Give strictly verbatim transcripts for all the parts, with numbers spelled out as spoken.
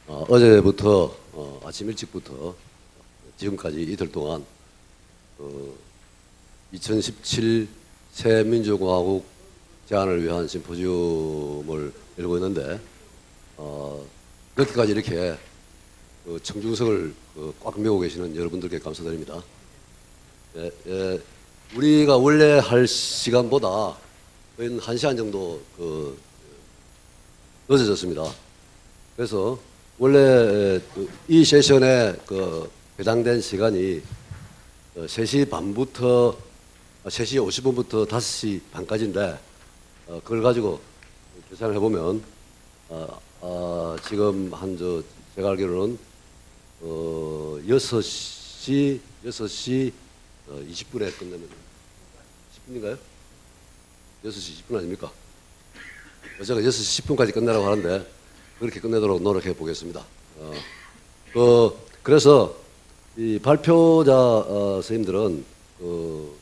어, 어제부터 어, 아침 일찍부터 지금까지 이틀 동안 어, 이천십칠 새민주공화국 제안을 위한 심포지움을 열고 있는데 어, 그렇게까지 이렇게 그 청중석을 그 꽉 메고 계시는 여러분들께 감사드립니다. 예, 예, 우리가 원래 할 시간보다 거의 한 시간 정도 그 늦어졌습니다. 그래서 원래 이 세션에 그 배당된 시간이 세 시 반부터 세 시 오십 분부터 다섯 시 반까지인데 어, 그걸 가지고 계산을 해보면 어, 어, 지금 한 저 제가 알기로는 어, 여섯 시 여섯 시 이십 분에 끝내면 십 분인가요? 여섯 시 이십 분 아닙니까? 어제가 여섯 시 십 분까지 끝내라고 하는데 그렇게 끝내도록 노력해 보겠습니다. 어, 그, 그래서 이 발표자 어, 선생님들은 그,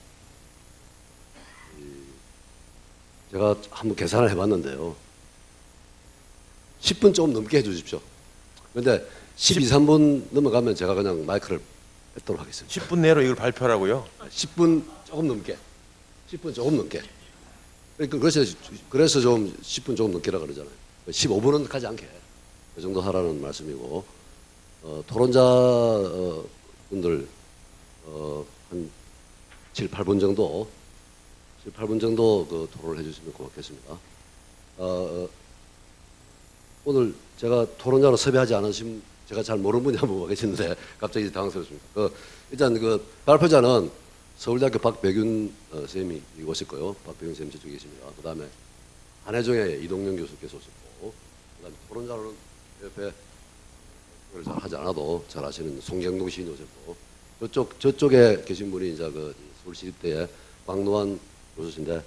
제가 한번 계산을 해봤는데요. 십 분 조금 넘게 해주십시오. 그런데 십이, 삼 분 넘어가면 제가 그냥 마이크를 뺏도록 하겠습니다. 십 분 내로 이걸 발표하라고요? 십 분 조금 넘게. 십 분 조금 넘게. 그래서, 그래서 좀 십 분 조금 넘게라 그러잖아요. 십오 분은 가지 않게. 그 정도 하라는 말씀이고, 어, 토론자 어, 분들 어, 한 칠, 팔 분 정도, 칠, 팔 분 정도 그 토론을 해주시면 고맙겠습니다. 어, 어, 오늘 제가 토론자로 섭외하지 않으신 제가 잘 모르는 분이 한 분 계시는데 갑자기 당황스럽습니다. 그, 일단 그 발표자는 서울대학교 박백윤 어, 선생님이 오실 거요. 박백윤 선생님 저쪽에 계십니다. 그 다음에 한혜종의 이동영 교수께서 오셨고, 그 다음에 토론자로는 옆에 그걸 잘 하지 않아도 잘 아시는 송경동 시인이 오셨고, 저쪽, 저쪽에 계신 분이 이제 그 서울시립대의 박노한 교수신데,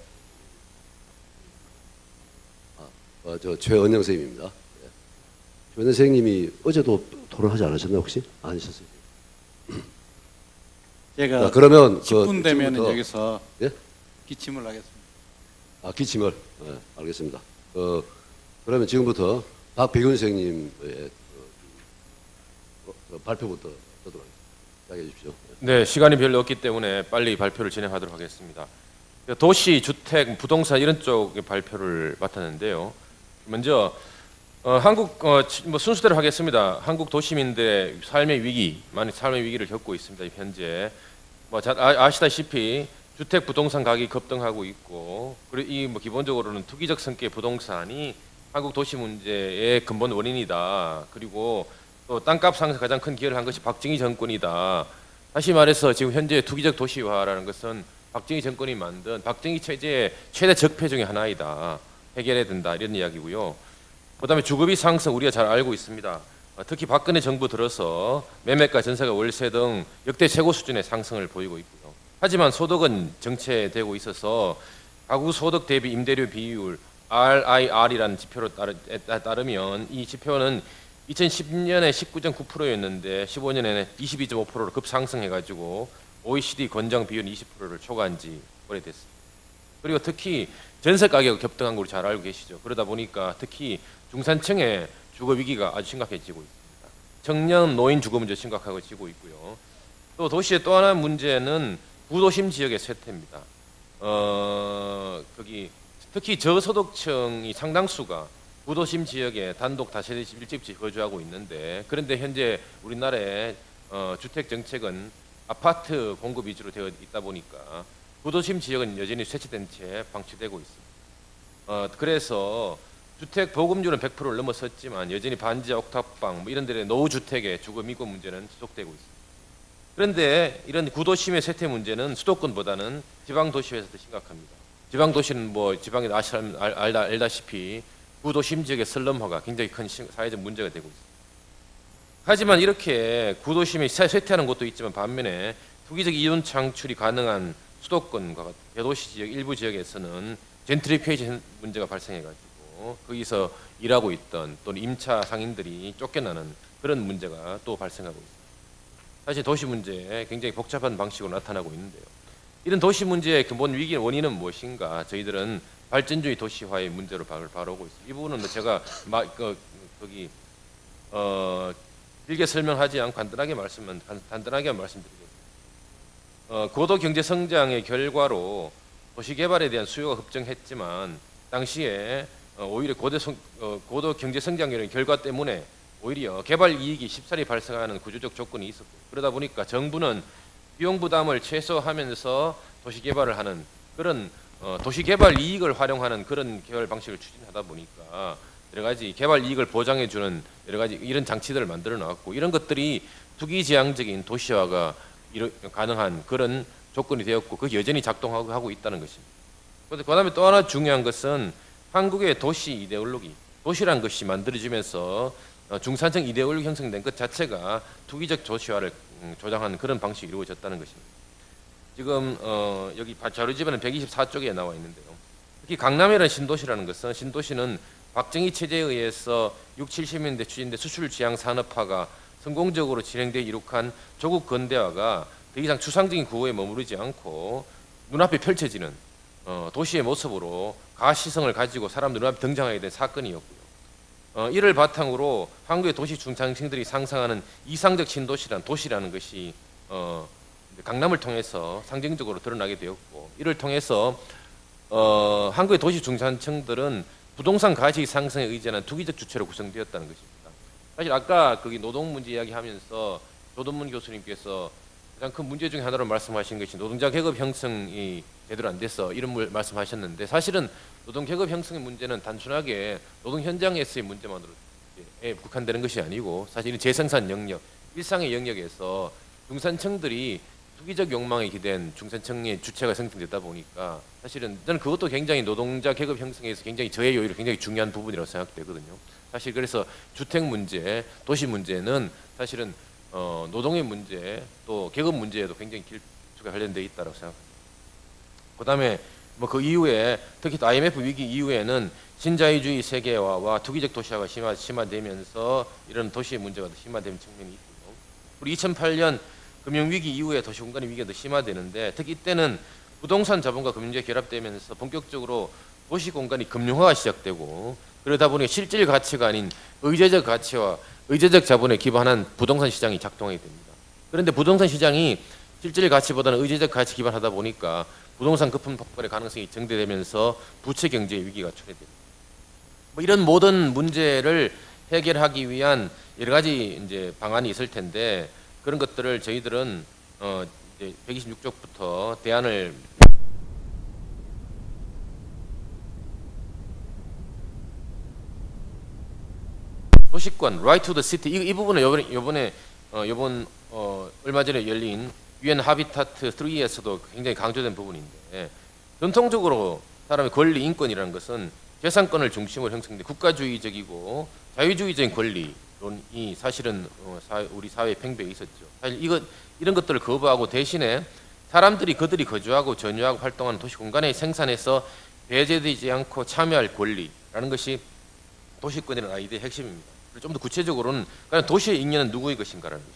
아, 어, 저 최은영 선생님입니다. 예. 최은영 선생님이 어제도 토론하지 않으셨나요, 혹시? 아니셨어요? 제가 자, 그러면 십 분 그 되면 지금부터- 여기서 예? 기침을 하겠습니다. 아, 기침을. 네, 알겠습니다. 어, 그러면 지금부터 박백윤 선생님의 어, 어, 발표부터 하도록 하겠습니다. 시작해 주십시오. 네, 시간이 별로 없기 때문에 빨리 발표를 진행하도록 하겠습니다. 도시, 주택, 부동산 이런 쪽의 발표를 맡았는데요. 먼저 어, 한국 어, 뭐 순서대로 하겠습니다. 한국 도시민들의 삶의 위기, 많은 삶의 위기를 겪고 있습니다. 현재 뭐 잘 아, 아시다시피 주택 부동산 가격이 급등하고 있고, 그리고 이 뭐 기본적으로는 투기적 성격의 부동산이 한국 도시 문제의 근본 원인이다. 그리고 또 땅값 상승에 가장 큰 기여를 한 것이 박정희 정권이다. 다시 말해서 지금 현재 투기적 도시화라는 것은 박정희 정권이 만든 박정희 체제의 최대 적폐 중의 하나이다. 해결해야 된다. 이런 이야기고요. 그다음에 주거비 상승 우리가 잘 알고 있습니다. 특히 박근혜 정부 들어서 매매가 전세가 월세 등 역대 최고 수준의 상승을 보이고 있고요. 하지만 소득은 정체되고 있어서 가구 소득 대비 임대료 비율 알 아이 알이라는 지표로 따르, 따르면 이 지표는 이천십 년에 십구 점 구 퍼센트였는데 십오 년에는 이십이 점 오 퍼센트로 급상승해가지고 오이시디 권장 비율 이십 퍼센트를 초과한 지 오래됐습니다. 그리고 특히 전세 가격 급등한 걸 잘 알고 계시죠. 그러다 보니까 특히 중산층의 주거 위기가 아주 심각해지고 있습니다. 청년 노인 주거 문제 심각해지고 있고요. 또 도시의 또 하나 문제는 구도심 지역의 쇠퇴입니다. 어, 거기 특히 저소득층이 상당수가 구도심 지역에 단독 다세대 집 일집지 거주하고 있는데, 그런데 현재 우리나라의 어, 주택 정책은 아파트 공급 위주로 되어 있다 보니까 구도심 지역은 여전히 쇠퇴된 채 방치되고 있습니다. 어, 그래서 주택 보급률은 백 퍼센트를 넘어섰지만 여전히 반지하 옥탑방 뭐 이런 데의 노후주택의 주거 미권 문제는 지속되고 있습니다. 그런데 이런 구도심의 쇠퇴 문제는 수도권보다는 지방도시에서 더 심각합니다. 지방도시는 뭐 지방에 아시면 알, 알다시피 구도심 지역의 슬럼화가 굉장히 큰 사회적 문제가 되고 있습니다. 하지만 이렇게 구도심이 쇠퇴하는 곳도 있지만 반면에 투기적 이윤 창출이 가능한 수도권과 대도시 지역 일부 지역에서는 젠트리피케이션 문제가 발생해가지고 거기서 일하고 있던 또는 임차 상인들이 쫓겨나는 그런 문제가 또 발생하고 있습니다. 사실 도시 문제에 굉장히 복잡한 방식으로 나타나고 있는데요. 이런 도시 문제의 근본 위기 원인은 무엇인가? 저희들은 발전주의 도시화의 문제로 바라보고 있습니다. 이 부분은 제가 마, 그, 거기 어, 길게 설명하지 않고 간단하게 말씀만 간단하게 말씀드리겠습니다. 어, 고도 경제 성장의 결과로 도시 개발에 대한 수요가 급증했지만 당시에 어, 오히려 고도, 성, 어, 고도 경제 성장이라는 결과 때문에 오히려 개발 이익이 쉽사리 발생하는 구조적 조건이 있었고, 그러다 보니까 정부는 비용 부담을 최소화하면서 도시 개발을 하는 그런 어, 도시 개발 이익을 활용하는 그런 개발 방식을 추진하다 보니까 여러 가지 개발 이익을 보장해 주는 여러 가지 이런 장치들을 만들어 놨고, 이런 것들이 투기지향적인 도시화가 이루, 가능한 그런 조건이 되었고, 그 여전히 작동하고 하고 있다는 것입니다. 그런데 그다음에 또 하나 중요한 것은 한국의 도시 이데올로기, 도시란 것이 만들어지면서 중산층 이데올로기 형성된 것 자체가 투기적 도시화를 조장하는 그런 방식이 이루어졌다는 것입니다. 지금 어, 여기 자료집에는 백이십사 쪽에 나와 있는데요. 특히 강남이라는 신도시라는 것은 신도시는 박정희 체제에 의해서 육, 칠십 년대 추진된 수출 지향 산업화가 성공적으로 진행돼 이룩한 조국 근대화가 더 이상 추상적인 구호에 머무르지 않고 눈앞에 펼쳐지는 어, 도시의 모습으로 가시성을 가지고 사람들 눈앞에 등장하게 된 사건이었고요. 어, 이를 바탕으로 한국의 도시 중산층들이 상상하는 이상적 신도시란 도시라는 것이 어, 강남을 통해서 상징적으로 드러나게 되었고, 이를 통해서 어, 한국의 도시 중산층들은 부동산 가치 상승에 의존한 투기적 주체로 구성되었다는 것입니다. 사실 아까 거기 노동 문제 이야기하면서 조동문 교수님께서 가장 큰 문제 중에 하나로 말씀하신 것이 노동자 계급 형성이 제대로 안 돼서 이런 물 말씀하셨는데, 사실은 노동 계급 형성의 문제는 단순하게 노동 현장에서의 문제만으로 국한되는 것이 아니고, 사실은 재생산 영역, 일상의 영역에서 중산층들이 투기적 욕망에 기댄 중산층의 주체가 생성됐다 보니까 사실은 저는 그것도 굉장히 노동자 계급 형성에서 굉장히 저의 요일이 굉장히 중요한 부분이라고 생각되거든요. 사실 그래서 주택 문제, 도시 문제는 사실은 어, 노동의 문제 또 계급 문제에도 굉장히 길쭉하게 관련되어 있다고 생각합니다. 그다음에 뭐 그 이후에 특히 아이엠에프 위기 이후에는 신자유주의 세계화와 투기적 도시화가 심화, 심화되면서 이런 도시의 문제가 더 심화되는 측면이 있고요. 우리 이천팔 년 금융위기 이후에 도시공간의 위기가 더 심화되는데, 특히 이때는 부동산 자본과 금융제 결합되면서 본격적으로 도시공간이 금융화가 시작되고, 그러다 보니 실질 가치가 아닌 의제적 가치와 의제적 자본에 기반한 부동산 시장이 작동하게 됩니다. 그런데 부동산 시장이 실질 가치보다는 의제적 가치 기반하다 보니까 부동산 거품 폭발의 가능성이 증대되면서 부채 경제의 위기가 초래됩니다. 뭐 이런 모든 문제를 해결하기 위한 여러 가지 이제 방안이 있을 텐데, 그런 것들을 저희들은 어 이제 백이십육 쪽부터 대안을 도시권, right to the city, 이, 이 부분은 요번에 요번에 어 요번 어 얼마 전에 열린 유엔 하비타트 삼에서도 굉장히 강조된 부분인데, 전통적으로 사람의 권리, 인권이라는 것은 재산권을 중심으로 형성된 국가주의적이고 자유주의적인 권리론이 사실은 어, 사, 우리 사회에 팽배해 있었죠. 사실 이거 이런 것들을 거부하고 대신에 사람들이 그들이 거주하고 전유하고 활동하는 도시 공간의 생산에서 배제되지 않고 참여할 권리라는 것이 도시권이라는 아이디어의 핵심입니다. 좀 더 구체적으로는 그냥 도시의 잉여는 누구의 것인가라는 것이죠.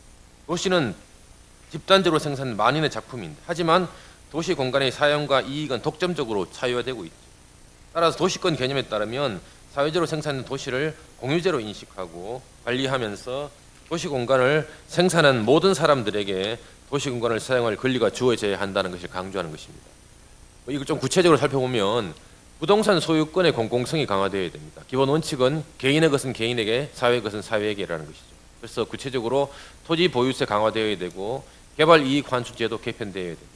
도시는 집단적으로 생산된 만인의 작품인데, 하지만 도시 공간의 사용과 이익은 독점적으로 차유화되고 있죠. 따라서 도시권 개념에 따르면 사회적으로 생산된 도시를 공유제로 인식하고 관리하면서 도시 공간을 생산한 모든 사람들에게 도시 공간을 사용할 권리가 주어져야 한다는 것을 강조하는 것입니다. 이걸 좀 구체적으로 살펴보면 부동산 소유권의 공공성이 강화되어야 됩니다. 기본 원칙은 개인의 것은 개인에게, 사회의 것은 사회에게라는 것이죠. 그래서 구체적으로 토지 보유세 강화되어야 되고 개발 이익 환수 제도 개편되어야 됩니다.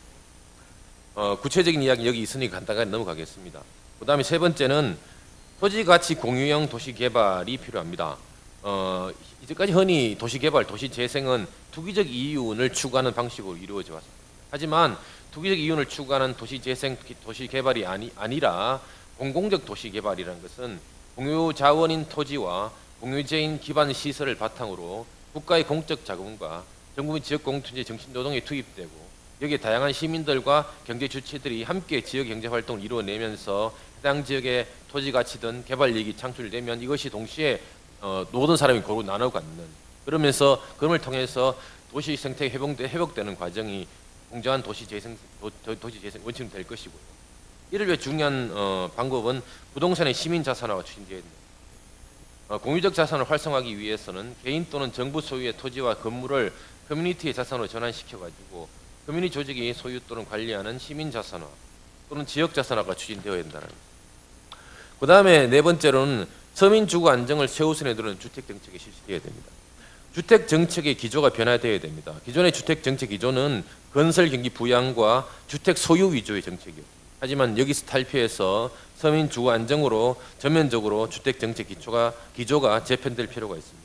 어, 구체적인 이야기 여기 있으니 간단하게 넘어가겠습니다. 그 다음에 세 번째는 토지 가치 공유형 도시 개발이 필요합니다. 어, 이제까지 흔히 도시 개발, 도시 재생은 투기적 이윤을 추구하는 방식으로 이루어져 왔습니다. 하지만 투기적 이윤을 추구하는 도시 재생, 도시 개발이 아니, 아니라 공공적 도시 개발이라는 것은 공유 자원인 토지와 공유제인 기반 시설을 바탕으로 국가의 공적 자금과 정부 및 지역 공동체 정신 노동에 투입되고, 여기에 다양한 시민들과 경제 주체들이 함께 지역 경제 활동을 이루어내면서 해당 지역의 토지 가치든 개발 이익이 창출되면 이것이 동시에 어, 모든 사람이 고루 나눠 갖는, 그러면서 그걸 통해서 도시 생태 회복되, 회복되는 과정이 공정한 도시 재생 도, 도시 재생 원칙이 될 것이고요. 이를 위해 중요한 어, 방법은 부동산의 시민 자산화가 추진되어야 됩니다. 어, 공유적 자산을 활성화하기 위해서는 개인 또는 정부 소유의 토지와 건물을 커뮤니티의 자산으로 전환시켜가지고 커뮤니티 조직이 소유 또는 관리하는 시민 자산화 또는 지역 자산화가 추진되어야 된다는 겁니다. 그 다음에 네 번째로는 서민 주거 안정을 최우선에 두는 주택 정책이 실시되어야 됩니다. 주택 정책의 기조가 변화되어야 됩니다. 기존의 주택 정책 기조는 건설 경기 부양과 주택 소유 위주의 정책이었습니다. 하지만 여기서 탈피해서 서민 주거 안정으로 전면적으로 주택 정책 기초가 기조가 재편될 필요가 있습니다.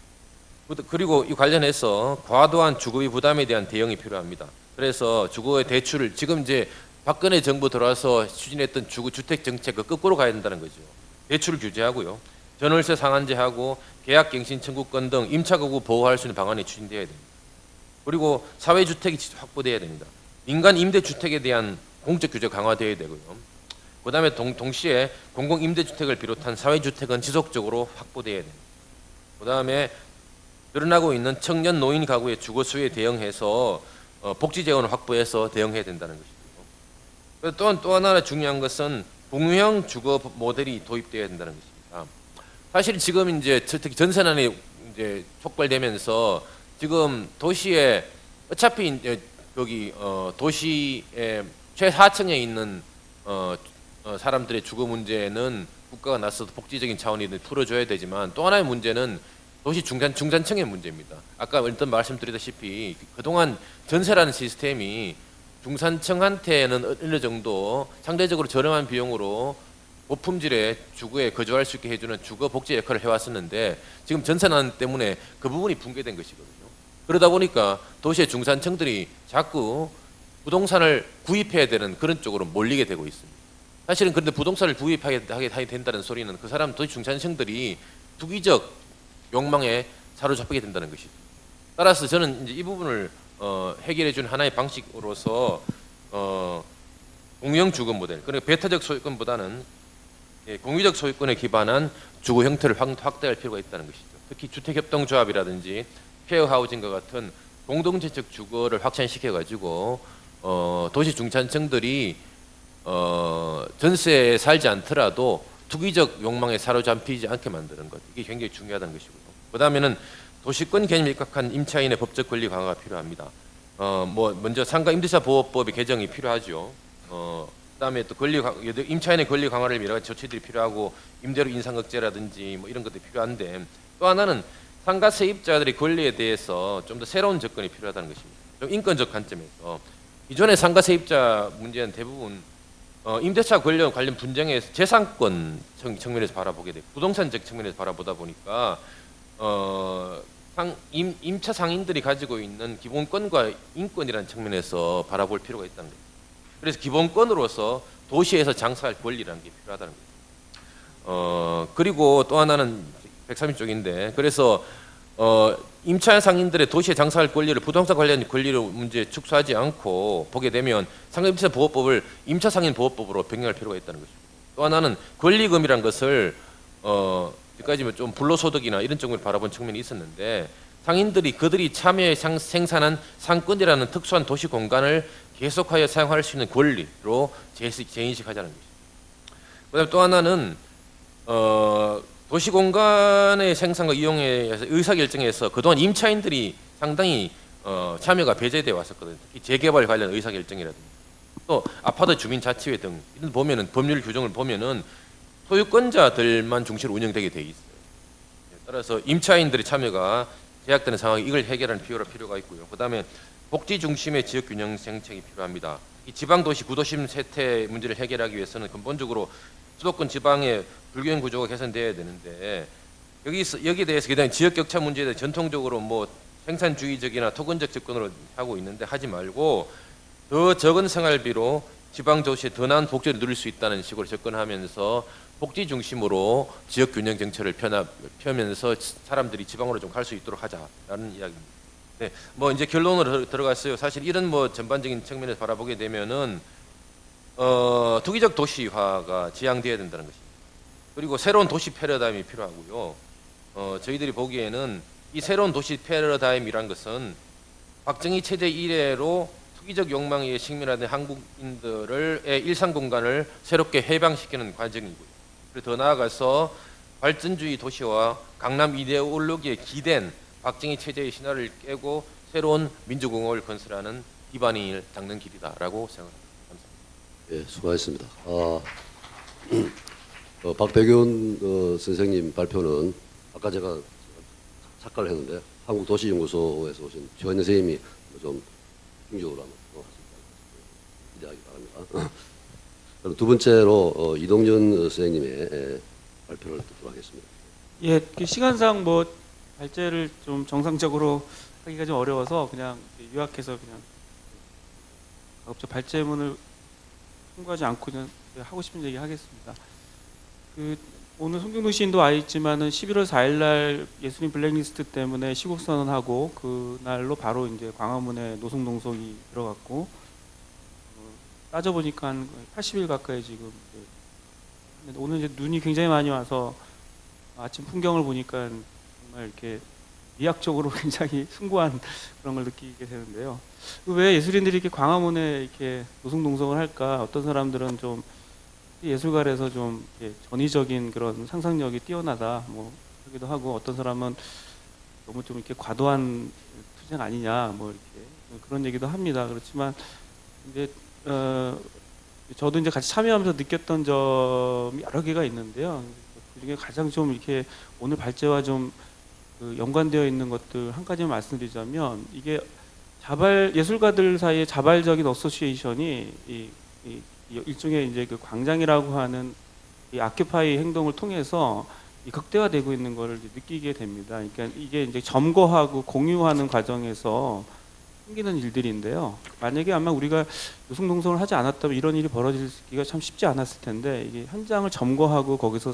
그리고 이 관련해서 과도한 주거비 부담에 대한 대응이 필요합니다. 그래서 주거의 대출을 지금 이제 박근혜 정부 들어와서 추진했던 주거 주택 정책과 거꾸로 가야 된다는 거죠. 대출을 규제하고요. 전월세 상한제하고 계약갱신 청구권 등 임차가구 보호할 수 있는 방안이 추진되어야 됩니다. 그리고 사회주택이 확보되어야 됩니다. 민간 임대주택에 대한 공적 규제 강화되어야 되고요. 그 다음에 동시에 공공임대주택을 비롯한 사회주택은 지속적으로 확보되어야 됩니다. 그 다음에 늘어나고 있는 청년 노인 가구의 주거 수요에 대응해서 어, 복지 재원을 확보해서 대응해야 된다는 것이고, 또한 또 하나 중요한 것은 공유형 주거 모델이 도입되어야 된다는 것입니다. 사실 지금 이제 특히 전세난이 이제 촉발되면서 지금 도시에 어차피 이제 여기 어, 도시의 최하층에 있는 어, 어, 사람들의 주거 문제는 국가가 나서서 복지적인 차원이 풀어줘야 되지만, 또 하나의 문제는 도시 중산, 중산층의 문제입니다. 아까 일단 말씀드리다시피 그동안 전세라는 시스템이 중산층한테는 어느 정도 상대적으로 저렴한 비용으로 고품질의 주거에 거주할 수 있게 해주는 주거 복지 역할을 해왔었는데, 지금 전세난 때문에 그 부분이 붕괴된 것이거든요. 그러다 보니까 도시의 중산층들이 자꾸 부동산을 구입해야 되는 그런 쪽으로 몰리게 되고 있습니다. 사실은 그런데 부동산을 구입하게 하게 된다는 소리는 그 사람 도시 중산층들이 투기적 욕망에 사로잡히게 된다는 것이죠. 따라서 저는 이제 이 부분을 어, 해결해 준 하나의 방식으로서 어, 공유형 주거 모델, 그러니까 배타적 소유권보다는 예, 공유적 소유권에 기반한 주거 형태를 확, 확대할 필요가 있다는 것이죠. 특히 주택협동조합이라든지 쉐어하우징과 같은 공동체적 주거를 확산시켜가지고 어, 도시 중산층들이 어, 전세에 살지 않더라도 투기적 욕망에 사로잡히지 않게 만드는 것, 이게 굉장히 중요하다는 것이고요. 그 다음에는 도시권 개념에 입각한 임차인의 법적 권리 강화가 필요합니다. 어, 뭐 먼저 상가 임대차 보호법의 개정이 필요하죠. 어, 그다음에 또 권리 임차인의 권리 강화를 위한 조치들이 필요하고, 임대료 인상억제라든지 뭐 이런 것들이 필요한데, 또 하나는 상가 세입자들의 권리에 대해서 좀 더 새로운 접근이 필요하다는 것입니다. 좀 인권적 관점에서 기존의 상가 세입자 문제는 대부분 어, 임대차 관련 관련 분쟁에서 재산권 측면에서 바라보게 되고 부동산적 측면에서 바라보다 보니까 어, 상, 임, 임차 상인들이 가지고 있는 기본권과 인권이라는 측면에서 바라볼 필요가 있다는 거죠. 그래서 기본권으로서 도시에서 장사할 권리라는 게 필요하다는 거죠. 어, 그리고 또 하나는 백삼십 쪽인데, 그래서 어, 임차 상인들의 도시에 장사할 권리를 부동산 관련 권리로 문제 축소하지 않고 보게 되면 상가임차 보호법을 임차 상인 보호법으로 변경할 필요가 있다는 것이고, 또 하나는 권리금이라는 것을 어, 여기까지 좀 불로소득이나 이런 쪽을 바라본 측면이 있었는데, 상인들이 그들이 참여해 생산한 상권이라는 특수한 도시 공간을 계속하여 사용할 수 있는 권리로 재인식하자는 것이죠. 그다음에 또 하나는 어, 도시 공간의 생산과 이용에 의사결정에서 그동안 임차인들이 상당히 어, 참여가 배제되어 왔었거든요. 특히 재개발 관련 의사결정이라든지 또 아파트 주민자치회 등 이런 보면은 법률 규정을 보면은 소유권자들만 중심으로 운영되게 돼 있어요. 따라서 임차인들의 참여가 제약되는 상황이 이걸 해결하는 필요가 있고요. 그다음에 복지 중심의 지역 균형 정책이 필요합니다. 이 지방 도시 구도심 세태 문제를 해결하기 위해서는 근본적으로 수도권 지방의 불균형 구조가 개선돼야 되는데, 여기 여기에 대해서 그다음에 지역 격차 문제에 대해 전통적으로 뭐 생산주의적이나 토건적 접근으로 하고 있는데, 하지 말고 더 적은 생활비로 지방 도시에 더 나은 복지를 누릴 수 있다는 식으로 접근하면서 복지 중심으로 지역 균형 정책을 펴나, 펴면서 사람들이 지방으로 좀 갈 수 있도록 하자라는 이야기입니다. 네, 뭐 이제 결론으로 들어갔어요. 사실 이런 뭐 전반적인 측면에서 바라보게 되면은 어, 투기적 도시화가 지향돼야 된다는 것입니다. 그리고 새로운 도시 패러다임이 필요하고요. 어, 저희들이 보기에는 이 새로운 도시 패러다임이란 것은 박정희 체제 이래로 투기적 욕망에 직면하는 한국인들의 일상 공간을 새롭게 해방시키는 과정이고요. 그리고 더 나아가서 발전주의 도시와 강남 이데올로기에 기댄 박정희 체제의 신화를 깨고 새로운 민주공화국을 건설하는 기반을 닦는 길이다라고 생각합니다. 감사합니다. 예, 수고하셨습니다. 아, 어, 박배균 어, 선생님 발표는 아까 제가 착각을 했는데 한국도시연구소에서 오신 최원영 선생님이 좀 중적으로 한번 기대하기 바랍니다. 그럼 두 번째로 어, 이동준 선생님의 에, 발표를 듣도록 하겠습니다. 예, 그 시간상 뭐 발제를 좀 정상적으로 하기가 좀 어려워서 그냥 요약해서 그냥 가급적 발제문을 통과하지 않고 그냥 하고 싶은 얘기 하겠습니다. 그 오늘 송경동 시인도 와 있지만은 십일월 사일 날 예술인 블랙리스트 때문에 시국 선언하고 그 날로 바로 이제 광화문에 노송농성이 들어갔고 어, 따져 보니까 한 팔십 일 가까이 지금 이제 오늘 이제 눈이 굉장히 많이 와서 아침 풍경을 보니까 정말 이렇게 미학적으로 굉장히 숭고한 그런 걸 느끼게 되는데요. 왜 예술인들이 이렇게 광화문에 이렇게 노송농성을 할까? 어떤 사람들은 좀 예술가라서 좀 전위적인 그런 상상력이 뛰어나다 뭐 하기도 하고, 어떤 사람은 너무 좀 이렇게 과도한 투쟁 아니냐 뭐 이렇게 그런 얘기도 합니다. 그렇지만 이제 어 저도 이제 같이 참여하면서 느꼈던 점이 여러 개가 있는데요. 그 중에 가장 좀 이렇게 오늘 발제와 좀 그 연관되어 있는 것들 한 가지만 말씀드리자면, 이게 자발 예술가들 사이에 자발적인 어소시에이션이 이, 이 일종의 이제 그 광장이라고 하는 이 아큐파이 행동을 통해서 이 극대화되고 있는 것을 느끼게 됩니다. 그러니까 이게 이제 점거하고 공유하는 과정에서 생기는 일들인데요. 만약에 아마 우리가 노송농성을 하지 않았다면 이런 일이 벌어지기가 참 쉽지 않았을 텐데, 이게 현장을 점거하고 거기서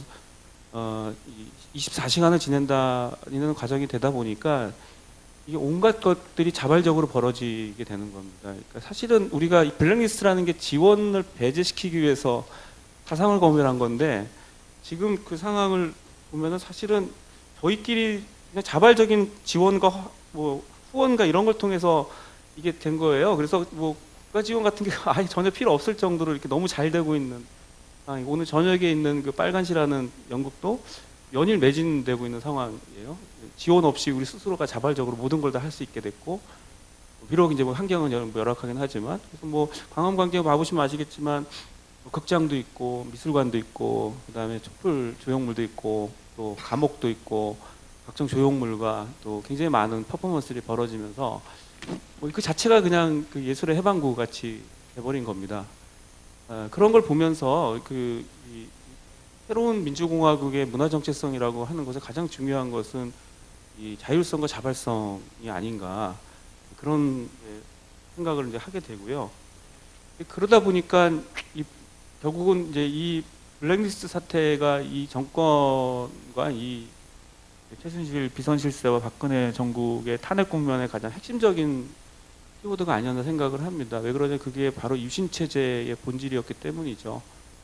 어, 이십사 시간을 지낸다는 과정이 되다 보니까 이게 온갖 것들이 자발적으로 벌어지게 되는 겁니다. 그러니까 사실은 우리가 이 블랙리스트라는 게 지원을 배제시키기 위해서 사상을 검열한 건데, 지금 그 상황을 보면은 사실은 저희끼리 그냥 자발적인 지원과 뭐 후원과 이런 걸 통해서 이게 된 거예요. 그래서 뭐 국가 지원 같은 게 아예 전혀 필요 없을 정도로 이렇게 너무 잘 되고 있는 상황이고, 오늘 저녁에 있는 그 빨간시라는 연극도 연일 매진되고 있는 상황이에요. 지원 없이 우리 스스로가 자발적으로 모든 걸 다 할 수 있게 됐고, 비록 이제 뭐 환경은 열악하긴 하지만, 그래서 뭐 광화문 광장 와보시면 아시겠지만 뭐 극장도 있고 미술관도 있고 그다음에 촛불 조형물도 있고 또 감옥도 있고 각종 조형물과 또 굉장히 많은 퍼포먼스들이 벌어지면서 뭐 그 자체가 그냥 그 예술의 해방구 같이 돼버린 겁니다. 어, 그런 걸 보면서 그 이, 새로운 민주공화국의 문화 정체성이라고 하는 것에 가장 중요한 것은 이 자율성과 자발성이 아닌가, 그런 생각을 이제 하게 되고요. 그러다 보니까 이 결국은 이제 이 블랙리스트 사태가 이 정권과 이 최순실 비선실세와 박근혜 정국의 탄핵 국면의 가장 핵심적인 키워드가 아니었나 생각을 합니다. 왜 그러냐, 그게 바로 유신 체제의 본질이었기 때문이죠.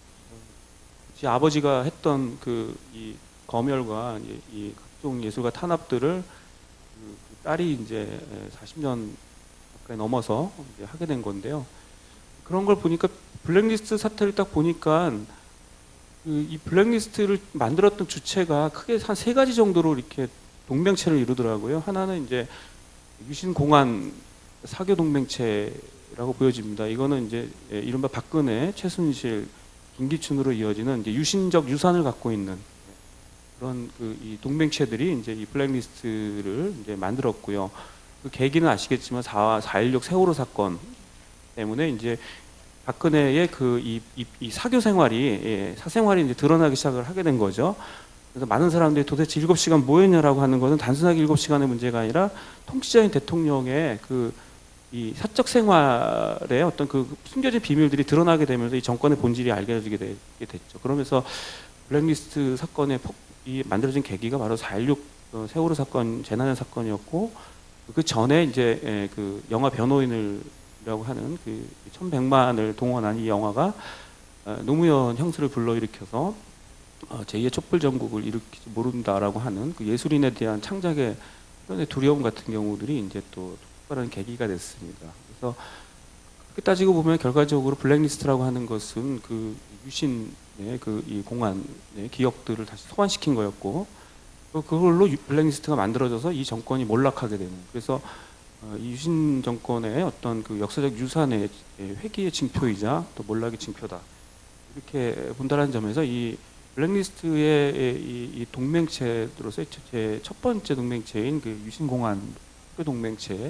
제 아버지가 했던 그 이 검열과 이, 이 각종 예술가 탄압들을 그 딸이 이제 사십 년 가까이 넘어서 이제 하게 된 건데요. 그런 걸 보니까 블랙리스트 사태를 딱 보니까 그 이 블랙리스트를 만들었던 주체가 크게 한 세 가지 정도로 이렇게 동맹체를 이루더라고요. 하나는 이제 유신 공안 사교 동맹체라고 보여집니다. 이거는 이제 이른바 박근혜, 최순실, 김기춘으로 이어지는 이제 유신적 유산을 갖고 있는 그런 그 이 동맹체들이 이제 이 블랙리스트를 이제 만들었고요. 그 계기는 아시겠지만 사 일육 세월호 사건 때문에 이제 박근혜의 그 이 이, 이 사교 생활이 예, 사생활이 이제 드러나기 시작을 하게 된 거죠. 그래서 많은 사람들이 도대체 일곱 시간 뭐 했냐라고 하는 것은 단순하게 일곱 시간의 문제가 아니라 통치자인 대통령의 그 이 사적 생활의 어떤 그 숨겨진 비밀들이 드러나게 되면서 이 정권의 본질이 알려지게 되게 됐죠. 그러면서 블랙리스트 사건의 이 만들어진 계기가 바로 사 일육 세월호 사건, 재난의 사건이었고, 그 전에 이제 예, 그 영화 변호인을이라고 하는 그 천백만을 동원한 이 영화가 노무현 형수를 불러일으켜서 제이의 촛불 전국을 일으키지 모른다라고 하는 그 예술인에 대한 창작의 표현의 두려움 같은 경우들이 이제 또 특별한 계기가 됐습니다. 그래서 그렇게 따지고 보면 결과적으로 블랙리스트라고 하는 것은 그 유신 그 이 공안 네, 기억들을 다시 소환시킨 거였고 또 그걸로 유- 블랙리스트가 만들어져서 이 정권이 몰락하게 되는. 그래서 어, 이 유신 정권의 어떤 그 역사적 유산의 회기의 징표이자 또 몰락의 징표다. 이렇게 본다는 점에서 이 블랙리스트의 이, 이 동맹체로서의 제 첫 번째 동맹체인 그 유신공안 학교 동맹체가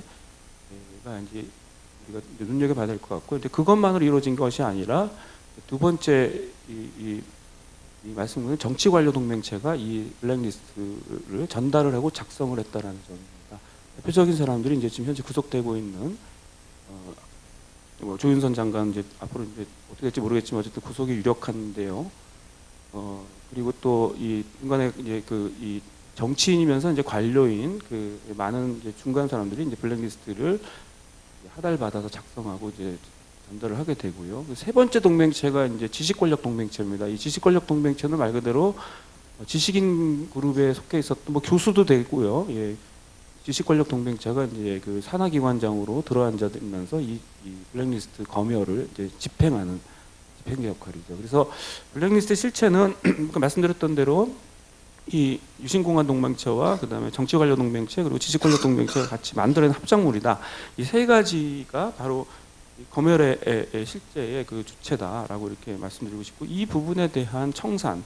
이제 우리가 이제 눈여겨봐야 될 것 같고, 근데 그것만으로 이루어진 것이 아니라 두 번째 이, 이, 이 말씀드린 정치관료 동맹체가 이 블랙리스트를 전달을 하고 작성을 했다라는 점입니다. 대표적인 사람들이 이제 지금 현재 구속되고 있는 어, 뭐 조윤선 장관 이제 앞으로 이제 어떻게 될지 모르겠지만 어쨌든 구속이 유력한데요. 어 그리고 또 이 중간에 이제 그 이 정치인이면서 이제 관료인 그 많은 이제 중간 사람들이 이제 블랙리스트를 하달 받아서 작성하고 이제 전달을 하게 되고요. 그 세 번째 동맹체가 이제 지식권력 동맹체입니다. 이 지식권력 동맹체는 말 그대로 지식인 그룹에 속해 있었던 뭐 교수도 되고요. 예. 지식권력 동맹체가 이제 그 산하기관장으로 들어앉아면서 이, 이 블랙리스트 검열을 이제 집행하는 집행의 역할이죠. 그래서 블랙리스트의 실체는 말씀드렸던 대로 이 유신공안 동맹체와 그다음에 정치관료 동맹체 그리고 지식권력 동맹체가 같이 만들어낸 합작물이다. 이 세 가지가 바로 이 검열의 실제의 그 주체다라고 이렇게 말씀드리고 싶고, 이 부분에 대한 청산이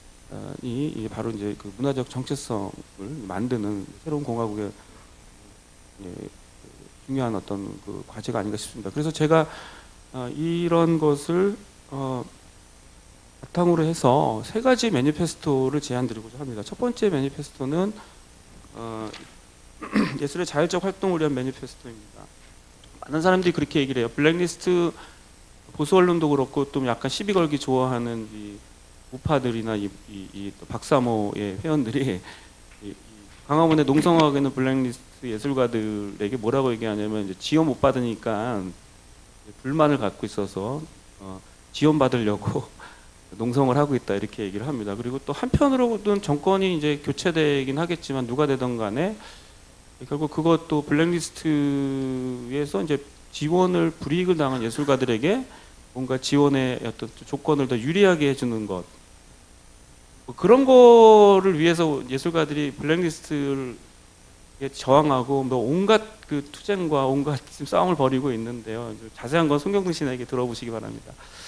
바로 이제 그 문화적 정체성을 만드는 새로운 공화국의 예, 중요한 어떤 그 과제가 아닌가 싶습니다. 그래서 제가 어, 이런 것을 어, 바탕으로 해서 세 가지 매니페스토를 제안드리고자 합니다. 첫 번째 매니페스토는 어, 예술의 자율적 활동을 위한 매니페스토입니다. 많은 사람들이 그렇게 얘기를 해요. 블랙리스트 보수 언론도 그렇고 또 약간 시비 걸기 좋아하는 이 우파들이나 이, 이, 이 박사모의 회원들이 이, 이 광화문의 농성하고 있는 블랙리스트 예술가들에게 뭐라고 얘기하냐면 이제 지원 못 받으니까 불만을 갖고 있어서 어, 지원 받으려고 농성을 하고 있다 이렇게 얘기를 합니다. 그리고 또 한편으로는 정권이 이제 교체되긴 하겠지만 누가 되든 간에 결국 그것도 블랙리스트에서 이제 지원을 불이익을 당한 예술가들에게 뭔가 지원의 어떤 조건을 더 유리하게 해주는 것, 뭐 그런 거를 위해서 예술가들이 블랙리스트를 저항하고 뭐 온갖 그 투쟁과 온갖 싸움을 벌이고 있는데요. 자세한 건 송경근 씨에게 들어보시기 바랍니다.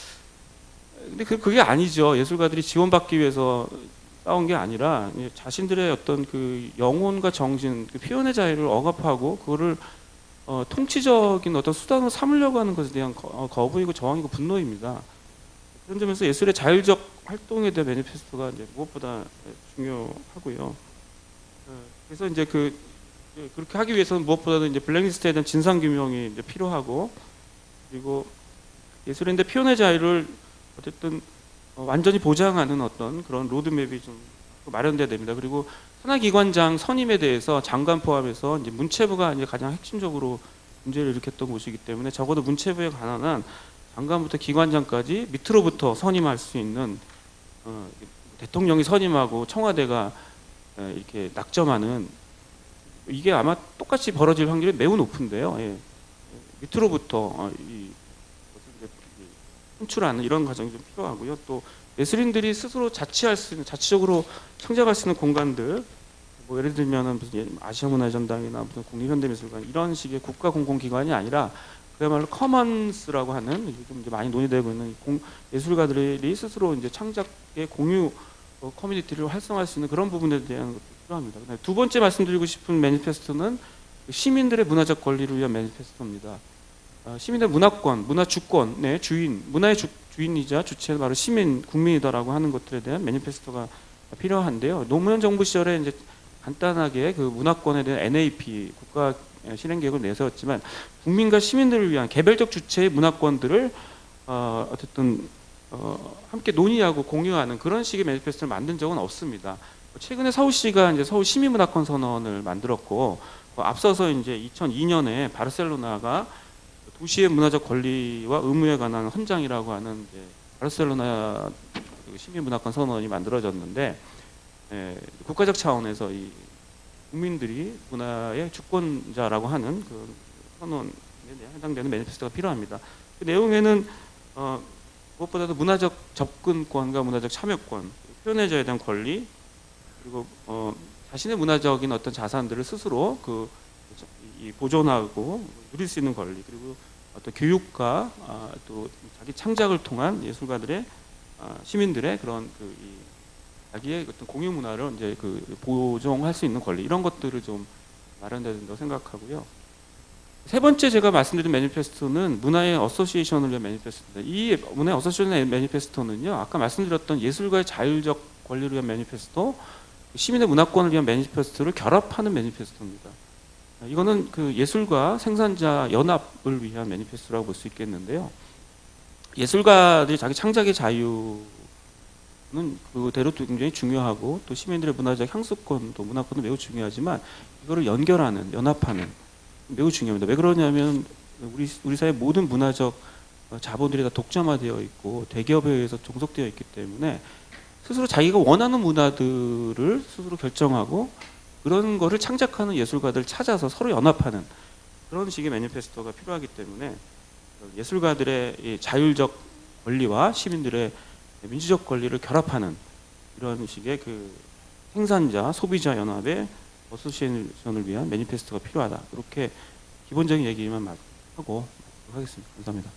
근데 그, 그게 아니죠. 예술가들이 지원받기 위해서 싸운 게 아니라 자신들의 어떤 그 영혼과 정신, 그 표현의 자유를 억압하고 그거를 어, 통치적인 어떤 수단으로 삼으려고 하는 것에 대한 거, 어, 거부이고 저항이고 분노입니다. 그런 점에서 예술의 자율적 활동에 대한 매니페스토가 이제 무엇보다 중요하고요. 그래서 이제 그 그렇게 하기 위해서는 무엇보다도 이제 블랙리스트에 대한 진상 규명이 이제 필요하고, 그리고 예술인데 표현의 자유를 어쨌든 어, 완전히 보장하는 어떤 그런 로드맵이 좀 마련돼야 됩니다. 그리고 산하기관장 선임에 대해서 장관 포함해서 이제 문체부가 이제 가장 핵심적으로 문제를 일으켰던 곳이기 때문에 적어도 문체부에 관한 장관부터 기관장까지 밑으로부터 선임할 수 있는 어, 대통령이 선임하고 청와대가 에, 이렇게 낙점하는, 이게 아마 똑같이 벌어질 확률이 매우 높은데요. 예. 밑으로부터 어, 이 혼출하는 이런 과정이 좀 필요하고요. 또 예술인들이 스스로 자치할 수 있는, 자치적으로 창작할 수 있는 공간들, 뭐 예를 들면은 무슨 아시아문화전당이나 무슨 국립현대미술관 이런 식의 국가 공공기관이 아니라 그야말로 커먼스라고 하는 요즘 이제 많이 논의되고 있는 공, 예술가들이 스스로 이제 창작의 공유 어, 커뮤니티를 활성화할 수 있는 그런 부분에 대한 것도 필요합니다. 두 번째 말씀드리고 싶은 매니페스토는 시민들의 문화적 권리를 위한 매니페스토입니다. 시민의 문화권, 문화 주권의 주인, 문화의 주, 주인이자 주체는 바로 시민, 국민이다라고 하는 것들에 대한 매니페스토가 필요한데요. 노무현 정부 시절에 이제 간단하게 그 문화권에 대한 엔에이피 국가 실행 계획을 내세웠지만 국민과 시민들을 위한 개별적 주체의 문화권들을 어, 어쨌든 어, 함께 논의하고 공유하는 그런 식의 매니페스토를 만든 적은 없습니다. 최근에 서울시가 이제 서울 시민문화권 선언을 만들었고, 어, 앞서서 이제 이천이 년에 바르셀로나가 도시의 문화적 권리와 의무에 관한 헌장이라고 하는 이제 바르셀로나 시민문화권 선언이 만들어졌는데, 예, 국가적 차원에서 이 국민들이 문화의 주권자라고 하는 그 선언에 해당되는 매니페스토가 필요합니다. 그 내용에는 어, 무엇보다도 문화적 접근권과 문화적 참여권, 표현의 자유에 대한 권리, 그리고 어, 자신의 문화적인 어떤 자산들을 스스로 그 이 보존하고 누릴 수 있는 권리, 그리고 어떤 교육과 아, 또 자기 창작을 통한 예술가들의 아, 시민들의 그런 그 이, 자기의 어떤 공유 문화를 이제 그 보존할 수 있는 권리, 이런 것들을 좀 마련돼야 된다고 생각하고요. 세 번째 제가 말씀드린 매니페스토는 문화의 어소시에이션을 위한 매니페스토입니다. 이 문화의 어소시에이션 매니페스토는요, 아까 말씀드렸던 예술가의 자율적 권리를 위한 매니페스토, 시민의 문화권을 위한 매니페스토를 결합하는 매니페스토입니다. 이거는 그 예술가 생산자 연합을 위한 매니페스토라고 볼 수 있겠는데요. 예술가들이 자기 창작의 자유는 그대로 또 굉장히 중요하고, 또 시민들의 문화적 향수권, 또 문화권도 매우 중요하지만 이거를 연결하는, 연합하는 매우 중요합니다. 왜 그러냐면 우리 우리 사회 모든 문화적 자본들이 다 독점화되어 있고 대기업에 의해서 종속되어 있기 때문에 스스로 자기가 원하는 문화들을 스스로 결정하고 그런 거를 창작하는 예술가들을 찾아서 서로 연합하는 그런 식의 매니페스토가 필요하기 때문에 예술가들의 이 자율적 권리와 시민들의 민주적 권리를 결합하는 이런 식의 그 생산자, 소비자 연합의 어소시에이션을 위한 매니페스토가 필요하다. 이렇게 기본적인 얘기만 하고 하겠습니다. 감사합니다.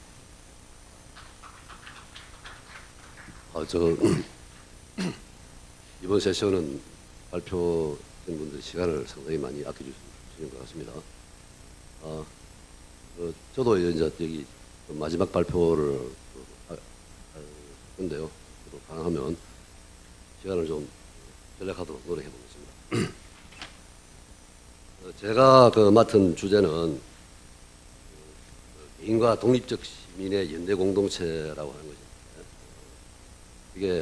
아, 저 이번 세션은 발표된 분들 시간을 상당히 많이 아껴주시는 것 같습니다. 아, 어, 저도 이제 여기 마지막 발표를 할 건데요. 저도 가능하면 시간을 좀 전략하도록 노력해 보겠습니다. 제가 그 맡은 주제는 개인과 독립적 시민의 연대 공동체라고 하는 것입니다. 이게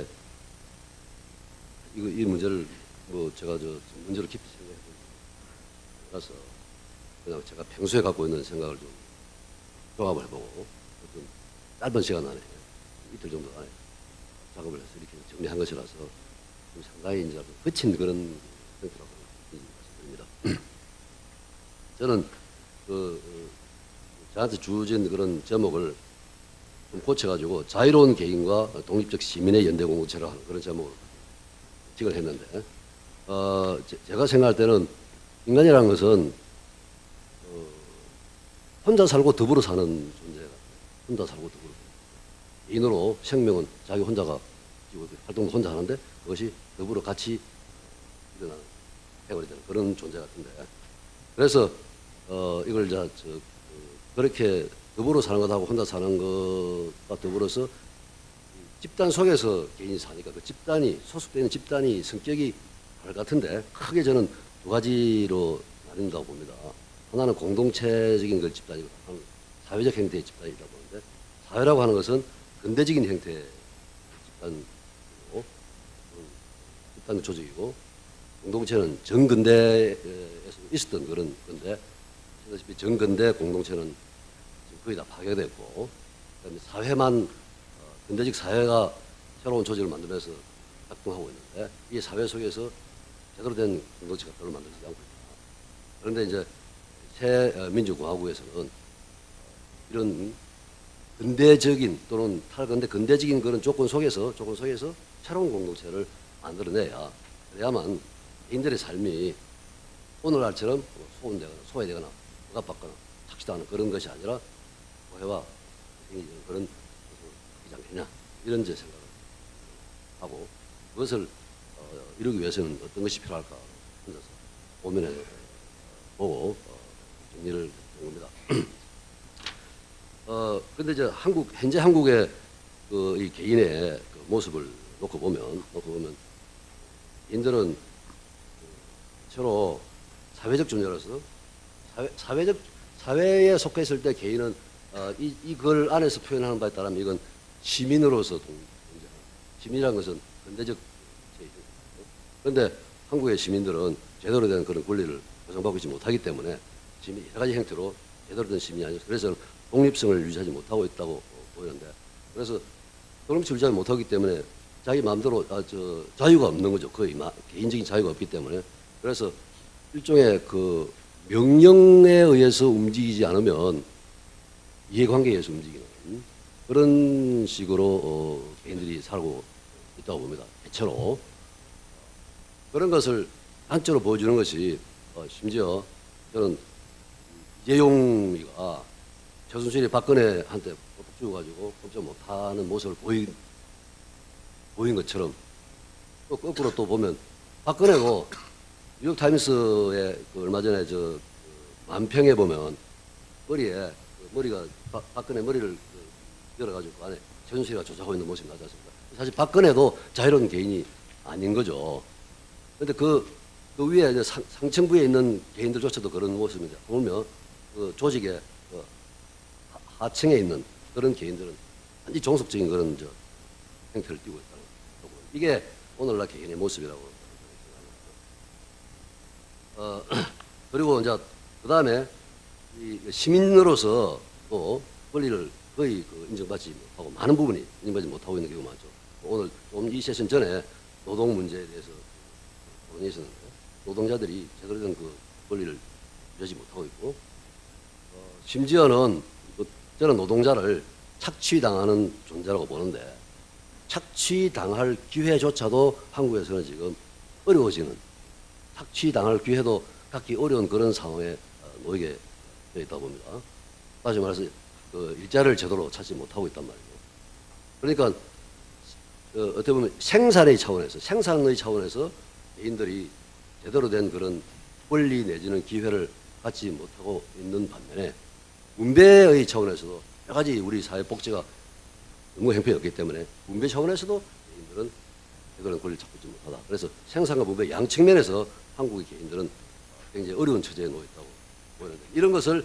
이거 이 문제를 뭐 제가 저 문제를 깊이 생각해 보라서 그냥 제가 평소에 갖고 있는 생각을 좀 종합을 해보고 어떤 짧은 시간 안에 이틀 정도 안에 작업을 해서 이렇게 정리한 것이라서 좀 상당히 이제 거친 그런 형태라고 말씀드립니다. 저는 그 저한테 주어진 그런 제목을 좀 고쳐가지고 자유로운 개인과 독립적 시민의 연대 공동체라고 하는 그런 제목으로 지을 했는데, 어, 제, 제가 생각할 때는 인간이라는 것은 어, 혼자 살고 더불어 사는 존재가 혼자 살고 더불어 개인으로 생명은 자기 혼자가 활동도 혼자 하는데 그것이 더불어 같이 일어나는 해버리는 그런 존재 같은데, 그래서 어, 이걸 자, 저, 그, 그렇게 더불어 사는 것하고 혼자 사는 것과 더불어서 집단 속에서 개인이 사니까 그 집단이 소속되는 집단이 성격이 다를 것 같은데 크게 저는 두 가지로 나뉜다고 봅니다. 하나는 공동체적인 그 집단이고 하나는 사회적 형태의 집단이라고 보는데, 사회라고 하는 것은 근대적인 형태의 집단이고 집단 조직이고, 공동체는 정근대에서 있었던 그런 건데, 아시다시피 정근대 공동체는 지금 거의 다 파괴됐고, 그다음에 사회만 근대적 사회가 새로운 조직을 만들면서 작동하고 있는데 이 사회 속에서 제대로 된 공동체가 별로 만들어지지 않고 있다. 그런데 이제 새 민주공화국에서는 이런 근대적인 또는 탈근대 근대적인 그런 조건 속에서 조건 속에서 새로운 공동체를 만들어내야, 그래야만 개인들의 삶이 오늘날처럼 소원되거나 소외되거나 억압받거나 착취도 하는 그런 것이 아니라 오해와 그런 이지 않겠냐, 이런 제 생각을 하고, 그것을 어, 이루기 위해서는 어떤 것이 필요할까 혼자서 고민해 보고 어, 정리를 한 겁니다. 어, 근데 이제 한국 현재 한국의 그 이 개인의 그 모습을 놓고 보면 놓고 보면 개인들은 서로 사회적 존재로서 사회, 사회적 사회에 속해 있을 때 개인은 어, 이 이걸 안에서 표현하는 바에 따르면 이건 시민으로서 동, 시민이라는 것은 근대적 제의죠. 그런데 한국의 시민들은 제대로 된 그런 권리를 보장받고 있지 못하기 때문에 시민 여러 가지 형태로 제대로 된 시민이 아니죠. 그래서 독립성을 유지하지 못하고 있다고 보이는데, 그래서 독립성을 유지하지 못하기 때문에 자기 마음대로 아, 저, 자유가 없는 거죠. 거의 마, 개인적인 자유가 없기 때문에. 그래서 일종의 그 명령에 의해서 움직이지 않으면 이해관계에 의해서 움직이는 그런 식으로 어, 개인들이 살고 있다고 봅니다. 대체로 그런 것을 단적으로 보여주는 것이 어, 심지어 저는 이재용이가 최순실이 박근혜한테 법 주고가지고 법정 못하는 모습을 보인, 보인 것처럼 또 거꾸로 또 보면 박근혜도 뉴욕타임스에 그 얼마 전에 저 그 만평에 보면 머리에 그 머리가 박, 박근혜 머리를 그 열어가지고 안에 최순실이가 조작하고 있는 모습이 나지 않습니까? 사실 박근혜도 자유로운 개인이 아닌 거죠. 그런데 그, 그 위에 이제 상, 상층부에 있는 개인들조차도 그런 모습입니다. 보면 그 조직의 그 하, 하층에 있는 그런 개인들은 완전히 종속적인 그런 저 행태를 띠고 있다는 거고, 이게 오늘날 개인의 모습이라고 생각합니다. 어, 그리고 이제 그 다음에 이 시민으로서 또 권리를 거의 그 인정받지 못하고 많은 부분이 인정받지 못하고 있는 경우가 많죠. 오늘 좀 이 세션 전에 노동 문제에 대해서 논의 있었는데 노동자들이 제대로 된 그 권리를 누리지 못하고 있고 어, 심지어는 저는 노동자를 착취당하는 존재라고 보는데 착취당할 기회조차도 한국에서는 지금 어려워지는, 착취당할 기회도 갖기 어려운 그런 상황에 놓이게 되어 있다고 봅니다. 다시 말해서 그 일자리를 제대로 찾지 못하고 있단 말이죠. 그러니까 그 어떻게 보면 생산의 차원에서 생산의 차원에서 개인들이 제대로 된 그런 권리 내지는 기회를 갖지 못하고 있는 반면에 분배의 차원에서도 여러 가지 우리 사회 복지가 너무 형편없기 때문에 분배 차원에서도 개인들은 제대로 권리를 찾지 못하다. 그래서 생산과 분배 양 측면에서 한국의 개인들은 굉장히 어려운 처지에 놓여 있다고 보이는데, 이런 것을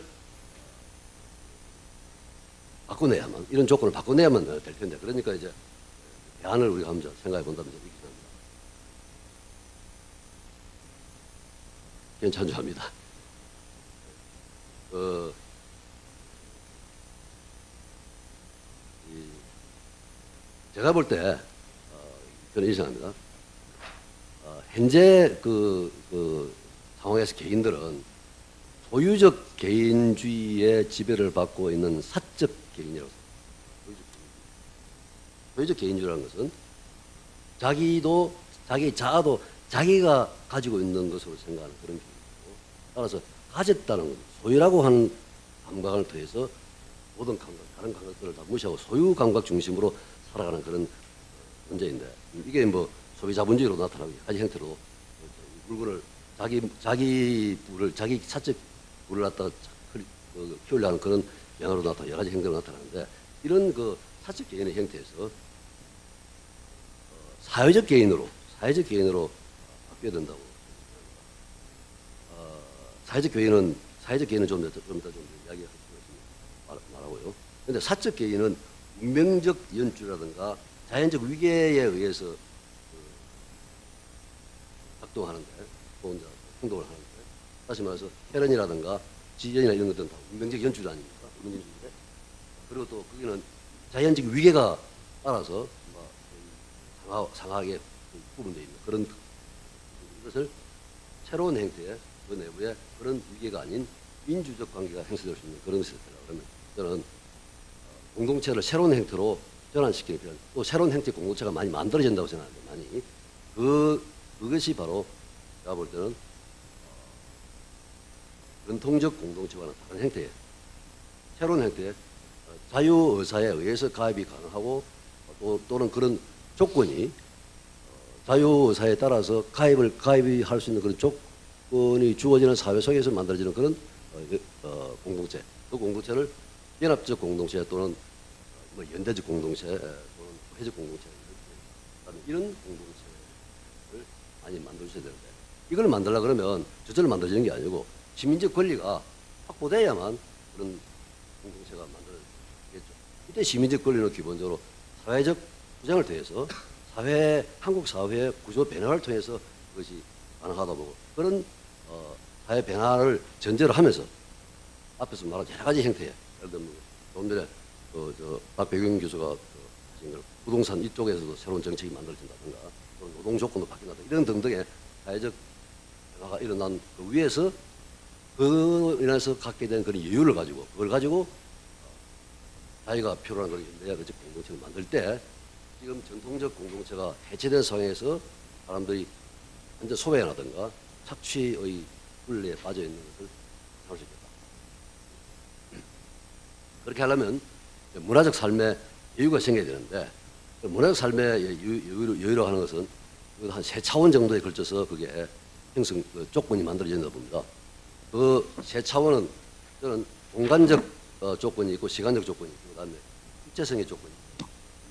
바꿔내야만, 이런 조건을 바꿔내야만 될 텐데, 그러니까 이제 대안을 우리가 한번 생각해 본다면 이렇게 합니다. 괜찮죠?합니다. 어, 이, 제가 볼 때, 어, 저는 이렇게 생각합니다. 어, 현재 그, 그 상황에서 개인들은 소유적 개인주의의 지배를 받고 있는 사적 개인이라고 생각합니다. 소유적 개인주의라는 것은 자기도, 자기 자아도 자기가 가지고 있는 것으로 생각하는 그런 개인이고, 따라서 가졌다는 것, 소유라고 하는 감각을 더해서 모든 감각, 다른 감각들을 다 무시하고 소유 감각 중심으로 살아가는 그런 문제인데, 이게 뭐 소비자본주의로 나타나고 여러 가지 형태로 물건을 자기 자기 부를 자기 사적 부를 갖다가 그, 키우려는 그런 영향으로 나타나 여러 가지 행동으로 나타나는데, 이런 그 사적 개인의 형태에서 어, 사회적 개인으로 사회적 개인으로 바뀌어야 된다고. 어, 사회적 개인은 사회적 개인은 좀 이따 좀, 좀 이야기할 수 말하고요. 그런데 사적 개인은 운명적 연주라든가 자연적 위계에 의해서 그 작동하는데, 또 이제 행동을 하는데, 다시 말해서 혈연이라든가 지연이나 이런 것들은 다 운명적 연출 아닙니까? 운명적인데, 그리고 또 거기는 자연적 위계가 따라서 뭐 상하, 상하게 구분되어 있는 그런 것을 새로운 행태의 그 내부에 그런 위계가 아닌 민주적 관계가 형성될 수 있는 그런 것이라고 그러면 저는 공동체를 새로운 형태로 전환시키는 필요, 또 새로운 형태의 공동체가 많이 만들어진다고 생각하는데, 많이 그 그것이 바로 제가 볼 때는 전통적 공동체와는 다른 형태의 새로운 형태의 자유의사에 의해서 가입이 가능하고, 또, 또는 그런 조건이 자유의사에 따라서 가입을 가입이 할 수 있는 그런 조건이 주어지는 사회 속에서 만들어지는 그런 어, 공동체, 그 공동체를 연합적 공동체 또는 뭐 연대적 공동체 또는 회적 공동체, 이런 공동체를 많이 만들어줘야 되는데, 이걸 만들려고 그러면 저절로 만들어지는 게 아니고 시민적 권리가 확보돼야만 그런 공동체가 만들어지겠죠. 이때 시민적 권리는 기본적으로 사회적 구장을 통해서 사회, 한국 사회의 구조 변화를 통해서 그것이 가능하다 보고, 그런 어, 사회 변화를 전제로 하면서 앞에서 말한 여러 가지 형태의, 예를 들면 조금 전에 그, 저, 박배경 교수가 그, 하신 부동산 이쪽에서도 새로운 정책이 만들어진다든가, 또는 노동 조건도 바뀐다든가, 이런 등등의 사회적 변화가 일어난 그 위에서 그로 인해서 갖게 된 그런 여유를 가지고, 그걸 가지고 자기가 필요한 걸 내야적 공동체를 만들 때 지금 전통적 공동체가 해체된 상황에서 사람들이 완전 소외나든가 착취의 굴레에 빠져 있는 것을 참을 수 있겠다. 그렇게 하려면 문화적 삶에 여유가 생겨야 되는데 문화적 삶에 여유로, 여유로 하는 것은 한 세 차원 정도에 걸쳐서 그게 형성 그 조건이 만들어진다 봅니다. 그 세 차원은 저는 공간적 어, 조건이 있고 시간적 조건이 있고 그다음에 실제성의 조건이 있고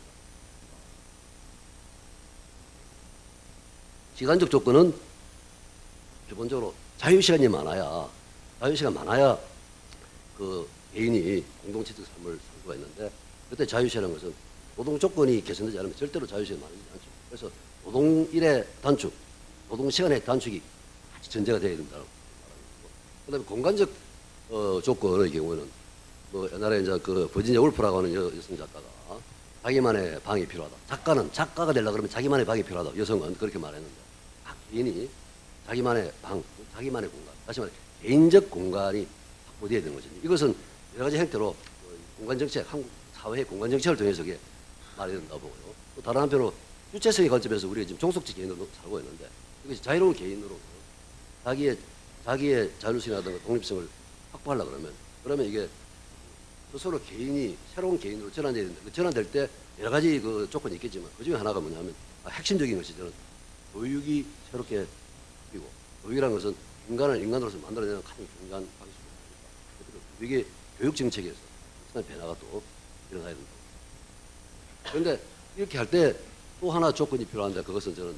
시간적 조건은 기본적으로 자유시간이 많아야 자유시간 많아야 그 개인이 공동체적 삶을 살 수가 있는데 그때 자유시간이라는 것은 노동 조건이 개선되지 않으면 절대로 자유시간이 많아지지 않죠. 그래서 노동일의 단축, 노동시간의 단축이 같이 전제가 되어야 된다고 말합니다. 그다음에 공간적 어, 조건의 경우는 뭐 옛날에 이제 그 버지니아 울프라고 하는 여, 여성 작가가 자기만의 방이 필요하다. 작가는 작가가 되려고 그러면 자기만의 방이 필요하다. 여성은 그렇게 말했는데 각 개인이 자기만의 방, 자기만의 공간, 다시 말해 개인적 공간이 확보되어야 되는 거죠. 이것은 여러 가지 형태로 공간 정책, 한국 사회의 공간 정책을 통해서 이게 말이 된다고 보고요. 또 다른 한편으로 주체성의 관점에서 우리가 지금 종속적 개인으로 살고 있는데 이것이 자유로운 개인으로 자기의 자기의 자율성이라든가 독립성을 확보하려 그러면 그러면 이게 스스로 개인이 새로운 개인으로 전환돼야 된다. 그 전환될 때 여러 가지 그 조건이 있겠지만 그 중에 하나가 뭐냐면 아, 핵심적인 것이 저는 교육이 새롭게 바뀌고 교육이라는 것은 인간을 인간으로서 만들어내는 가장 중요한 방식입니다. 이게 교육 정책에서 엄청난 변화가 또 일어나야 된다. 그런데 이렇게 할 때 또 하나 조건이 필요한데 그것은 저는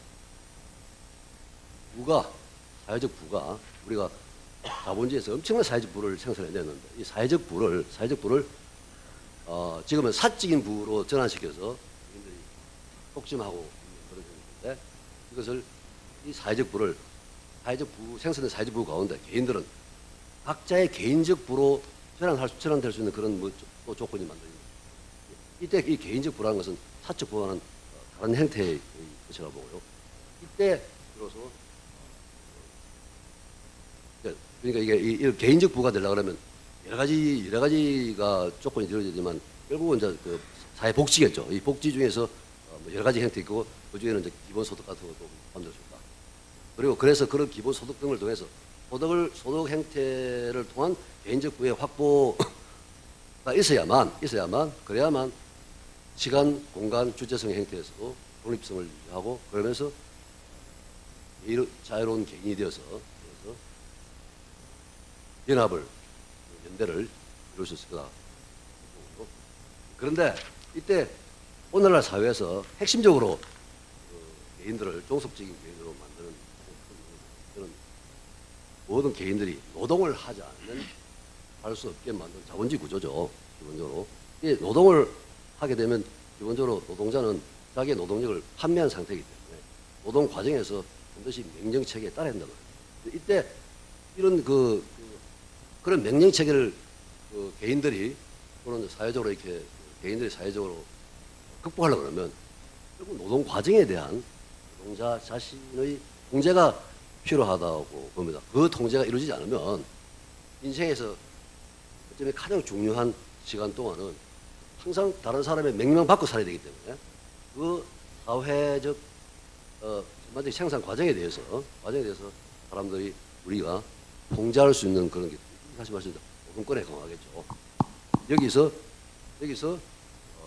부가 사회적 부가 우리가 자본주의에서 엄청난 사회적 부를 생산해냈는데 이 사회적 부를 사회적 부를 어, 지금은 사적인 부로 전환시켜서 국민들이 독점하고 있는 그런状態인데 이것을 이 사회적 부를 사회적 부 생산된 사회적 부 가운데 개인들은 각자의 개인적 부로 전환할 수, 전환될 수 있는 그런 뭐 조, 조건이 만들어집니다. 이때 이 개인적 부라는 것은 사적 부와는 다른 형태의 것이라고 보고요. 이때 비로소 그러니까 이게 이, 이 개인적 부가 되려고 그러면 여러 가지 여러 가지가 조건이 들어지지만 결국은 이제 그 사회 복지겠죠. 이 복지 중에서 뭐 여러 가지 형태 있고 그 중에는 이제 기본 소득 같은 것도 만들어준다. 그리고 그래서 그런 기본 소득 등을 통해서 소득을 소득 형태를 통한 개인적 부의 확보가 있어야만 있어야만 그래야만 시간, 공간, 주체성의 형태에서도 독립성을 유지하고 그러면서 자유로운 개인이 되어서 그래서 연합을 연대를 이룰 수 있을 거다. 그런데 이때 오늘날 사회에서 핵심적으로 그 개인들을 종속적인 개인으로 만드는 그런 모든 개인들이 노동을 하지 않으면 할 수 없게 만든 자본주의 구조죠. 기본적으로 이 노동을 하게 되면 기본적으로 노동자는 자기의 노동력을 판매한 상태이기 때문에 노동 과정에서 반드시 명령 체계에 따라야 한다고 해요. 이때 이런 그, 그 그런 명령 체계를 그 개인들이 또는 사회적으로 이렇게 개인들이 사회적으로 극복하려고 그러면 결국 노동 과정에 대한 노동자 자신의 통제가 필요하다고 봅니다. 그 통제가 이루어지지 않으면 인생에서 어쩌면 가장 중요한 시간 동안은 항상 다른 사람의 명령 받고 살아야 되기 때문에 그 사회적 어, 전반적인 생산 과정에 대해서 과정에 대해서 사람들이 우리가 통제할 수 있는 그런 게 다시 말해서 노동권에 강화하겠죠. 여기서 여기서 어,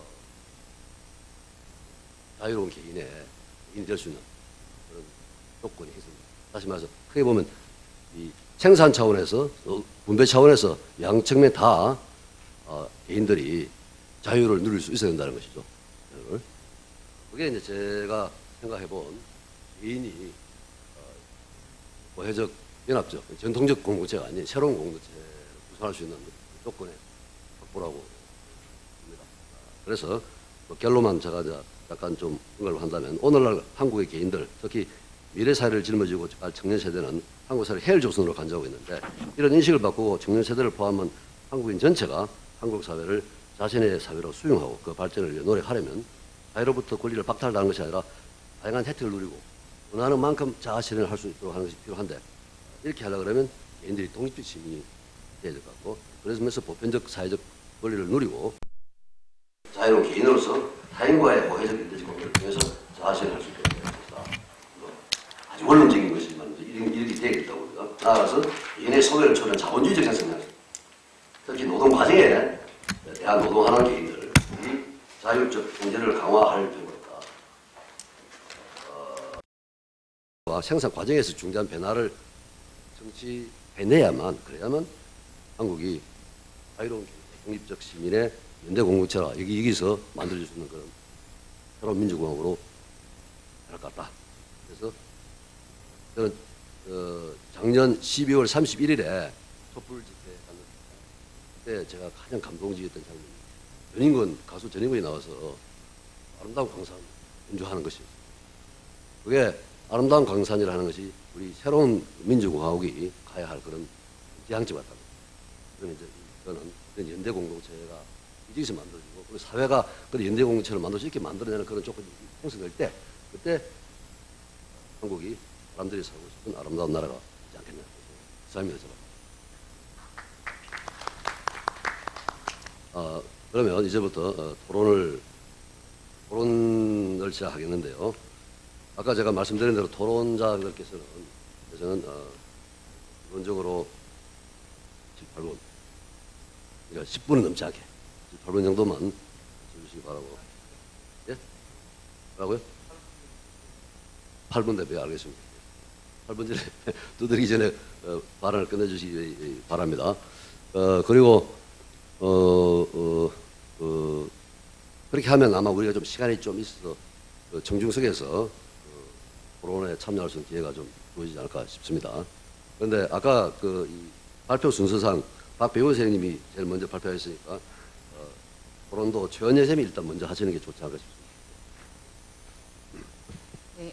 자유로운 개인의 개인이 될 수 있는 그런 조건이 있습니다. 다시 말해서 크게 보면 이 생산 차원에서 분배 차원에서 양측면 다 어, 개인들이 자유를 누릴 수 있어야 된다는 것이죠. 그게 이제 제가 생각해본 개인이 어, 고해적 연합적 전통적 공동체가 아닌 새로운 공동체를 구성할 수 있는 조건의 확보라고 봅니다. 그래서 뭐 결론만 제가 약간 좀 언급을 한다면 오늘날 한국의 개인들 특히 미래 사회를 짊어지고 갈 청년 세대는 한국 사회를 헬 조선으로 간주하고 있는데 이런 인식을 바꾸고 청년 세대를 포함한 한국인 전체가 한국 사회를 자신의 사회로 수용하고 그 발전을 위해 노력하려면 사회로부터 권리를 박탈하는 것이 아니라 다양한 혜택을 누리고 원하는 만큼 자아 실현을 할 수 있도록 하는 것이 필요한데 이렇게 하려고 그러면 개인들이 독립적 시민이 돼야 될 것 같고 그러면서 보편적 사회적 권리를 누리고 자유로운 개인으로서 타인과의 고해적 인대적 관계를 통해서 자아실현할 수 있도록 되어 있다. 아주 원론적인 것이지만 이렇게, 이렇게 되어있다고 합니다. 나아가서 개인의 소외를 초래한 자본주의적 생산, 특히 노동 과정에 대한 노동하는 개인들, 이 자율적 통제를 강화할 필요가 있다. 어, 생산 과정에서 중대한 변화를 정치해내야만, 그래야만 한국이 자유로운 독립적 시민의 연대 공동체라 여기 여기서 만들어질 수 있는 그런 새로운 민주공화국으로 할 것 같다. 그래서 저는 어, 작년 십이월 삼십일일에 촛불 집회 때 제가 가장 감동적이었던 장면이 전인권 가수 전인권이 나와서 아름다운 강산 연주하는 것이었어요. 그게 아름다운 강산이라는 것이 우리 새로운 민주공화국이 가야 할 그런 지향점 같다. 그건 이제 이거는 그런 연대 공동체가 이쪽에서 만들어지고 그리고 사회가 그런 연대 공동체를 만들 수 있게 만들어내는 그런 조건이 형성될 때 그때 한국이 사람들이 살고 싶은 아름다운 나라가 되지 않겠냐. 이상입니다. 어, 그러면 이제부터 어, 토론을 토론을 시작하겠는데요. 아까 제가 말씀드린 대로 토론자들께서는 저는 어, 기본적으로 칠, 팔 분 그러니까 십 분은 넘지 않게 칠, 팔 분 정도만 해주시기 바라고. 예? 뭐라고요? 팔 분 대표 알겠습니다. 팔 분 전에 두드리기 전에 어, 발언을 끝내주시기 바랍니다. 어, 그리고 어, 어, 어, 그렇게 하면 아마 우리가 좀 시간이 좀 있어서 그 정중석에서 어, 토론에 참여할 수 있는 기회가 좀 주어지지 않을까 싶습니다. 그런데 아까 그 이 발표 순서상 박 배우 선생님이 제일 먼저 발표했으니까 어, 토론도 최원재 선생님이 일단 먼저 하시는 게 좋지 않을까 싶습니다. 네.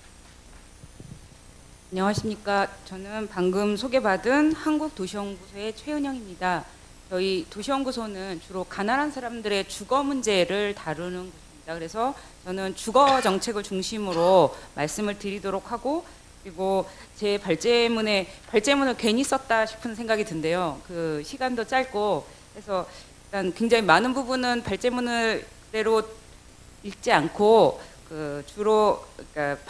안녕하십니까. 저는 방금 소개받은 한국도시연구소의 최은영입니다. 저희 도시연구소는 주로 가난한 사람들의 주거 문제를 다루는 곳입니다. 그래서 저는 주거 정책을 중심으로 말씀을 드리도록 하고, 그리고 제 발제문에 발제문을 괜히 썼다 싶은 생각이 든데요. 그 시간도 짧고 해서 일단 굉장히 많은 부분은 발제문을 대로 읽지 않고 그 주로 그러니까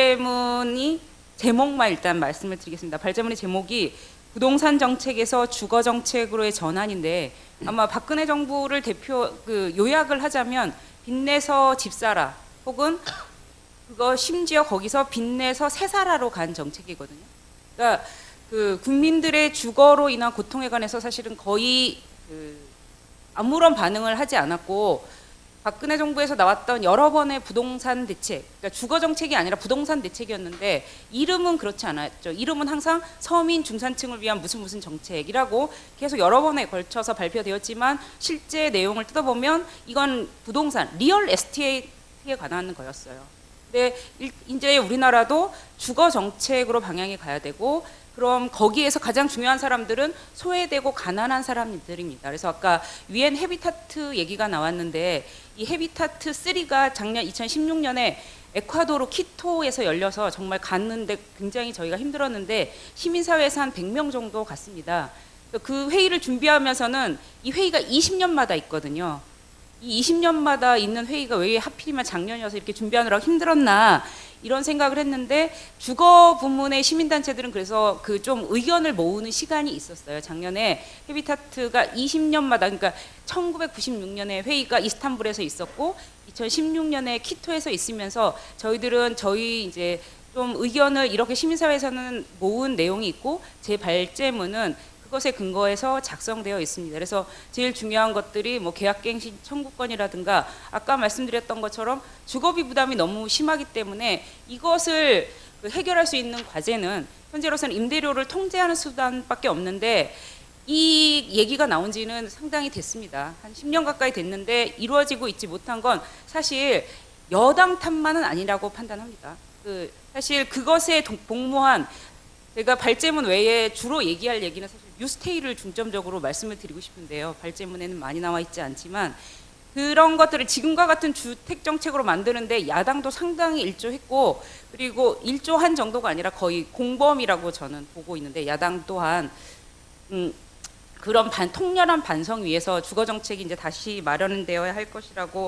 발제문이 제목만 일단 말씀을 드리겠습니다. 발제문의 제목이 부동산 정책에서 주거 정책으로의 전환인데, 아마 박근혜 정부를 대표 그 요약을 하자면 빚내서 집 사라, 혹은 그거 심지어 거기서 빚내서 새 사라로 간 정책이거든요. 그러니까 그 국민들의 주거로 인한 고통에 관해서 사실은 거의 그 아무런 반응을 하지 않았고, 박근혜 정부에서 나왔던 여러 번의 부동산 대책, 그러니까 주거 정책이 아니라 부동산 대책이었는데 이름은 그렇지 않았죠. 이름은 항상 서민 중산층을 위한 무슨 무슨 정책이라고 계속 여러 번에 걸쳐서 발표되었지만 실제 내용을 뜯어보면 이건 부동산, 리얼 에스테이트에 관한 거였어요. 근데 이제 우리나라도 주거 정책으로 방향이 가야 되고, 그럼 거기에서 가장 중요한 사람들은 소외되고 가난한 사람들입니다. 그래서 아까 유엔 헤비타트 얘기가 나왔는데, 이 헤비타트 쓰리가 작년 이천십육 년에 에콰도르 키토에서 열려서 정말 갔는데 굉장히 저희가 힘들었는데 시민사회에서 한 백 명 정도 갔습니다. 그 회의를 준비하면서는 이 회의가 이십 년마다 있거든요. 이 이십 년마다 있는 회의가 왜 하필이면 작년이어서 이렇게 준비하느라 힘들었나 이런 생각을 했는데, 주거 부문의 시민단체들은 그래서 그 좀 의견을 모으는 시간이 있었어요. 작년에 헤비타트가 이십 년마다, 그러니까 천구백구십육 년에 회의가 이스탄불에서 있었고 이천십육 년에 키토에서 있으면서 저희들은 저희 이제 좀 의견을 이렇게 시민사회에서는 모은 내용이 있고 제 발제문은 그것에 근거해서 작성되어 있습니다. 그래서 제일 중요한 것들이 뭐 계약갱신 청구권이라든가 아까 말씀드렸던 것처럼 주거비 부담이 너무 심하기 때문에 이것을 해결할 수 있는 과제는 현재로서는 임대료를 통제하는 수단밖에 없는데, 이 얘기가 나온 지는 상당히 됐습니다. 한 십 년 가까이 됐는데 이루어지고 있지 못한 건 사실 여당 탓만은 아니라고 판단합니다. 그 사실 그것에 복무한, 제가 발제문 외에 주로 얘기할 얘기는 사실 뉴스테이를 중점적으로 말씀을 드리고 싶은데요. 발제문에는 많이 나와 있지 않지만 그런 것들을 지금과 같은 주택 정책으로 만드는데 야당도 상당히 일조했고, 그리고 일조한 정도가 아니라 거의 공범이라고 저는 보고 있는데, 야당 또한 음, 그런 반, 통렬한 반성 위에서 주거 정책이 이제 다시 마련되어야 할 것이라고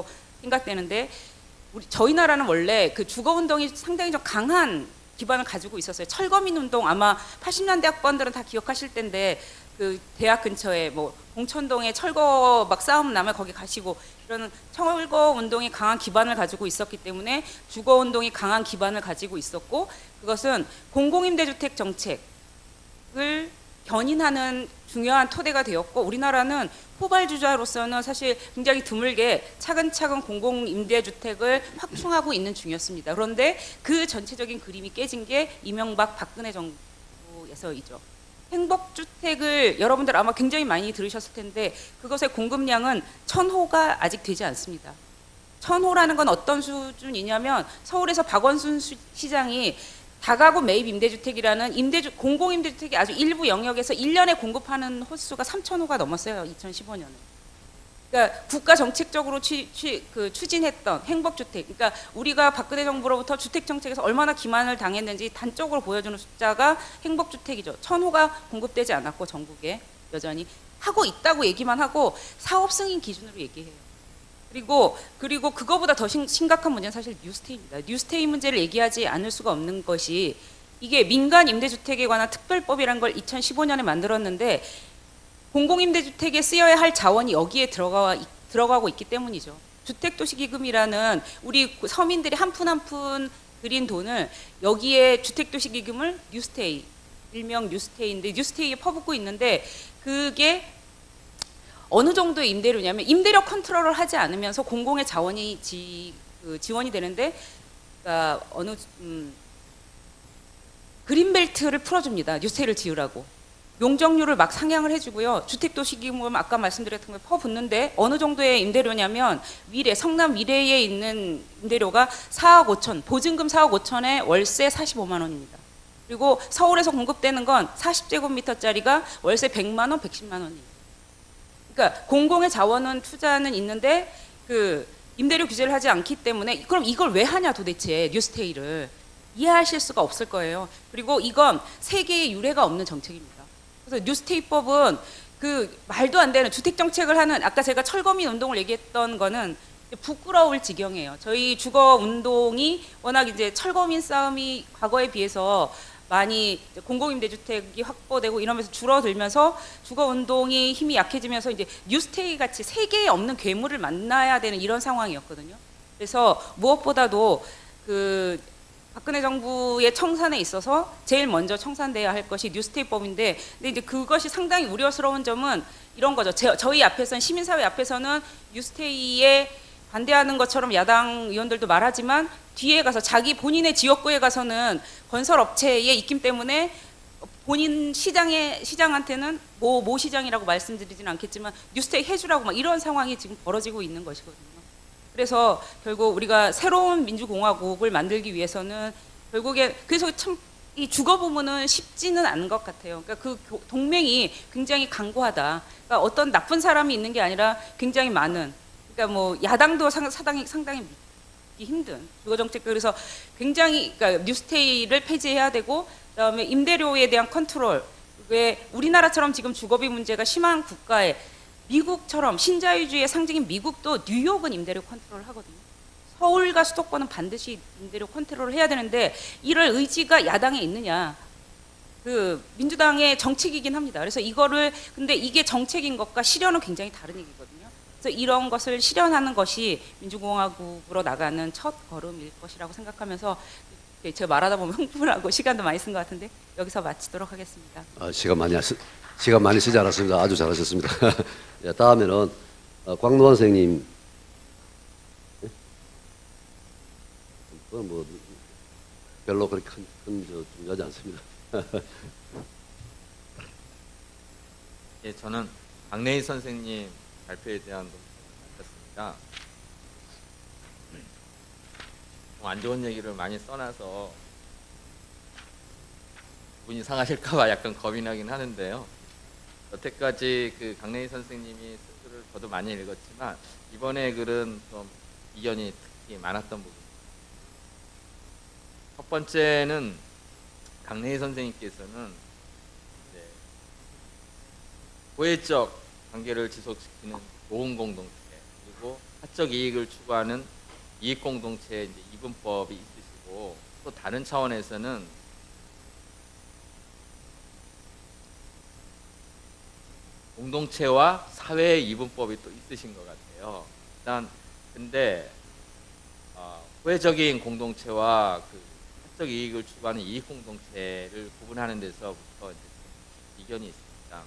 생각되는데 우리 저희 나라는 원래 그 주거 운동이 상당히 좀 강한 기반을 가지고 있었어요. 철거민 운동 아마 팔십 년대 학번들은 다 기억하실 텐데 그 대학 근처에 뭐 공천동에 철거 막 싸움 나면 거기 가시고 이런 철거 운동이 강한 기반을 가지고 있었기 때문에 주거 운동이 강한 기반을 가지고 있었고 그것은 공공임대주택 정책을 견인하는 중요한 토대가 되었고 우리나라는 후발주자로서는 사실 굉장히 드물게 차근차근 공공임대주택을 확충하고 있는 중이었습니다. 그런데 그 전체적인 그림이 깨진 게 이명박 박근혜 정부에서이죠. 행복주택을 여러분들 아마 굉장히 많이 들으셨을 텐데 그것의 공급량은 천 호가 아직 되지 않습니다. 천 호라는 건 어떤 수준이냐면 서울에서 박원순 시장이 다가구 매입 임대주택이라는 임대주, 공공임대주택이 아주 일부 영역에서 일 년에 공급하는 호수가 삼천 호가 넘었어요. 이천십오 년에. 그러니까 국가 정책적으로 취, 취, 그 추진했던 행복주택, 그러니까 우리가 박근혜 정부로부터 주택 정책에서 얼마나 기만을 당했는지 단적으로 보여주는 숫자가 행복주택이죠. 천 호가 공급되지 않았고 전국에 여전히 하고 있다고 얘기만 하고 사업 승인 기준으로 얘기해요. 그리고 그리고 그거보다 더 심각한 문제는 사실 뉴스테이입니다. 뉴스테이 문제를 얘기하지 않을 수가 없는 것이 이게 민간 임대주택에 관한 특별법이라는 걸 이천십오 년에 만들었는데 공공임대주택에 쓰여야 할 자원이 여기에 들어가, 들어가고 있기 때문이죠. 주택도시기금이라는 우리 서민들이 한 푼 한 푼 들인 돈을 여기에 주택도시기금을 뉴스테이, 일명 뉴스테이인데 뉴스테이에 퍼붓고 있는데 그게 어느 정도의 임대료냐면 임대료 컨트롤을 하지 않으면서 공공의 자원이 지, 그 지원이 되는데 그러니까 어느 음, 그린벨트를 풀어줍니다. 뉴스테이를 지으라고. 용적률을 막 상향을 해주고요. 주택도시기금 아까 말씀드렸던 걸 퍼붓는데 어느 정도의 임대료냐면 위례, 성남 위례에 있는 임대료가 사억 오천, 보증금 사억 오천에 월세 사십오만 원입니다. 그리고 서울에서 공급되는 건 사십 제곱미터짜리가 월세 백만 원, 백십만 원입니다. 그러니까 공공의 자원은 투자는 있는데 그 임대료 규제를 하지 않기 때문에 그럼 이걸 왜 하냐 도대체 뉴스테이를 이해하실 수가 없을 거예요. 그리고 이건 세계에 유례가 없는 정책입니다. 그래서 뉴스테이법은 그 말도 안 되는 주택 정책을 하는 아까 제가 철거민 운동을 얘기했던 거는 부끄러울 지경이에요. 저희 주거 운동이 워낙 이제 철거민 싸움이 과거에 비해서 많이 공공임대주택이 확보되고 이러면서 줄어들면서 주거운동이 힘이 약해지면서 이제 뉴스테이 같이 세계에 없는 괴물을 만나야 되는 이런 상황이었거든요. 그래서 무엇보다도 그 박근혜 정부의 청산에 있어서 제일 먼저 청산돼야 할 것이 뉴스테이법인데 근데 이제 그것이 상당히 우려스러운 점은 이런 거죠. 제, 저희 앞에서는 시민사회 앞에서는 뉴스테이에 반대하는 것처럼 야당 의원들도 말하지만 뒤에 가서 자기 본인의 지역구에 가서는 건설업체의 입김 때문에 본인 시장에 시장한테는 모, 모 시장이라고 말씀드리지는 않겠지만 뉴스테이 해주라고 막 이런 상황이 지금 벌어지고 있는 것이거든요. 그래서 결국 우리가 새로운 민주공화국을 만들기 위해서는 결국에 그래서 참 이 주거 부문은 쉽지는 않은 것 같아요. 그러니까 그 동맹이 굉장히 강고하다. 그러니까 어떤 나쁜 사람이 있는 게 아니라 굉장히 많은. 그러니까 뭐 야당도 상당히 상당히 믿기 힘든 주거 정책. 그래서 굉장히 그러니까 뉴스테이를 폐지해야 되고 그다음에 임대료에 대한 컨트롤. 왜 우리나라처럼 지금 주거비 문제가 심한 국가에 미국처럼 신자유주의의 상징인 미국도 뉴욕은 임대료 컨트롤을 하거든요. 서울과 수도권은 반드시 임대료 컨트롤을 해야 되는데 이럴 의지가 야당에 있느냐. 그 민주당의 정책이긴 합니다. 그래서 이거를 근데 이게 정책인 것과 실현은 굉장히 다른 얘기거든요. 그래서 이런 것을 실현하는 것이 민주공화국으로 나가는 첫 걸음일 것이라고 생각하면서 제가 말하다 보면 흥분하고 시간도 많이 쓴 것 같은데 여기서 마치도록 하겠습니다. 아, 시간 많이 쓰, 시간 많이 쓰지 않았습니다. 아주 잘하셨습니다. 예, 다음에는 어, 광노환 선생님. 네? 그건 뭐 별로 그렇게 큰, 큰 저, 중요하지 않습니다. 예, 저는 박내희 선생님 발표에 대한 논평을 맡았습니다. 안 좋은 얘기를 많이 써놔서 분이 상하실까봐 약간 겁이 나긴 하는데요. 여태까지 그 강내희 선생님이 쓴 글을 저도 많이 읽었지만 이번에 글은 좀 이견이 특히 많았던 부분입니다. 첫 번째는 강내희 선생님께서는 이제 고해적 관계를 지속시키는 좋은 공동체 그리고 있으시고 사적 이익을 추구하는 이익 공동체 이제 이분법이 있으시고 또 다른 차원에서는 공동체와 사회의 이분법이 또 있으신 것 같아요. 일단 근데 어, 후회적인 공동체와 그 사적 이익을 추구하는 이익 공동체를 구분하는 데서부터 이제 이견이 있습니다.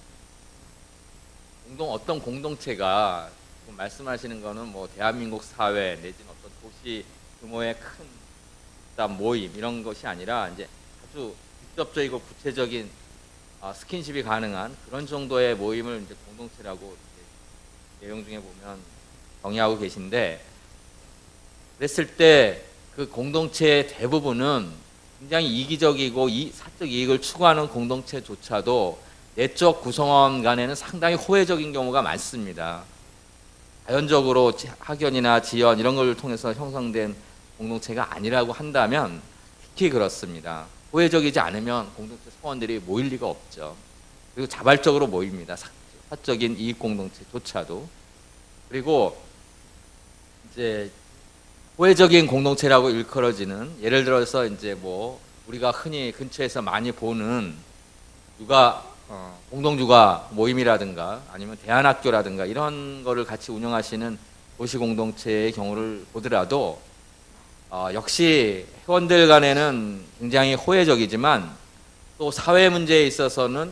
공동 어떤 공동체가 지금 말씀하시는 거는 뭐 대한민국 사회 내지는 어떤 도시 규모의 큰 집단 모임 이런 것이 아니라 이제 아주 직접적이고 구체적인 어, 스킨십이 가능한 그런 정도의 모임을 이제 공동체라고 내용 중에 보면 정의하고 계신데, 그랬을 때 그 공동체의 대부분은 굉장히 이기적이고 이 사적 이익을 추구하는 공동체조차도 내적 구성원 간에는 상당히 호혜적인 경우가 많습니다. 자연적으로 학연이나 지연 이런 걸 통해서 형성된 공동체가 아니라고 한다면 특히 그렇습니다. 호혜적이지 않으면 공동체 성원들이 모일 리가 없죠. 그리고 자발적으로 모입니다. 사적인 이익 공동체조차도. 그리고 이제 호혜적인 공동체라고 일컬어지는, 예를 들어서 이제 뭐 우리가 흔히 근처에서 많이 보는 육아 어, 공동육아 모임이라든가 아니면 대안학교라든가 이런 거를 같이 운영하시는 도시 공동체의 경우를 보더라도 어, 역시 회원들 간에는 굉장히 호혜적이지만 또 사회 문제에 있어서는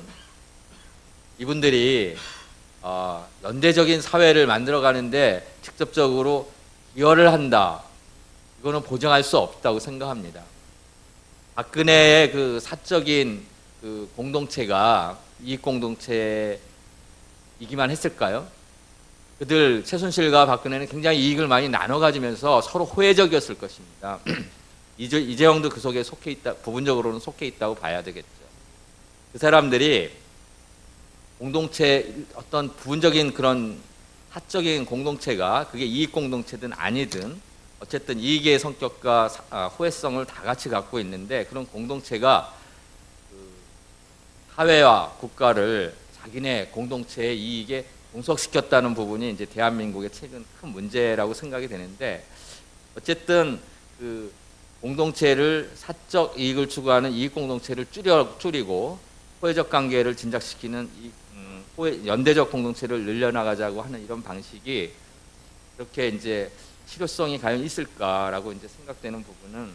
이분들이 어, 연대적인 사회를 만들어가는데 직접적으로 기여를 한다. 이거는 보장할 수 없다고 생각합니다. 박근혜의 그 사적인 그 공동체가 이익 공동체이기만 했을까요? 그들 최순실과 박근혜는 굉장히 이익을 많이 나눠 가지면서 서로 호혜적이었을 것입니다. 이재, 이재용도 그 속에 속해 있다, 부분적으로는 속해 있다고 봐야 되겠죠. 그 사람들이 공동체 어떤 부분적인 그런 사적인 공동체가 그게 이익 공동체든 아니든 어쨌든 이익의 성격과 호혜성을 다 같이 갖고 있는데, 그런 공동체가 그 사회와 국가를 자기네 공동체의 이익에 종속시켰다는 부분이 이제 대한민국의 최근 큰 문제라고 생각이 되는데, 어쨌든 그 공동체를 사적 이익을 추구하는 이익 공동체를 줄여 줄이고 호혜적 관계를 진작시키는 이 음, 호혜, 연대적 공동체를 늘려나가자고 하는 이런 방식이 그렇게 이제 실효성이 과연 있을까라고 이제 생각되는 부분은,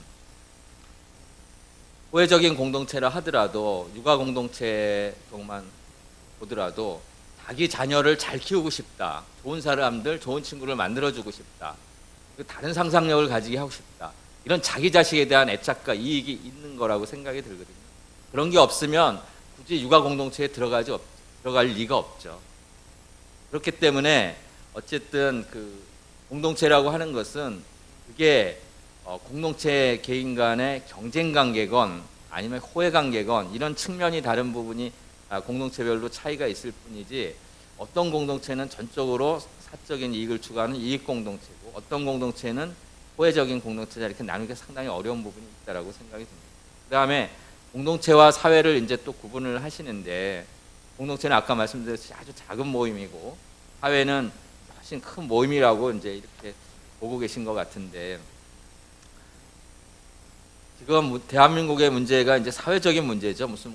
호혜적인 공동체라 하더라도 육아 공동체 경우만 보더라도 자기 자녀를 잘 키우고 싶다, 좋은 사람들, 좋은 친구를 만들어주고 싶다, 그리고 다른 상상력을 가지게 하고 싶다, 이런 자기 자식에 대한 애착과 이익이 있는 거라고 생각이 들거든요. 그런 게 없으면 굳이 육아 공동체에 들어가지 없, 들어갈 리가 없죠. 그렇기 때문에 어쨌든 그 공동체라고 하는 것은 그게 어, 공동체 개인 간의 경쟁 관계건 아니면 호혜 관계건 이런 측면이 다른 부분이 아, 공동체별로 차이가 있을 뿐이지, 어떤 공동체는 전적으로 사적인 이익을 추구하는 이익 공동체고 어떤 공동체는 호혜적인 공동체다, 이렇게 나누기가 상당히 어려운 부분이 있다라고 생각이 듭니다. 그 다음에 공동체와 사회를 이제 또 구분을 하시는데, 공동체는 아까 말씀드렸듯이 아주 작은 모임이고 사회는 훨씬 큰 모임이라고 이제 이렇게 보고 계신 것 같은데, 지금 대한민국의 문제가 이제 사회적인 문제죠. 무슨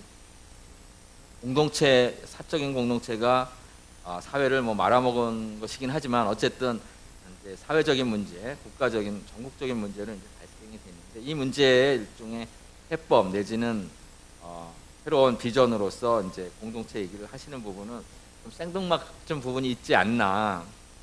공동체, 사적인 공동체가 사회를 뭐 말아먹은 것이긴 하지만 어쨌든 이제 사회적인 문제, 국가적인, 전국적인 문제는 이제 발생이 되는데, 이 문제의 일종의 해법 내지는 어, 새로운 비전으로서 이제 공동체 얘기를 하시는 부분은 좀 생뚱맞은 부분이 있지 않나.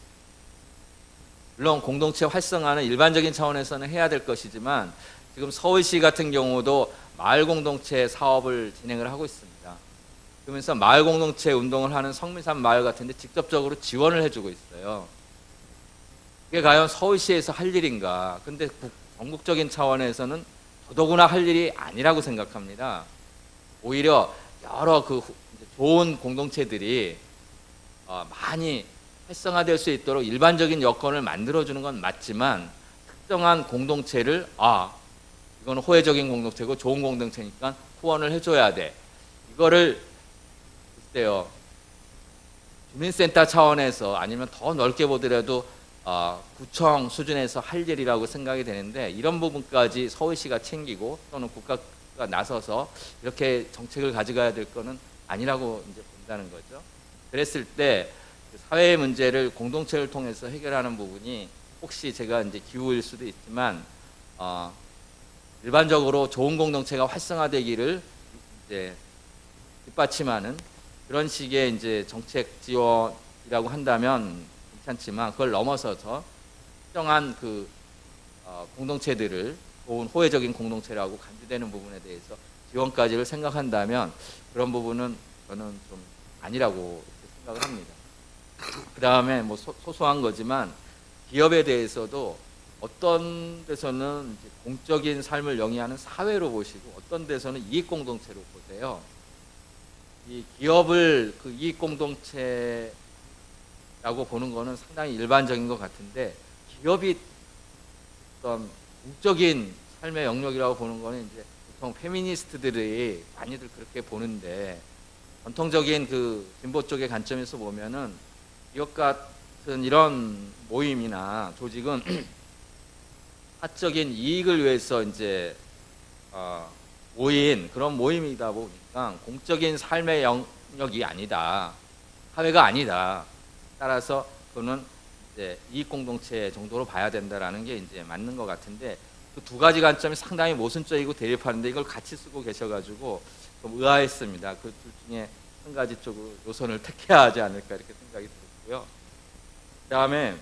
물론 공동체 활성화는 일반적인 차원에서는 해야 될 것이지만 지금 서울시 같은 경우도 마을 공동체 사업을 진행을 하고 있습니다. 그러면서 마을 공동체 운동을 하는 성미산 마을 같은 데 직접적으로 지원을 해주고 있어요. 그게 과연 서울시에서 할 일인가? 근데 전국적인 차원에서는 더더구나 할 일이 아니라고 생각합니다. 오히려 여러 그 좋은 공동체들이 많이 활성화될 수 있도록 일반적인 여건을 만들어주는 건 맞지만, 특정한 공동체를 아 이거는 호혜적인 공동체고 좋은 공동체니까 후원을 해줘야 돼, 이거를 글쎄요 주민센터 차원에서 아니면 더 넓게 보더라도 어, 구청 수준에서 할 일이라고 생각이 되는데 이런 부분까지 서울시가 챙기고 또는 국가가 나서서 이렇게 정책을 가져가야 될 거는 아니라고 이제 본다는 거죠. 그랬을 때 사회의 문제를 공동체를 통해서 해결하는 부분이 혹시 제가 이제 기우일 수도 있지만 어, 일반적으로 좋은 공동체가 활성화되기를 이제 뒷받침하는 그런 식의 이제 정책 지원이라고 한다면 괜찮지만 그걸 넘어서서 특정한 그 어, 공동체들을 좋은 호혜적인 공동체라고 간주되는 부분에 대해서 지원까지를 생각한다면 그런 부분은 저는 좀 아니라고 생각을 합니다. 그 다음에 뭐 소, 소소한 거지만 기업에 대해서도 어떤 데서는 이제 공적인 삶을 영위하는 사회로 보시고 어떤 데서는 이익 공동체로 보세요. 이 기업을 그 이익 공동체라고 보는 거는 상당히 일반적인 것 같은데 기업이 어떤 공적인 삶의 영역이라고 보는 거는 이제 보통 페미니스트들이 많이들 그렇게 보는데 전통적인 그 진보 쪽의 관점에서 보면은 기업 같은 이런 모임이나 조직은 사적인 이익을 위해서 이제 어, 모인 그런 모임이다 보니까 공적인 삶의 영역이 아니다, 사회가 아니다. 따라서 그거는 이제 이익 공동체 정도로 봐야 된다라는 게 이제 맞는 것 같은데 그 두 가지 관점이 상당히 모순적이고 대립하는데 이걸 같이 쓰고 계셔가지고 좀 의아했습니다. 그 둘 중에 한 가지 쪽으로 노선을 택해야 하지 않을까 이렇게 생각이 들었고요. 그다음에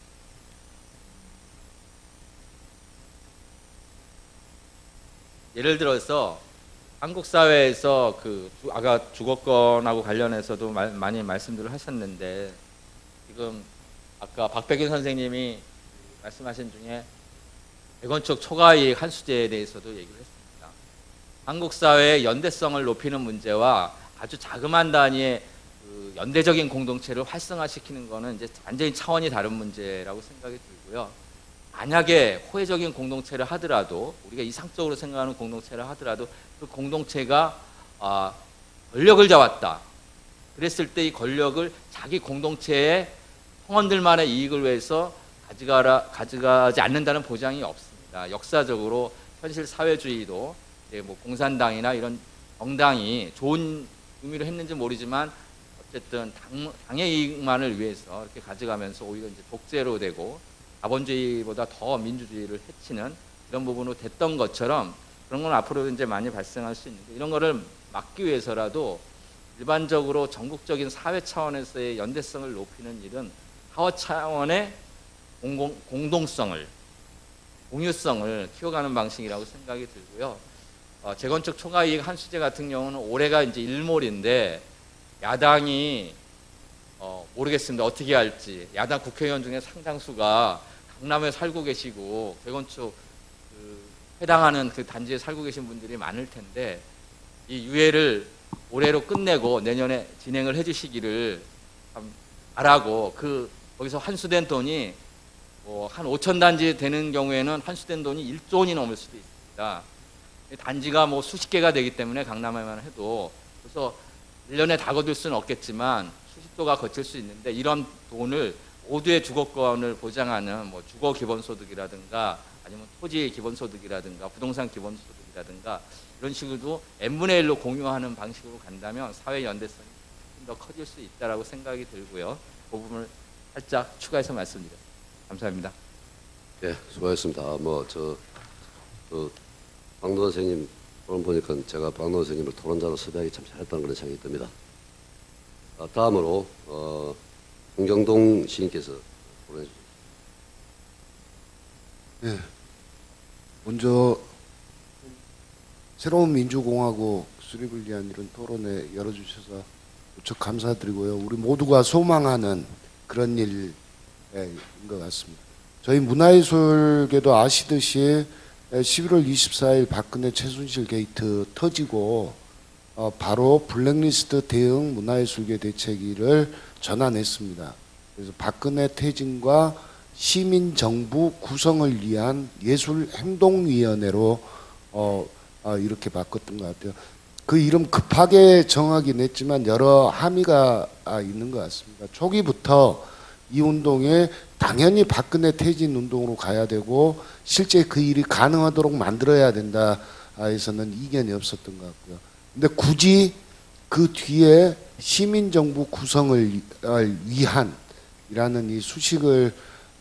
예를 들어서 한국 사회에서 그 아까 주거권하고 관련해서도 말, 많이 말씀들을 하셨는데 지금 아까 박백윤 선생님이 말씀하신 중에 재건축 초과이익 환수제에 대해서도 얘기를 했습니다. 한국 사회의 연대성을 높이는 문제와 아주 자그마한 단위의 그 연대적인 공동체를 활성화시키는 것은 이제 완전히 차원이 다른 문제라고 생각이 들고요. 만약에 호혜적인 공동체를 하더라도 우리가 이상적으로 생각하는 공동체를 하더라도 그 공동체가 아, 권력을 잡았다. 그랬을 때 이 권력을 자기 공동체의 성원들만의 이익을 위해서 가져가라, 가져가지 않는다는 보장이 없습니다. 역사적으로 현실 사회주의도 이제 뭐 공산당이나 이런 정당이 좋은 의미로 했는지 모르지만 어쨌든 당, 당의 이익만을 위해서 이렇게 가져가면서 오히려 이제 독재로 되고 자본주의보다 더 민주주의를 해치는 이런 부분으로 됐던 것처럼 그런 건 앞으로 이제 많이 발생할 수 있는데 이런 거를 막기 위해서라도 일반적으로 전국적인 사회 차원에서의 연대성을 높이는 일은 사회 차원의 공공, 공동성을 공유성을 키워가는 방식이라고 생각이 들고요. 어, 재건축 초과이익 환수제 같은 경우는 올해가 이제 일몰인데 야당이 어, 모르겠습니다. 어떻게 할지. 야당 국회의원 중에 상당수가 강남에 살고 계시고 재건축 그 해당하는 그 단지에 살고 계신 분들이 많을 텐데 이 유예를 올해로 끝내고 내년에 진행을 해주시기를 바라고 그 거기서 환수된 돈이 뭐 한 오천 단지 되는 경우에는 환수된 돈이 일조 원이 넘을 수도 있습니다. 단지가 뭐 수십 개가 되기 때문에 강남에만 해도 그래서 일 년에 다 거둘 수는 없겠지만 수십 조가 거칠 수 있는데 이런 돈을 모두의 주거권을 보장하는 뭐 주거 기본소득이라든가 아니면 토지 기본소득이라든가 부동산 기본소득이라든가 이런 식으로 n분의 일로 공유하는 방식으로 간다면 사회 연대성이 좀 더 커질 수 있다라고 생각이 들고요. 그 부분을 살짝 추가해서 말씀드립니다. 감사합니다. 예, 수고하셨습니다. 뭐 저 그 박노 선생님 토론 보니까 제가 박노 선생님을 토론자로 섭외하기 참 잘했다는 그런 생각이 듭니다. 아, 다음으로 어, 홍경동 시인께서 토론해 주십시오. 네. 먼저 새로운 민주공화국 수립을 위한 이런 토론에 열어주셔서 무척 감사드리고요. 우리 모두가 소망하는 그런 일인 것 같습니다. 저희 문화예술계도 아시듯이 십일월 이십사일 박근혜 최순실 게이트 터지고 어, 바로 블랙리스트 대응 문화예술계 대책위를 전환했습니다. 그래서 박근혜 퇴진과 시민정부 구성을 위한 예술행동위원회로 어, 어, 이렇게 바꿨던 것 같아요. 그 이름 급하게 정하긴 했지만 여러 함의가 아, 있는 것 같습니다. 초기부터 이 운동의 당연히 박근혜 퇴진 운동으로 가야 되고 실제 그 일이 가능하도록 만들어야 된다 에서는 이견이 없었던 것 같고요. 근데 굳이 그 뒤에 시민정부 구성을 위한 이라는 이 수식을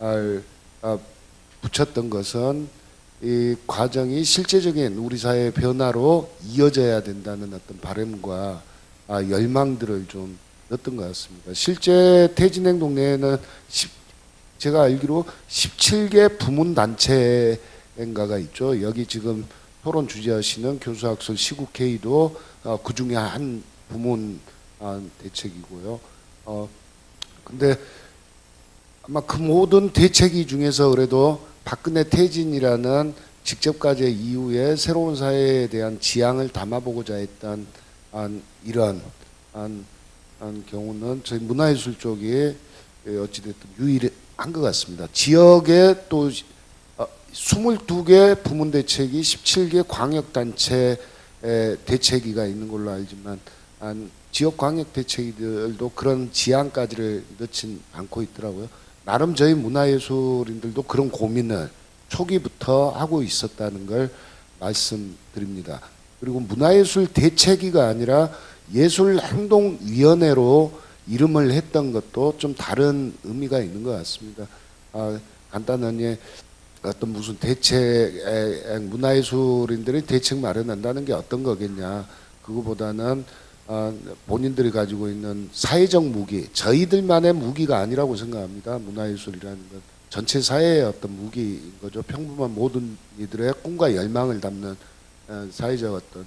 붙였던 것은 이 과정이 실제적인 우리 사회의 변화로 이어져야 된다는 어떤 바람과 열망들을 좀 넣었던 것 같습니다. 실제 퇴진행동 내에는 제가 알기로 십칠 개 부문단체인가가 있죠. 여기 지금 토론 주재하시는 교수학술 시국회의도 그 중에 한 부문 대책이고요. 어, 근데 아마 그 모든 대책이 중에서 그래도 박근혜 퇴진이라는 직접과제 이후에 새로운 사회에 대한 지향을 담아보고자 했던 한 이런 한, 한 경우는 저희 문화예술 쪽이 어찌됐든 유일한 것 같습니다. 지역에 또 스물두 개 부문 대책이 십칠 개 광역단체 대책위가 있는 걸로 알지만 한 지역 광역 대책위들도 그런 지향까지를 넣진 않고 있더라고요. 나름 저희 문화예술인들도 그런 고민을 초기부터 하고 있었다는 걸 말씀드립니다. 그리고 문화예술 대책위가 아니라 예술행동위원회로 이름을 했던 것도 좀 다른 의미가 있는 것 같습니다. 아, 간단하게 어떤 무슨 대책, 문화예술인들이 대책 마련한다는 게 어떤 거겠냐. 그거보다는 어, 본인들이 가지고 있는 사회적 무기, 저희들만의 무기가 아니라고 생각합니다. 문화예술이라는 건 전체 사회의 어떤 무기인 거죠. 평범한 모든 이들의 꿈과 열망을 담는 어, 사회적 어떤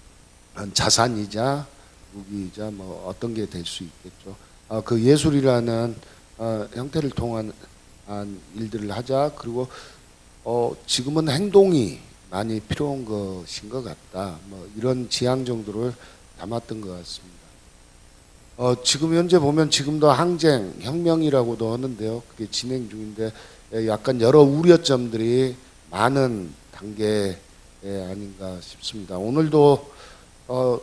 자산이자 무기이자 뭐 어떤 게 될 수 있겠죠. 어, 그 예술이라는 어, 형태를 통한 일들을 하자. 그리고 어, 지금은 행동이 많이 필요한 것인 것 같다. 뭐 이런 지향 정도를 담았던 것 같습니다. 어, 지금 현재 보면 지금도 항쟁, 혁명이라고도 하는데요. 그게 진행 중인데 약간 여러 우려점들이 많은 단계에 아닌가 싶습니다. 오늘도 어,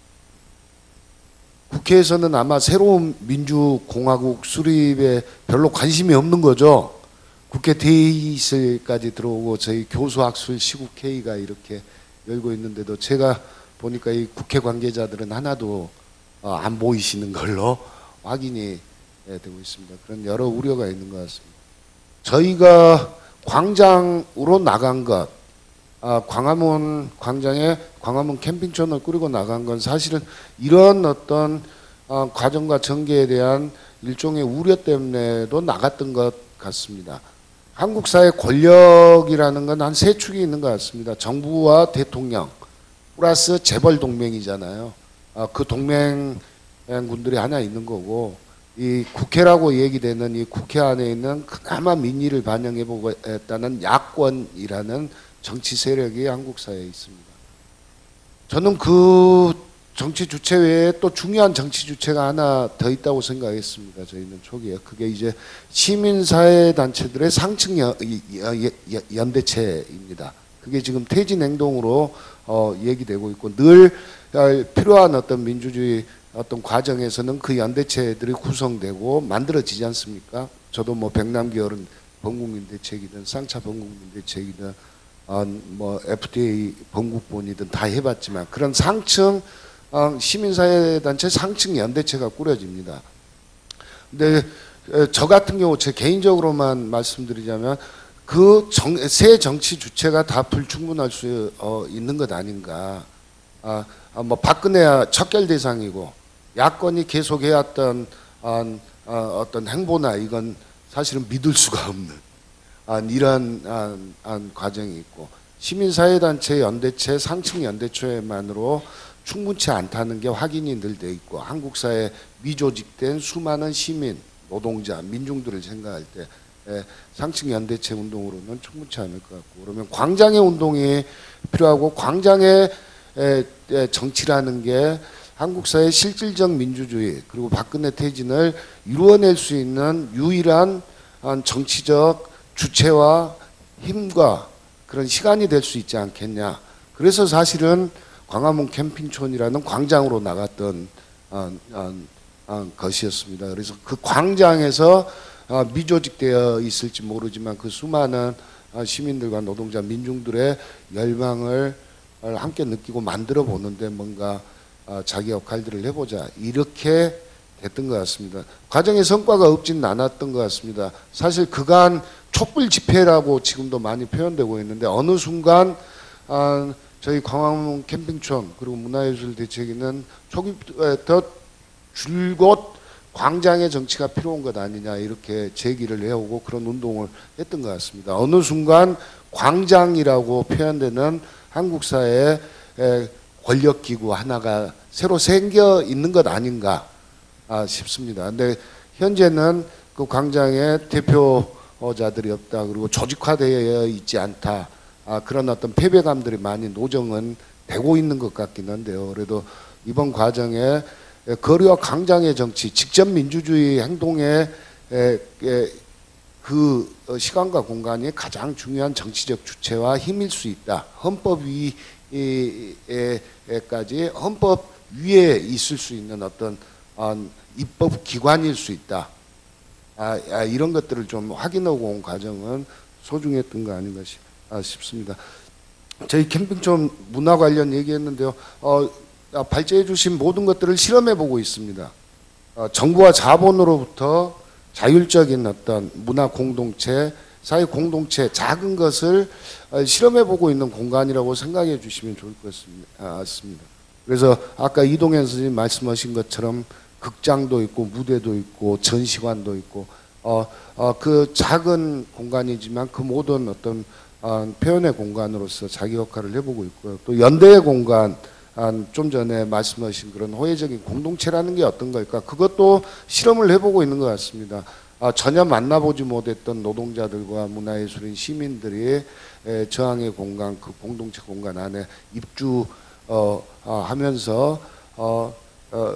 국회에서는 아마 새로운 민주공화국 수립에 별로 관심이 없는 거죠. 국회 대의실까지 들어오고 저희 교수학술 시국회의가 이렇게 열고 있는데도 제가 보니까 이 국회 관계자들은 하나도 어, 안 보이시는 걸로 확인이 예, 되고 있습니다. 그런 여러 우려가 있는 것 같습니다. 저희가 광장으로 나간 것, 아, 광화문 광장에 광화문 캠핑존을 꾸리고 나간 건 사실은 이런 어떤 어, 과정과 전개에 대한 일종의 우려 때문에도 나갔던 것 같습니다. 한국 사회 권력이라는 건 한 세 축이 있는 것 같습니다. 정부와 대통령 플러스 재벌 동맹이잖아요. 아, 그 동맹군들이 하나 있는 거고, 이 국회라고 얘기되는 이 국회 안에 있는 그나마 민의를 반영해보고 했다는 야권이라는 정치 세력이 한국 사회에 있습니다. 저는 그 정치 주체 외에 또 중요한 정치 주체가 하나 더 있다고 생각했습니다. 저희는 초기에. 그게 이제 시민사회 단체들의 상층 연, 연대체입니다. 그게 지금 퇴진 행동으로 어, 얘기되고 있고, 늘 필요한 어떤 민주주의 어떤 과정에서는 그 연대체들이 구성되고 만들어지지 않습니까? 저도 뭐 백남기 어른 범국민 대책이든 쌍차 범국민 대책이든 어, 뭐 에프티에이 범국본이든 다 해봤지만 그런 상층 어, 시민사회단체 상층 연대체가 꾸려집니다. 근데 저 같은 경우 제 개인적으로만 말씀드리자면 그 새 정치 주체가 다 불충분할 수 어, 있는 것 아닌가. 아, 아, 뭐 박근혜야 척결 대상이고 야권이 계속해왔던 어, 어, 어떤 행보나 이건 사실은 믿을 수가 없는 아, 이런 아, 아, 과정이 있고, 시민사회단체 연대체 상층 연대체만으로 충분치 않다는 게 확인이 늘 돼 있고, 한국 사회 미조직된 수많은 시민, 노동자, 민중들을 생각할 때 에, 상층 연대체 운동으로는 충분치 않을 것 같고, 그러면 광장의 운동이 필요하고, 광장의 에, 에, 정치라는 게 한국 사회의 실질적 민주주의 그리고 박근혜 퇴진을 이루어낼 수 있는 유일한 정치적 주체와 힘과 그런 시간이 될 수 있지 않겠냐. 그래서 사실은 광화문 캠핑촌이라는 광장으로 나갔던 어, 어, 것이었습니다. 그래서 그 광장에서 미조직되어 있을지 모르지만 그 수많은 시민들과 노동자, 민중들의 열망을 함께 느끼고 만들어 보는데 뭔가 자기 역할들을 해보자, 이렇게 됐던 것 같습니다. 과정의 성과가 없지는 않았던 것 같습니다. 사실 그간 촛불 집회라고 지금도 많이 표현되고 있는데 어느 순간 저희 광화문 캠핑촌 그리고 문화예술대책위는 초기부터 줄곧 광장의 정치가 필요한 것 아니냐 이렇게 제기를 해오고 그런 운동을 했던 것 같습니다. 어느 순간 광장이라고 표현되는 한국 사회의 권력기구 하나가 새로 생겨 있는 것 아닌가 싶습니다. 근데 현재는 그 광장에 대표자들이 없다, 그리고 조직화되어 있지 않다, 그런 어떤 패배감들이 많이 노정은 되고 있는 것 같긴 한데요. 그래도 이번 과정에 거리와 광장의 정치, 직접 민주주의 행동의 그 시간과 공간이 가장 중요한 정치적 주체와 힘일 수 있다. 헌법 위에까지 헌법 위에 있을 수 있는 어떤 입법 기관일 수 있다. 이런 것들을 좀 확인하고 온 과정은 소중했던 거 아닌가 싶습니다. 저희 캠핑촌 문화 관련 얘기했는데요. 어, 발제해 주신 모든 것들을 실험해 보고 있습니다. 어, 정부와 자본으로부터 자율적인 어떤 문화 공동체, 사회 공동체, 작은 것을 어, 실험해 보고 있는 공간이라고 생각해 주시면 좋을 것 같습니다. 그래서 아까 이동현 선생님 말씀하신 것처럼 극장도 있고 무대도 있고 전시관도 있고 어, 어, 그 작은 공간이지만 그 모든 어떤 어, 표현의 공간으로서 자기 역할을 해보고 있고요. 또 연대의 공간, 좀 전에 말씀하신 그런 호혜적인 공동체라는 게 어떤 걸까? 그것도 실험을 해보고 있는 것 같습니다. 아, 전혀 만나보지 못했던 노동자들과 문화예술인 시민들이 에, 저항의 공간, 그 공동체 공간 안에 입주 어, 어, 하면서 어, 어,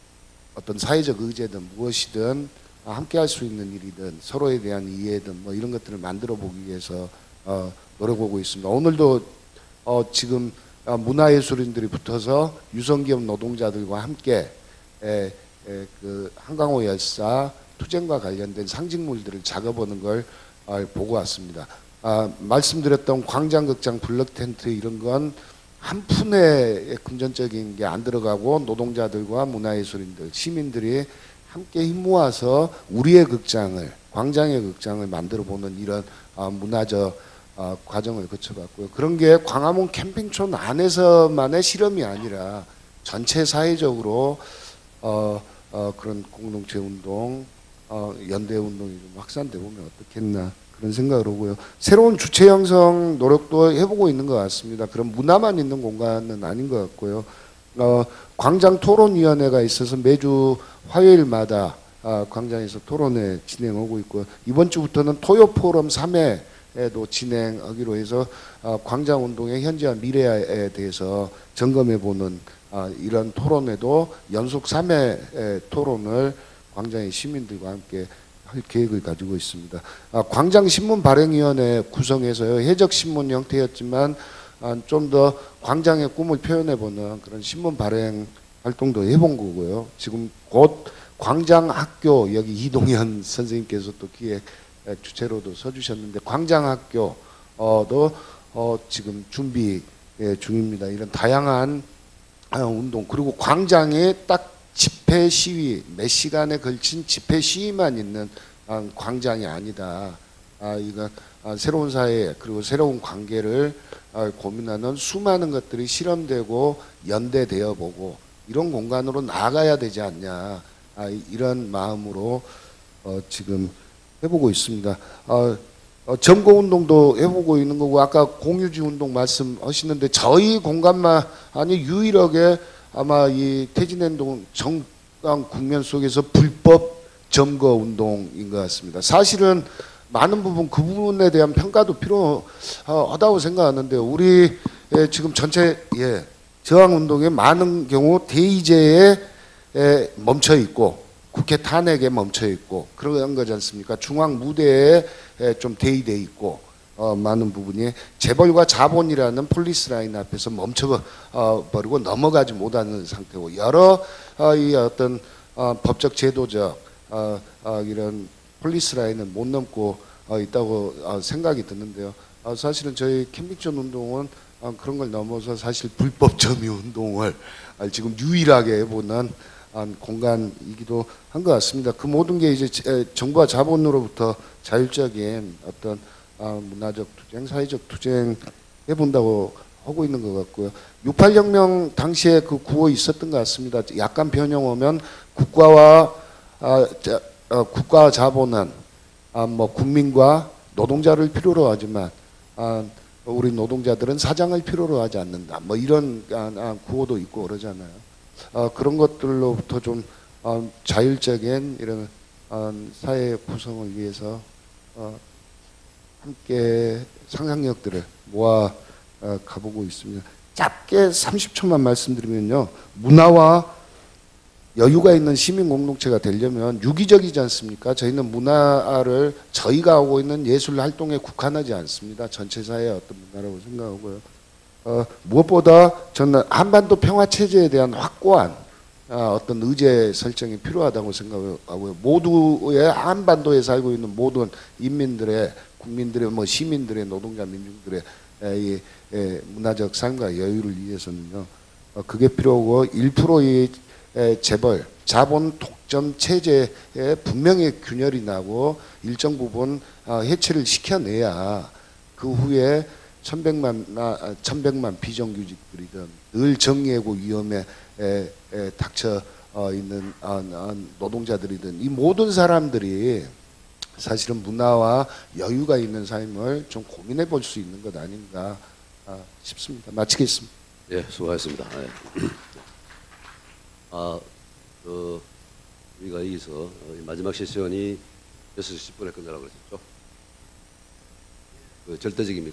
어떤 사회적 의제든 무엇이든 함께 할 수 있는 일이든 서로에 대한 이해든 뭐 이런 것들을 만들어 보기 위해서 어, 노력하고 있습니다. 오늘도 어, 지금 문화예술인들이 붙어서 유성기업 노동자들과 함께 에, 에, 그 한강호 열사 투쟁과 관련된 상징물들을 작업하는 걸 어, 보고 왔습니다. 아, 말씀드렸던 광장극장 블럭텐트 이런 건 한 푼의 금전적인 게 안 들어가고 노동자들과 문화예술인들, 시민들이 함께 힘 모아서 우리의 극장을, 광장의 극장을 만들어보는 이런 어, 문화적 어, 과정을 거쳐봤고요. 그런 게 광화문 캠핑촌 안에서만의 실험이 아니라 전체 사회적으로 어, 어, 그런 공동체 운동, 어, 연대 운동이 좀 확산되어 보면 어떻겠나 그런 생각을 하고요. 새로운 주체 형성 노력도 해보고 있는 것 같습니다. 그런 문화만 있는 공간은 아닌 것 같고요. 어, 광장 토론위원회가 있어서 매주 화요일마다 아, 광장에서 토론회 진행하고 있고요. 이번 주부터는 토요 포럼 삼 회에도 진행하기로 해서 어, 광장 운동의 현재와 미래에 대해서 점검해보는 어, 이런 토론회도 연속 삼 회 토론을 광장의 시민들과 함께 할 계획을 가지고 있습니다. 아, 광장신문 발행위원회 구성해서요. 해적신문 형태였지만 아, 좀 더 광장의 꿈을 표현해보는 그런 신문 발행 활동도 해본 거고요. 지금 곧 광장학교, 여기 이동현 선생님께서 또 기획 주체로도 서주셨는데 광장학교도 어, 지금 준비 중입니다. 이런 다양한 운동, 그리고 광장에 딱 집회 시위, 몇 시간에 걸친 집회 시위만 있는 광장이 아니다. 아, 이거 새로운 사회 그리고 새로운 관계를 고민하는 수많은 것들이 실험되고 연대되어 보고 이런 공간으로 나아가야 되지 않냐. 아, 이런 마음으로 어, 지금 해보고 있습니다. 어, 어, 점거운동도 해보고 있는 거고 아까 공유지 운동 말씀하시는데 저희 공간만 아니 유일하게 아마 이 태진행동 정강 국면 속에서 불법 점거 운동인 것 같습니다. 사실은 많은 부분 그 부분에 대한 평가도 필요하다고 생각하는데 우리 지금 전체 예, 저항 운동에 많은 경우 대의제에 멈춰 있고 국회 탄핵에 멈춰 있고 그런 거지 않습니까? 중앙 무대에 좀 대의돼 있고 어, 많은 부분이 재벌과 자본이라는 폴리스 라인 앞에서 멈춰 어, 버리고 넘어가지 못하는 상태고 여러 어, 이 어떤 어, 법적 제도적 어, 어, 이런 폴리스 라인을 못 넘고 어, 있다고 어, 생각이 드는데요. 어, 사실은 저희 캠핑존 운동은 어, 그런 걸 넘어서 사실 불법 점유 운동을 어, 지금 유일하게 해보는 어, 공간이기도 한 것 같습니다. 그 모든 게 이제 제- 정부와 자본으로부터 자율적인 어떤 어, 문화적 투쟁, 사회적 투쟁 해본다고 하고 있는 것 같고요. 육팔 혁명 당시에 그 구호 있었던 것 같습니다. 약간 변형 오면 국가와 아, 자, 어, 국가와 자본은 아, 뭐 국민과 노동자를 필요로 하지만 아, 우리 노동자들은 사장을 필요로 하지 않는다. 뭐 이런 아, 아, 구호도 있고 그러잖아요. 어, 그런 것들로부터 좀 어, 자율적인 이런 어, 사회 구성을 위해서 어, 함께 상상력들을 모아 어, 가보고 있습니다. 짧게 삼십 초만 말씀드리면요. 문화와 여유가 있는 시민 공동체가 되려면 유기적이지 않습니까? 저희는 문화를 저희가 하고 있는 예술 활동에 국한하지 않습니다. 전체 사회의 어떤 문화라고 생각하고요. 어, 무엇보다 저는 한반도 평화 체제에 대한 확고한 어, 어떤 의제 설정이 필요하다고 생각하고요. 모두의 한반도에 살고 있는 모든 인민들의 국민들의 뭐 시민들의 노동자 민중들의 에, 이, 에, 문화적 삶과 여유를 위해서는요. 어, 그게 필요하고 일 퍼센트의 에, 재벌, 자본 독점 체제에 분명히 균열이 나고 일정 부분 어, 해체를 시켜내야 그 후에 천백만, 아, 천백만 비정규직들이든 늘 정의하고 위험에 에, 에, 닥쳐 어, 있는 아, 아, 노동자들이든 이 모든 사람들이 사실은 문화와 여유가 있는 삶을 좀 고민해 볼 수 있는 것 아닌가 아, 싶습니다. 마치겠습니다. 예, 수고하셨습니다. 예. 아, 그 우리가 여기서 어, 이 마지막 세션이 여섯 시 십 분에 끝내라고 그랬죠. 그 절대적입니까?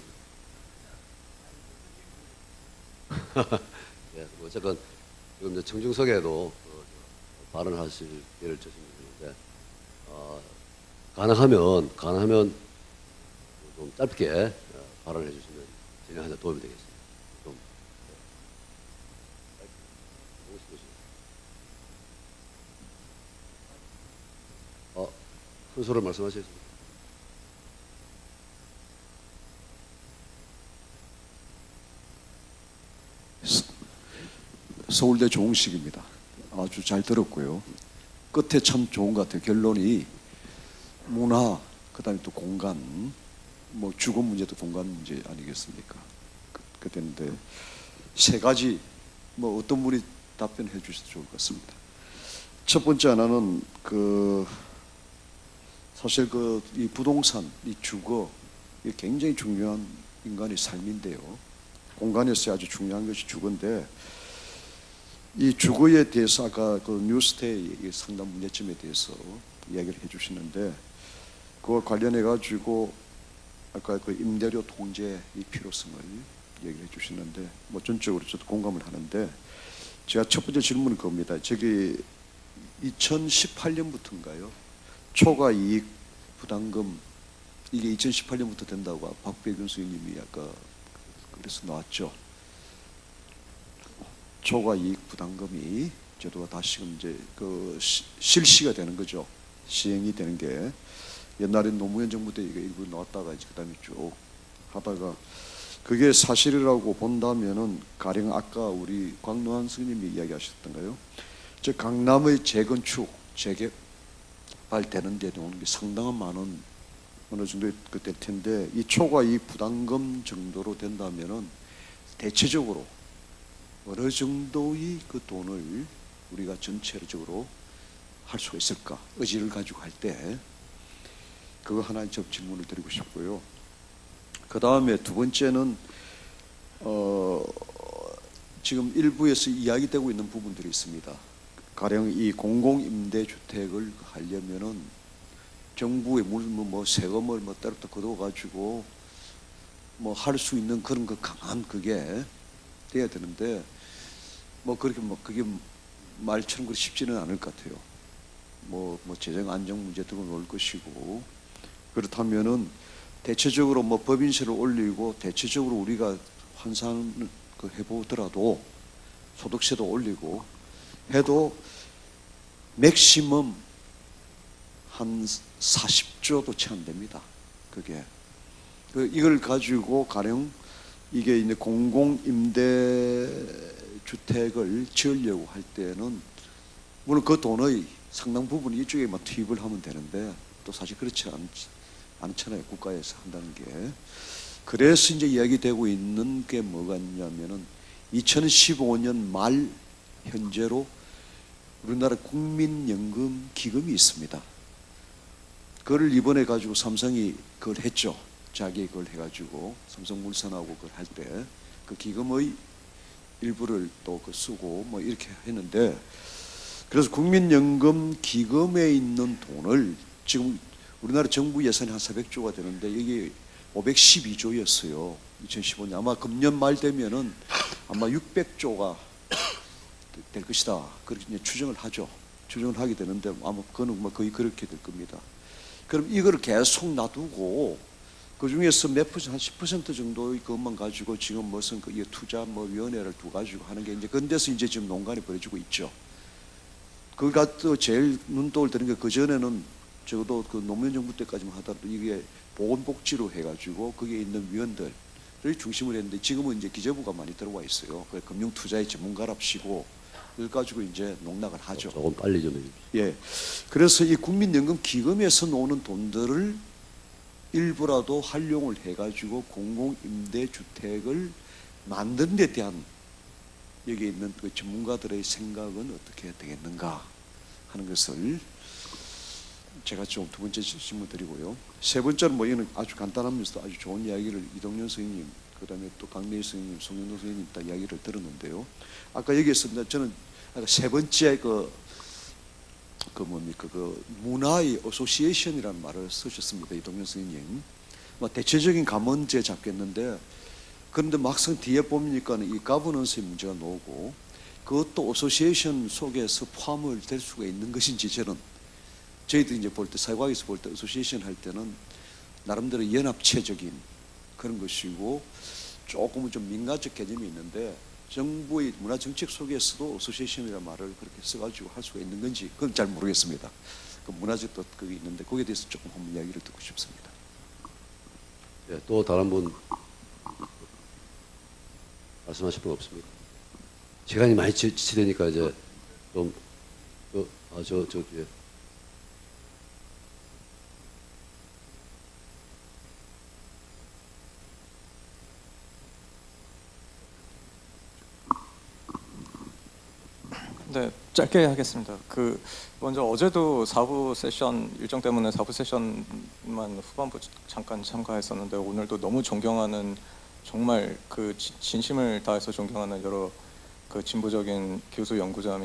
예, 뭐 어쨌건 지금 이제 청중석에도 어, 발언하실 기회를 주시면 되는데 어, 가능하면 가능하면 좀 짧게 어, 발언해 주시면 진행하는 데 도움이 되겠습니다. 좀 예. 너무 수고하십니다. 어, 순서를 말씀하시겠습니다. 서울대 조홍식입니다. 아주 잘 들었고요. 끝에 참 좋은 것 같아요. 결론이 문화, 그다음에 또 공간, 뭐 주거 문제도 공간 문제 아니겠습니까? 그, 그랬는데 세 가지 뭐 어떤 분이 답변해 주셔도 좋을 것 같습니다. 첫 번째 하나는 그 사실 그 이 부동산, 이 주거 이 굉장히 중요한 인간의 삶인데요. 공간에서 아주 중요한 것이 주거인데 이 주거에 대해서 아까 그 뉴스테이 상담 문제점에 대해서 이야기를 해주시는데 그와 관련해 가지고 아까 그 임대료 통제의 필요성을 얘기를 해주시는데 뭐 전적으로 저도 공감을 하는데 제가 첫 번째 질문은 그겁니다. 저기 이천십팔 년부터인가요? 초과 이익 부담금 이게 이천십팔 년부터 된다고 박배균 선생님이 아까 그래서 나왔죠. 초과 이익 부담금이 제도가 다시금 이제 그 시, 실시가 되는 거죠. 시행이 되는 게 옛날엔 노무현 정부 때 이게 일부 나왔다가 이제 그다음에 쭉 하다가 그게 사실이라고 본다면은 가령 아까 우리 광노한 스님이 이야기하셨던가요? 저 강남의 재건축 재개발되는 데는 상당한 많은 어느 정도 그될 텐데 이 초과 이익 부담금 정도로 된다면은 대체적으로 어느 정도의 그 돈을 우리가 전체적으로 할 수가 있을까? 의지를 가지고 할 때 그거 하나 좀 질문을 드리고 싶고요. 그 다음에 두 번째는 어 지금 일부에서 이야기되고 있는 부분들이 있습니다. 가령 이 공공임대주택을 하려면은 정부의 무슨 뭐, 뭐 세금을 뭐 따로따로 걷어가지고 뭐 할 수 있는 그런 그 강한 그게 돼야 되는데 뭐 그렇게 뭐 그게 말처럼 그렇게 쉽지는 않을 것 같아요. 뭐, 뭐 재정 안정 문제도 올 것이고 그렇다면은 대체적으로 뭐 법인세를 올리고 대체적으로 우리가 환산을 그 해보더라도 소득세도 올리고 해도 맥시멈 한 사십 조도 채 안 됩니다. 그게 그 이걸 가지고 가령 이게 이제 공공 임대 주택을 지으려고 할 때는 물론 그 돈의 상당 부분 이쪽에만 투입을 하면 되는데 또 사실 그렇지 않, 않잖아요. 국가에서 한다는 게. 그래서 이제 이야기되고 있는 게 뭐가 있냐면은 이천십오 년 말 현재로 우리나라 국민연금 기금이 있습니다. 그걸 이번에 가지고 삼성이 그걸 했죠. 자기 그걸 해가지고 삼성물산하고 그걸 할 때 그 기금의 일부를 또 그 쓰고 뭐 이렇게 했는데, 그래서 국민연금 기금에 있는 돈을 지금 우리나라 정부 예산이 한 사백 조가 되는데 여기 오백십이 조였어요. 이천십오 년 아마 금년 말 되면은 아마 육백 조가 될 것이다. 그렇게 이제 추정을 하죠. 추정을 하게 되는데 아마 그거는 뭐 거의 그렇게 될 겁니다. 그럼 이거를 계속 놔두고 그 중에서 몇 퍼센트, 한 십 퍼센트 정도의 것만 가지고 지금 무슨 그 투자 뭐 위원회를 두 가지고 하는 게 이제 그런데서 이제 지금 논란이 벌어지고 있죠. 그가 또 제일 눈독을 드는 게 그 전에는 적어도 그 노무현 정부 때까지만 하더라도 이게 보건복지로 해가지고 거기에 있는 위원들을 중심으로 했는데 지금은 이제 기재부가 많이 들어와 있어요. 그 금융투자의 전문가랍시고 그걸 가지고 이제 농락을 하죠. 조금 빨리 좀 해주십시오. 예. 그래서 이 국민연금 기금에서 나오는 돈들을 일부라도 활용을 해가지고 공공임대주택을 만드는 데 대한 여기 있는 그 전문가들의 생각은 어떻게 되겠는가 하는 것을 제가 좀 두 번째 질문 드리고요. 세 번째는 뭐 이거는 아주 간단하면서도 아주 좋은 이야기를 이동현 선생님, 그 다음에 또 강내일 선생님, 송영도 선생님 다 이야기를 들었는데요. 아까 여기에서 저는 아까 세 번째 그, 그 뭡니까 그 문화의 어소시에이션이라는 말을 쓰셨습니다. 이동현 선생님. 뭐 대체적인 감언제 잡겠는데 그런데 막상 뒤에 보니까 이 가버넌스의 문제가 나오고 그것도 어소시에이션 속에서 포함을 될 수가 있는 것인지 저는 저희들이 이제 볼 때 사회과학에서 볼 때 어소시에이션 할 때는 나름대로 연합체적인 그런 것이고 조금은 좀 민간적 개념이 있는데 정부의 문화정책 속에서도 어소시에이션이라는 말을 그렇게 써가지고 할 수가 있는 건지 그건 잘 모르겠습니다. 그 문화적 또 그게 있는데 거기에 대해서 조금 한번 이야기를 듣고 싶습니다. 예, 또 다른 분 말씀하실 분 없습니까? 시간이 많이 지- 지체되니까 이제 좀 그, 아, 저, 저 뒤에 네, 짧게 하겠습니다. 그 먼저 어제도 사부 세션 일정 때문에 사부 세션만 후반부 잠깐 참가했었는데 오늘도 너무 존경하는 정말 그 지- 진심을 다해서 존경하는 여러 그 진보적인 교수 연구자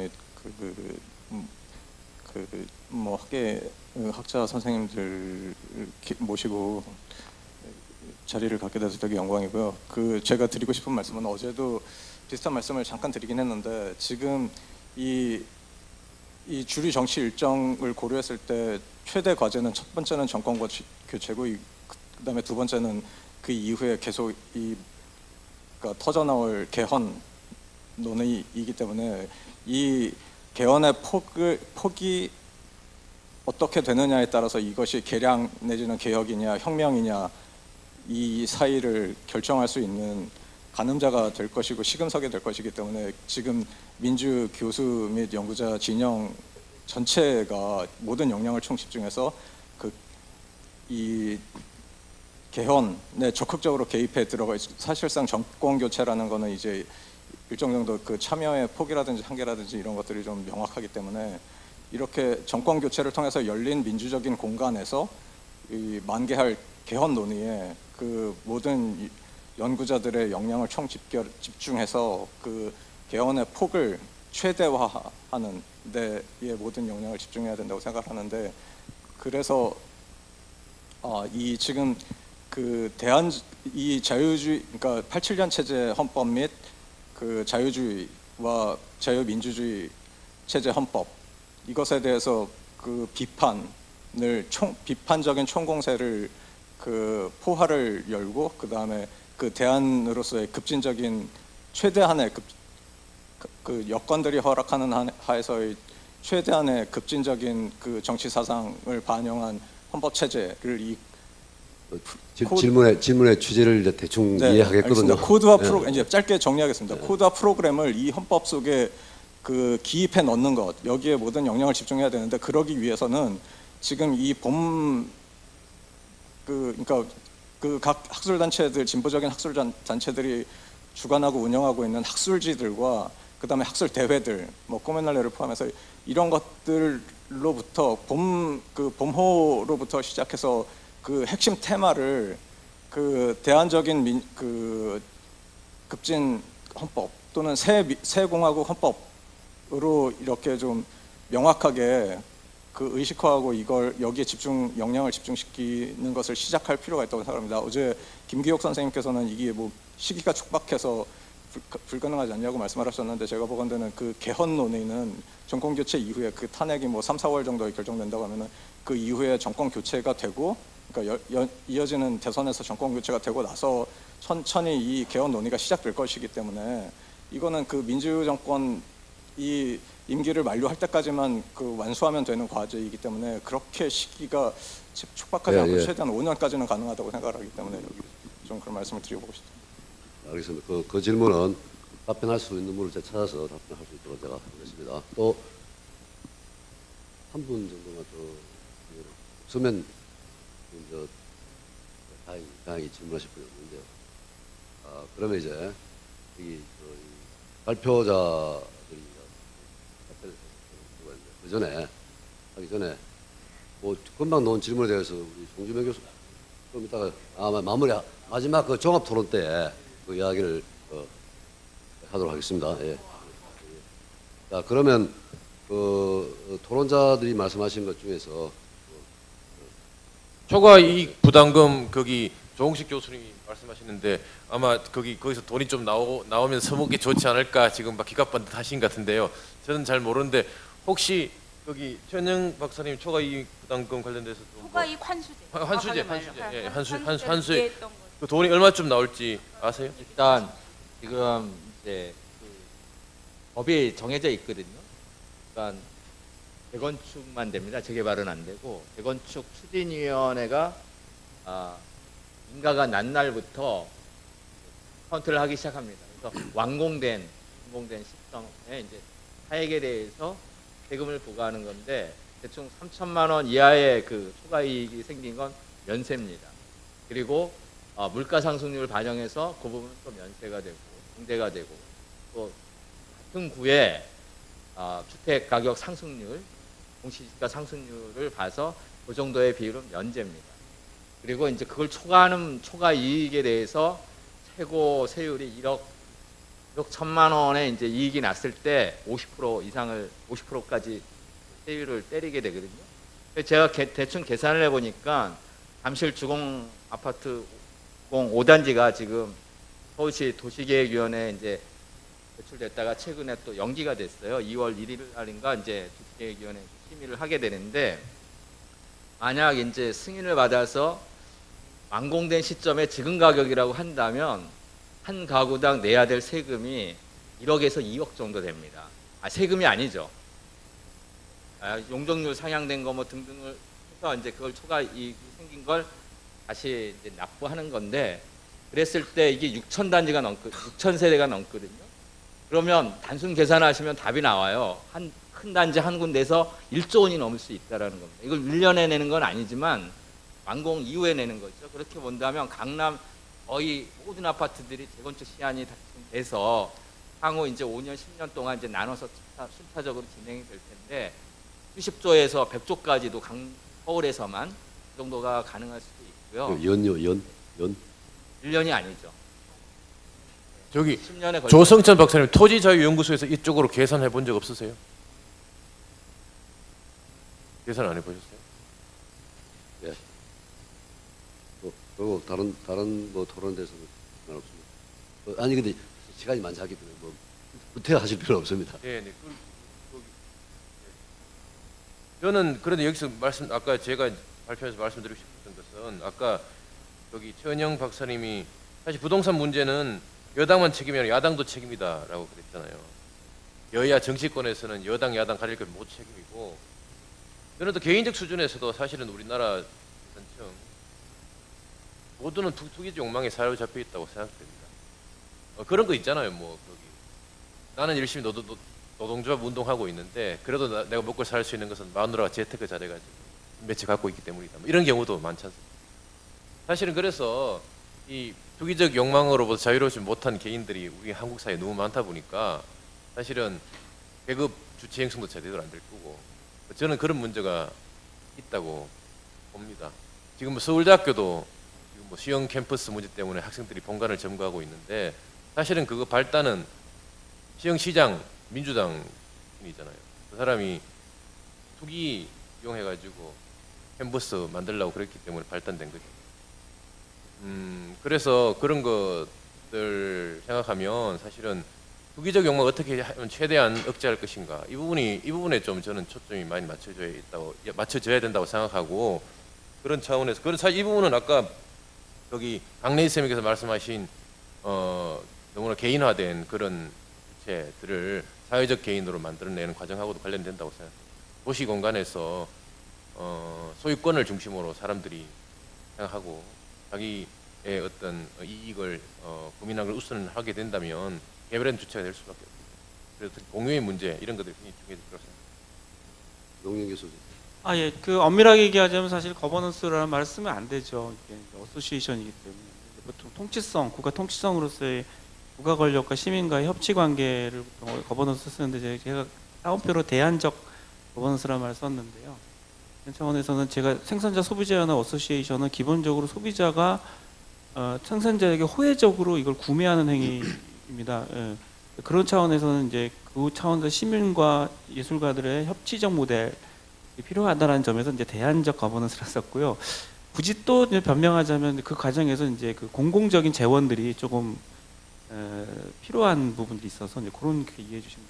및그그뭐 학계 학자 선생님들 모시고 자리를 갖게 돼서 되게 영광이고요. 그 제가 드리고 싶은 말씀은 어제도 비슷한 말씀을 잠깐 드리긴 했는데 지금 이, 이 주류 정치 일정을 고려했을 때 최대 과제는 첫 번째는 정권 교체고 이, 그다음에 두 번째는 그 이후에 계속 이 그러니까 터져 나올 개헌 논의이기 때문에 이 개헌의 폭을 폭이 어떻게 되느냐에 따라서 이것이 개량 내지는 개혁이냐 혁명이냐 이 사이를 결정할 수 있는 가늠자가 될 것이고 시금석이 될 것이기 때문에 지금 민주 교수 및 연구자 진영 전체가 모든 역량을 총 집중해서 그 이 개헌에 적극적으로 개입해 들어가 있, 사실상 정권 교체라는 거는 이제 일정 정도 그 참여의 폭이라든지 한계라든지 이런 것들이 좀 명확하기 때문에 이렇게 정권 교체를 통해서 열린 민주적인 공간에서 이 만개할 개헌 논의에 그 모든 연구자들의 역량을 총 집결, 집중해서 그 개헌의 폭을 최대화하는 데에 모든 역량을 집중해야 된다고 생각하는데 그래서 어, 이 지금 그 대한 이 자유주의 그러니까 팔십칠 년 체제 헌법 및 그 자유주의와 자유민주주의 체제 헌법 이것에 대해서 그 비판을 총 비판적인 총공세를 그 포화를 열고 그 다음에 그 대안으로서의 급진적인 최대한의 급, 그 여건들이 허락하는 하에서의 최대한의 급진적인 그 정치 사상을 반영한 헌법 체제를 이 질- 코드- 질문의 질문의 취지를 이제 대충 네, 이해하겠거든요. 알겠습니다. 코드와 네. 프로 이제 짧게 정리하겠습니다. 코드와 프로그램을 이 헌법 속에 그 기입해 넣는 것 여기에 모든 영향을 집중해야 되는데 그러기 위해서는 지금 이 봄 그 그러니까 그 각 학술 단체들 진보적인 학술 단- 단체들이 주관하고 운영하고 있는 학술지들과 그다음에 학술 대회들 뭐 꼬맨날레를 포함해서 이런 것들로부터 봄 그 봄호로부터 시작해서 그 핵심 테마를 그 대안적인 민, 그 급진 헌법 또는 새, 미- 새 공화국 헌법으로 이렇게 좀 명확하게 그 의식화하고 이걸 여기에 집중 영향을 집중시키는 것을 시작할 필요가 있다고 생각합니다. 어제 김기옥 선생님께서는 이게 뭐 시기가 촉박해서 불, 불가능하지 않냐고 말씀을 하셨는데 제가 보건대는 그 개헌 논의는 정권 교체 이후에 그 탄핵이 뭐 삼, 사월 정도에 결정된다고 하면은 그 이후에 정권 교체가 되고 그러니까 여, 여, 이어지는 대선에서 정권 교체가 되고 나서 천천히 이 개헌 논의가 시작될 것이기 때문에 이거는 그 민주 정권 이 임기를 만료할 때까지만 그 완수하면 되는 과제이기 때문에 그렇게 시기가 촉박하지 예, 않고 예. 최대한 오 년까지는 가능하다고 생각하기 때문에 여기 좀 그런 말씀을 드리고 싶습니다. 알겠습니다. 그, 그 질문은 답변할 수 있는 분을 제가 찾아서 답변할 수 있도록 제가 하겠습니다. 또 한 분 정도만 더 없으면 저 다행히, 다행히 질문하실 분이 없는데요. 아, 그러면 이제 이, 저, 이 발표자들이 답변을 그 전에 하기 전에 뭐 금방 나온 질문에 대해서 우리 송주명 교수 좀 이따가 아마 마무리 마지막 그 종합 토론 때 그 이야기를 어, 하도록 하겠습니다. 예. 자 그러면 그 토론자들이 말씀하신 것 중에서 초과 이익 부담금 거기 조홍식 교수님이 말씀하시는데 아마 거기 거기서 돈이 좀 나오 나오면 서먹기 좋지 않을까 지금 막 기갑반듯 하신 것 같은데요. 저는 잘 모르는데 혹시 거기 최은영 박사님 초과 이익 부담금 관련돼서 좀 초과 이익 환수제. 뭐- 환수제, 정확하게 환수제, 말해요. 예, 환수- 환- 환수- 환수제 환수- 이해했던 거죠. 그 돈이 얼마쯤 나올지 아세요? 일단 지금 이제 그 법이 정해져 있거든요. 그러니까 재건축만 됩니다. 재개발은 안 되고 재건축 추진위원회가 아, 인가가 난 날부터 카운트를 하기 시작합니다. 그래서 완공된 완공된 시점에 이제 차액에 대해서 세금을 부과하는 건데 대충 삼천만 원 이하의 그 초과 이익이 생긴 건 면세입니다. 그리고 어, 물가 상승률을 반영해서 그 부분은 또 면세가 되고 공제가 되고 또 같은 구에 어, 주택 가격 상승률, 공시지가 상승률을 봐서 그 정도의 비율은 면제입니다. 그리고 이제 그걸 초과하는 초과 이익에 대해서 최고 세율이 일억 일억 천만 원의 이제 이익이 났을 때 오십 퍼센트 이상을 오십 퍼센트까지 세율을 때리게 되거든요. 그래서 제가 개, 대충 계산을 해보니까 잠실 주공 아파트 공 오 단지가 지금 서울시 도시계획위원회에 이제 배출됐다가 최근에 또 연기가 됐어요. 이월 일일 날인가 이제 도시계획위원회 심의를 하게 되는데 만약 이제 승인을 받아서 완공된 시점에 지금 가격이라고 한다면 한 가구당 내야 될 세금이 일억에서 이억 정도 됩니다. 아 세금이 아니죠. 아, 용적률 상향된 거 뭐 등등을 해서 이제 그걸 초과 이익이 생긴 걸 다시 이제 납부하는 건데 그랬을 때 이게 육천 단지가 넘고 육천 세대가 넘거든요. 그러면 단순 계산하시면 답이 나와요. 한 큰 단지 한 군데에서 일조 원이 넘을 수 있다라는 겁니다. 이걸 일 년에 내는 건 아니지만 완공 이후에 내는 거죠. 그렇게 본다면 강남 거의 모든 아파트들이 재건축 시한이 돼서 향후 이제 오 년, 십 년 동안 이제 나눠서 순차적으로 진행이 될 텐데 수십 조에서 백 조까지도 강, 서울에서만 그 정도가 가능할 수도 있고요. 연요 연 연. 일 년이 아니죠. 저기 십 년에 걸쳐 조성천 박사님 토지자유연구소에서 이쪽으로 계산해 본 적 없으세요? 계산 안 해보셨어요? 예. 뭐, 그리고 다른 다른 뭐 토론에 대해서는 상관없습니다. 어, 아니 근데 시간이 많지 않기 때문에 뭐 구태하실 필요 없습니다. 예, 네. 그, 거기, 예. 저는 그런데 여기서 말씀 아까 제가 발표에서 말씀드리고 싶었던 것은 아까 여기 최은영 박사님이 사실 부동산 문제는 여당만 책임이 아니라 야당도 책임이다라고 그랬잖아요. 여야 정치권에서는 여당 야당 가릴 것 모두 책임이고, 저는 또 개인적 수준에서도 사실은 우리나라 전청 모두는 투, 투기적 욕망에 사로잡혀 있다고 생각됩니다. 어, 그런 거 있잖아요. 뭐 거기 나는 열심히 노동, 노, 노동조합 운동하고 있는데 그래도 나, 내가 먹고 살 수 있는 것은 마누라가 재테크 잘해가지고 몇채 갖고 있기 때문이다. 뭐 이런 경우도 많지 않습니까? 사실은 그래서 이 투기적 욕망으로부터 자유로우지 못한 개인들이 우리 한국 사회에 너무 많다 보니까 사실은 계급 주체 형성도 제대로 안 될 거고, 저는 그런 문제가 있다고 봅니다. 지금 뭐 서울대학교도 지금 뭐 수영 캠퍼스 문제 때문에 학생들이 본관을 점거하고 있는데, 사실은 그거 발단은 시흥시장 민주당이잖아요. 그 사람이 투기 이용해가지고 캠퍼스 만들려고 그랬기 때문에 발단된 거죠. 음, 그래서 그런 것들 생각하면 사실은 투기적 욕망 어떻게 하면 최대한 억제할 것인가, 이 부분이 이 부분에 좀 저는 초점이 많이 맞춰져야 있다고 맞춰져야 된다고 생각하고, 그런 차원에서 그런 사실 이 부분은 아까 여기 강래희 쌤께서 말씀하신 어, 너무나 개인화된 그런 주체들을 사회적 개인으로 만들어내는 과정하고도 관련된다고 생각합니다. 도시 공간에서 어, 소유권을 중심으로 사람들이 생각하고 자기의 어떤 이익을 어, 고민하는 걸 우선하게 된다면 개별한 주체가 될 수밖에 없습니다. 그래서 공유의 문제 이런 것들이 굉장히 중요해질 거라고 생각합니다. 용영 교수. 아, 예. 그 엄밀하게 얘기하자면 사실 거버넌스라는 말을 쓰면 안 되죠. 이게 어소시에이션이기 때문에. 보통 통치성, 국가 통치성으로서의 국가 권력과 시민과의 협치 관계를 보통 거버넌스 쓰는데, 제가 따옴표로 대안적 거버넌스라는 말을 썼는데요. 이런 차원에서는 제가 생산자 소비자연합 어소시에이션은 기본적으로 소비자가 어, 생산자에게 호혜적으로 이걸 구매하는 행위입니다. 예. 그런 차원에서는 이제 그 차원에서 시민과 예술가들의 협치적 모델이 필요하다는 점에서 이제 대안적 거버넌스를 썼고요. 굳이 또 변명하자면 그 과정에서 이제 그 공공적인 재원들이 조금 에, 필요한 부분들이 있어서 이제 그런 게 이해해 주시면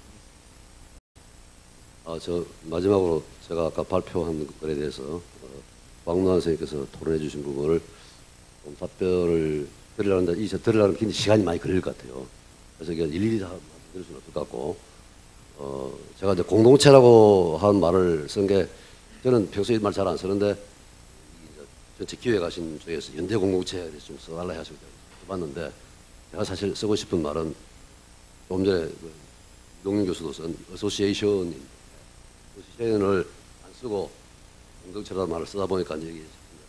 되겠습니다. 아, 저 마지막으로 제가 아까 발표한 것에 대해서 어, 박노한 선생님께서 토론해 주신 부분을 좀 답변을 드리려는데 이 드리려면 굉장히 시간이 많이 걸릴 것 같아요. 그래서 이게 일일이 다 드릴 수는 없을 것 같고, 어, 제가 이제 공동체라고 한 말을 쓴 게, 저는 평소에 이 말 잘 안 쓰는데 전체 기획하신 쪽에서 연대 공동체에 대해서 좀 써달라 하시고 해봤는데, 제가 사실 쓰고 싶은 말은 조금 전에 그 용영 교수도 쓴 어소시에이션, 어소시에이션을 안 쓰고 공동체라는 말을 쓰다 보니까 이제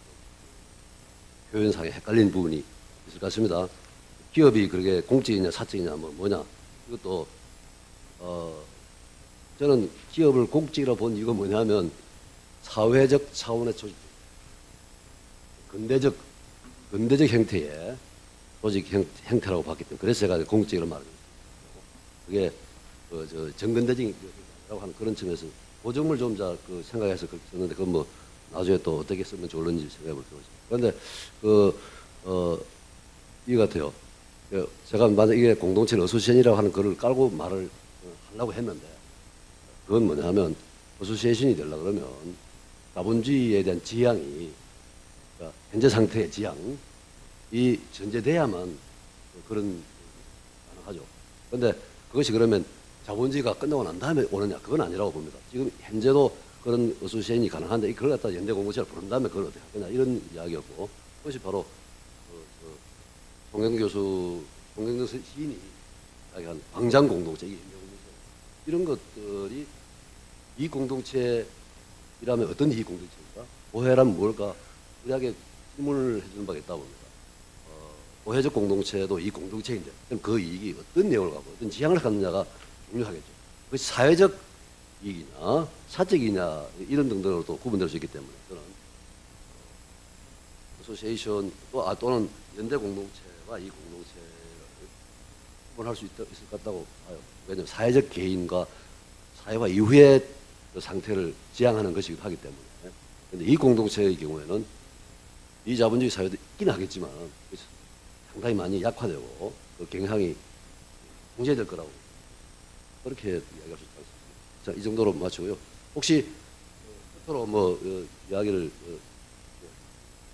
표현상에 헷갈린 부분이 있을 것 같습니다. 기업이 그렇게 공적이냐 사적이냐 뭐 뭐냐, 이것도 어 저는 기업을 공적이라 본 이유가 뭐냐면 사회적 차원의 조직, 근대적 근대적 형태의 조직 형, 형태라고 봤기 때문에, 그래서 제가 공적이라고 말을 했습니다. 그게 그 저 정근대적이라고 하는 그런 측면에서 그 점을 좀 자 그 생각해서 그렇게 썼는데, 그건 뭐 나중에 또 어떻게 쓰면 좋을지 생각해 볼 필요가 있습니다. 그런데 그 어 이 같아요. 제가 만약 이게 공동체 어소시에이션이라고 하는 거를 깔고 말을 하려고 했는데, 그건 뭐냐면 어소시에이션이 되려 그러면 자본주의에 대한 지향이, 그러니까 현재 상태의 지향이 전제돼야만 그런 가능하죠. 그런데 그것이 그러면 자본주의가 끝나고 난 다음에 오느냐, 그건 아니라고 봅니다. 지금 현재도 그런 어소시에이션이 가능한데 그걸 갖다 연대 공동체를 부른 다음에 그걸 어떻게 하느냐, 이런 이야기였고, 그것이 바로 송영 교수, 송영정 시인이 이야기한 광장 공동체, 연대 공동체, 이런 것들이 이 공동체라면 어떤 이 공동체입니까? 오해라면 뭘까? 우리에게 질문을 해주는 바가 있다고 봅니다. 어, 오해적 공동체도 이 공동체인데, 그럼 그 이익이 어떤 내용을 갖고 어떤 지향을 갖느냐가 중요하겠죠. 그것이 사회적 이익이냐 사적이냐 이런 등등으로도 구분될 수 있기 때문에, 저는 어소시에이션 또, 아, 또는 연대 공동체와 이 공동체를 구분할 수 있, 있을 것 같다고 봐요. 왜냐하면 사회적 개인과 사회화 이후의 그 상태를 지향하는 것이기도 하기 때문에. 그런데 이 공동체의 경우에는 이 자본주의 사회도 있긴 하겠지만 상당히 많이 약화되고 그 경향이 통제될 거라고 그렇게 이야기할 수 있습니다. 자, 이 정도로 마치고요. 혹시 끝으로 뭐 어, 이야기를 어,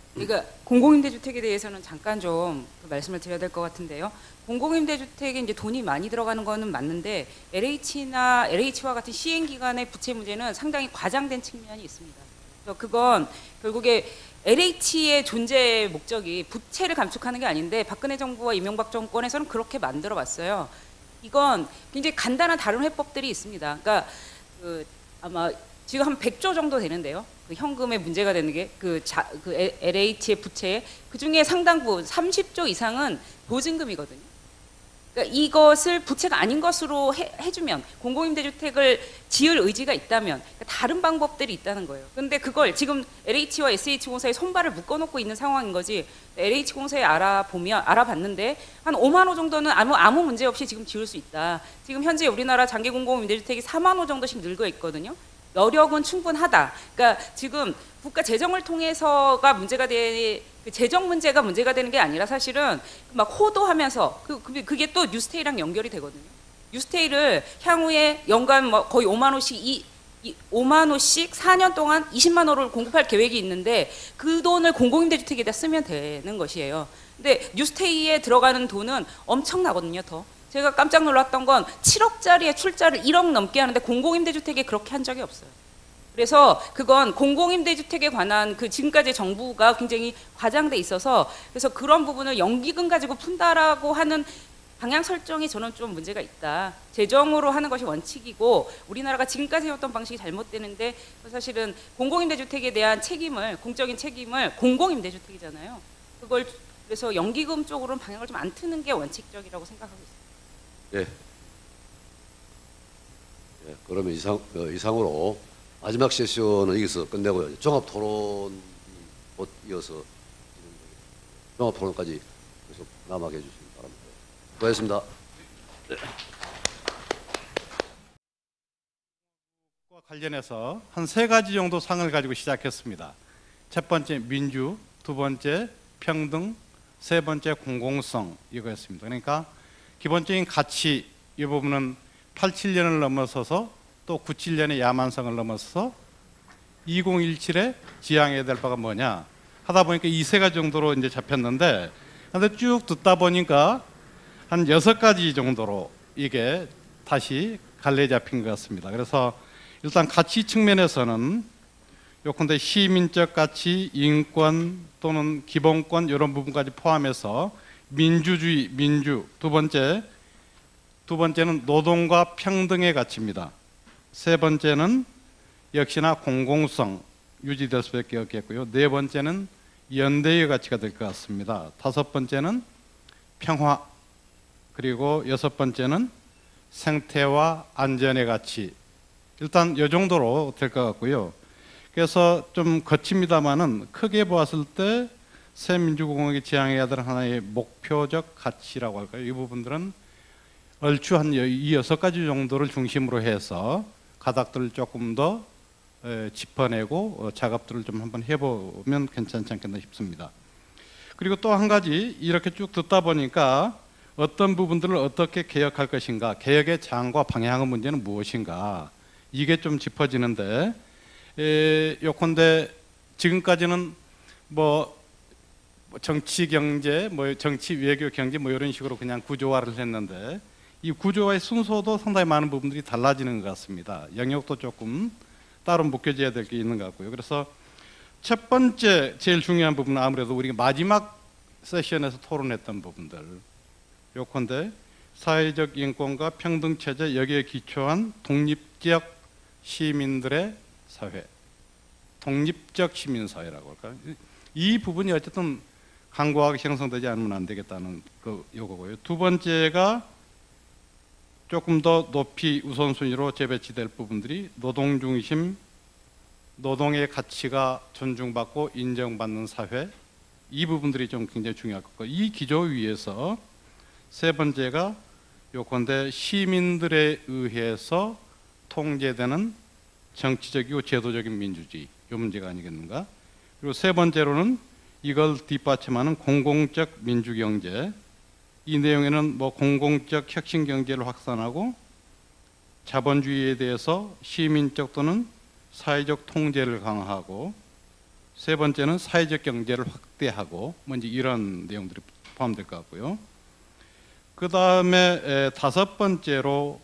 그러니까 공공임대주택에 대해서는 잠깐 좀 말씀을 드려야 될 것 같은데요. 공공임대주택에 이제 돈이 많이 들어가는 거는 맞는데 엘에이치나 엘에이치와 같은 시행기관의 부채 문제는 상당히 과장된 측면이 있습니다. 그래서 그건 결국에 엘에이치의 존재 목적이 부채를 감축하는 게 아닌데 박근혜 정부와 이명박 정권에서는 그렇게 만들어 왔어요. 이건 굉장히 간단한 다른 회법들이 있습니다. 그러니까 그 아마 지금 한 백조 정도 되는데요. 그 현금의 문제가 되는 게 그 그 엘에이치의 부채 그 중에 상당부 삼십조 이상은 보증금이거든요. 그러니까 이것을 부채가 아닌 것으로 해, 해주면 공공임대주택을 지을 의지가 있다면 그러니까 다른 방법들이 있다는 거예요. 그런데 그걸 지금 엘에이치와 에스에이치공사에 손발을 묶어놓고 있는 상황인 거지. 엘에이치공사에 알아보면 알아봤는데 한 오만 호 정도는 아무 아무 문제 없이 지금 지을 수 있다. 지금 현재 우리나라 장기 공공임대주택이 사만 호 정도씩 늘고 있거든요. 여력은 충분하다. 그러니까 지금 국가 재정을 통해서가 문제가 되, 그 재정 문제가 문제가 되는 게 아니라 사실은 막 호도하면서 그 그게 또 뉴스테이랑 연결이 되거든요. 뉴스테이를 향후에 연간 뭐 거의 오만 호씩 이, 이 오만 호씩 사 년 동안 이십만 호를 공급할 계획이 있는데 그 돈을 공공임대주택에다 쓰면 되는 것이에요. 근데 뉴스테이에 들어가는 돈은 엄청나거든요. 더. 제가 깜짝 놀랐던 건 칠억짜리의 출자를 일억 넘게 하는데 공공임대주택에 그렇게 한 적이 없어요. 그래서 그건 공공임대주택에 관한 그 지금까지 정부가 굉장히 과장돼 있어서 그래서 그런 부분을 연기금 가지고 푼다라고 하는 방향 설정이 저는 좀 문제가 있다. 재정으로 하는 것이 원칙이고 우리나라가 지금까지 해왔던 방식이 잘못되는데 사실은 공공임대주택에 대한 책임을 공적인 책임을 공공임대주택이잖아요. 그걸 그래서 연기금 쪽으로는 방향을 좀 안 트는 게 원칙적이라고 생각하고 있습니다. 예. 예, 그러면 이상, 어, 이상으로 마지막 세션은 여기서 끝내고요. 종합 토론 곧 이어서 종합 토론까지 계속 남아게 해주시기 바랍니다. 수고하셨습니다. 네. 관련해서 한 세 가지 정도 상을 가지고 시작했습니다. 첫 번째 민주, 두 번째 평등, 세 번째 공공성 이거였습니다. 그러니까 기본적인 가치 이 부분은 팔십칠 년을 넘어서서 또 구십칠 년의 야만성을 넘어서서 이천십칠에 지향해야 될 바가 뭐냐 하다 보니까 이 세 가지 정도로 이제 잡혔는데 근데 쭉 듣다 보니까 한 여섯 가지 정도로 이게 다시 갈래 잡힌 것 같습니다. 그래서 일단 가치 측면에서는 요컨대 시민적 가치, 인권 또는 기본권 이런 부분까지 포함해서 민주주의, 민주 두 번째 두 번째는 노동과 평등의 가치입니다. 세 번째는 역시나 공공성 유지될 수밖에 없겠고요. 네 번째는 연대의 가치가 될 것 같습니다. 다섯 번째는 평화 그리고 여섯 번째는 생태와 안전의 가치 일단 이 정도로 될 것 같고요. 그래서 좀 거칩니다만은 크게 보았을 때 새 민주공화국이 지향해야 될 하나의 목표적 가치라고 할까요? 이 부분들은 얼추 한 이 여섯 가지 정도를 중심으로 해서 가닥들을 조금 더 짚어내고 작업들을 좀 한번 해보면 괜찮지 않겠나 싶습니다. 그리고 또 한 가지 이렇게 쭉 듣다 보니까 어떤 부분들을 어떻게 개혁할 것인가, 개혁의 장과 방향의 문제는 무엇인가 이게 좀 짚어지는데 에, 요컨대 지금까지는 뭐 정치 경제, 뭐 정치 외교 경제 뭐 이런 식으로 그냥 구조화를 했는데 이 구조화의 순서도 상당히 많은 부분들이 달라지는 것 같습니다. 영역도 조금 따로 묶여져야 될 게 있는 것 같고요. 그래서 첫 번째 제일 중요한 부분은 아무래도 우리가 마지막 세션에서 토론했던 부분들 요컨대 사회적 인권과 평등 체제 여기에 기초한 독립적 시민들의 사회, 독립적 시민사회라고 할까요? 이 부분이 어쨌든 강고하게 형성되지 않으면 안 되겠다는 그 요거고요. 두 번째가 조금 더 높이 우선순위로 재배치될 부분들이 노동 중심, 노동의 가치가 존중받고 인정받는 사회 이 부분들이 좀 굉장히 중요할 것 같고 이 기조 위에서 세 번째가 요컨대 시민들에 의해서 통제되는 정치적이고 제도적인 민주주의 이 문제가 아니겠는가. 그리고 세 번째로는 이걸 뒷받침하는 공공적 민주경제 이 내용에는 뭐 공공적 혁신경제를 확산하고 자본주의에 대해서 시민적 또는 사회적 통제를 강화하고 세 번째는 사회적 경제를 확대하고 먼저 이런 내용들이 포함될 것 같고요. 그 다음에 다섯 번째로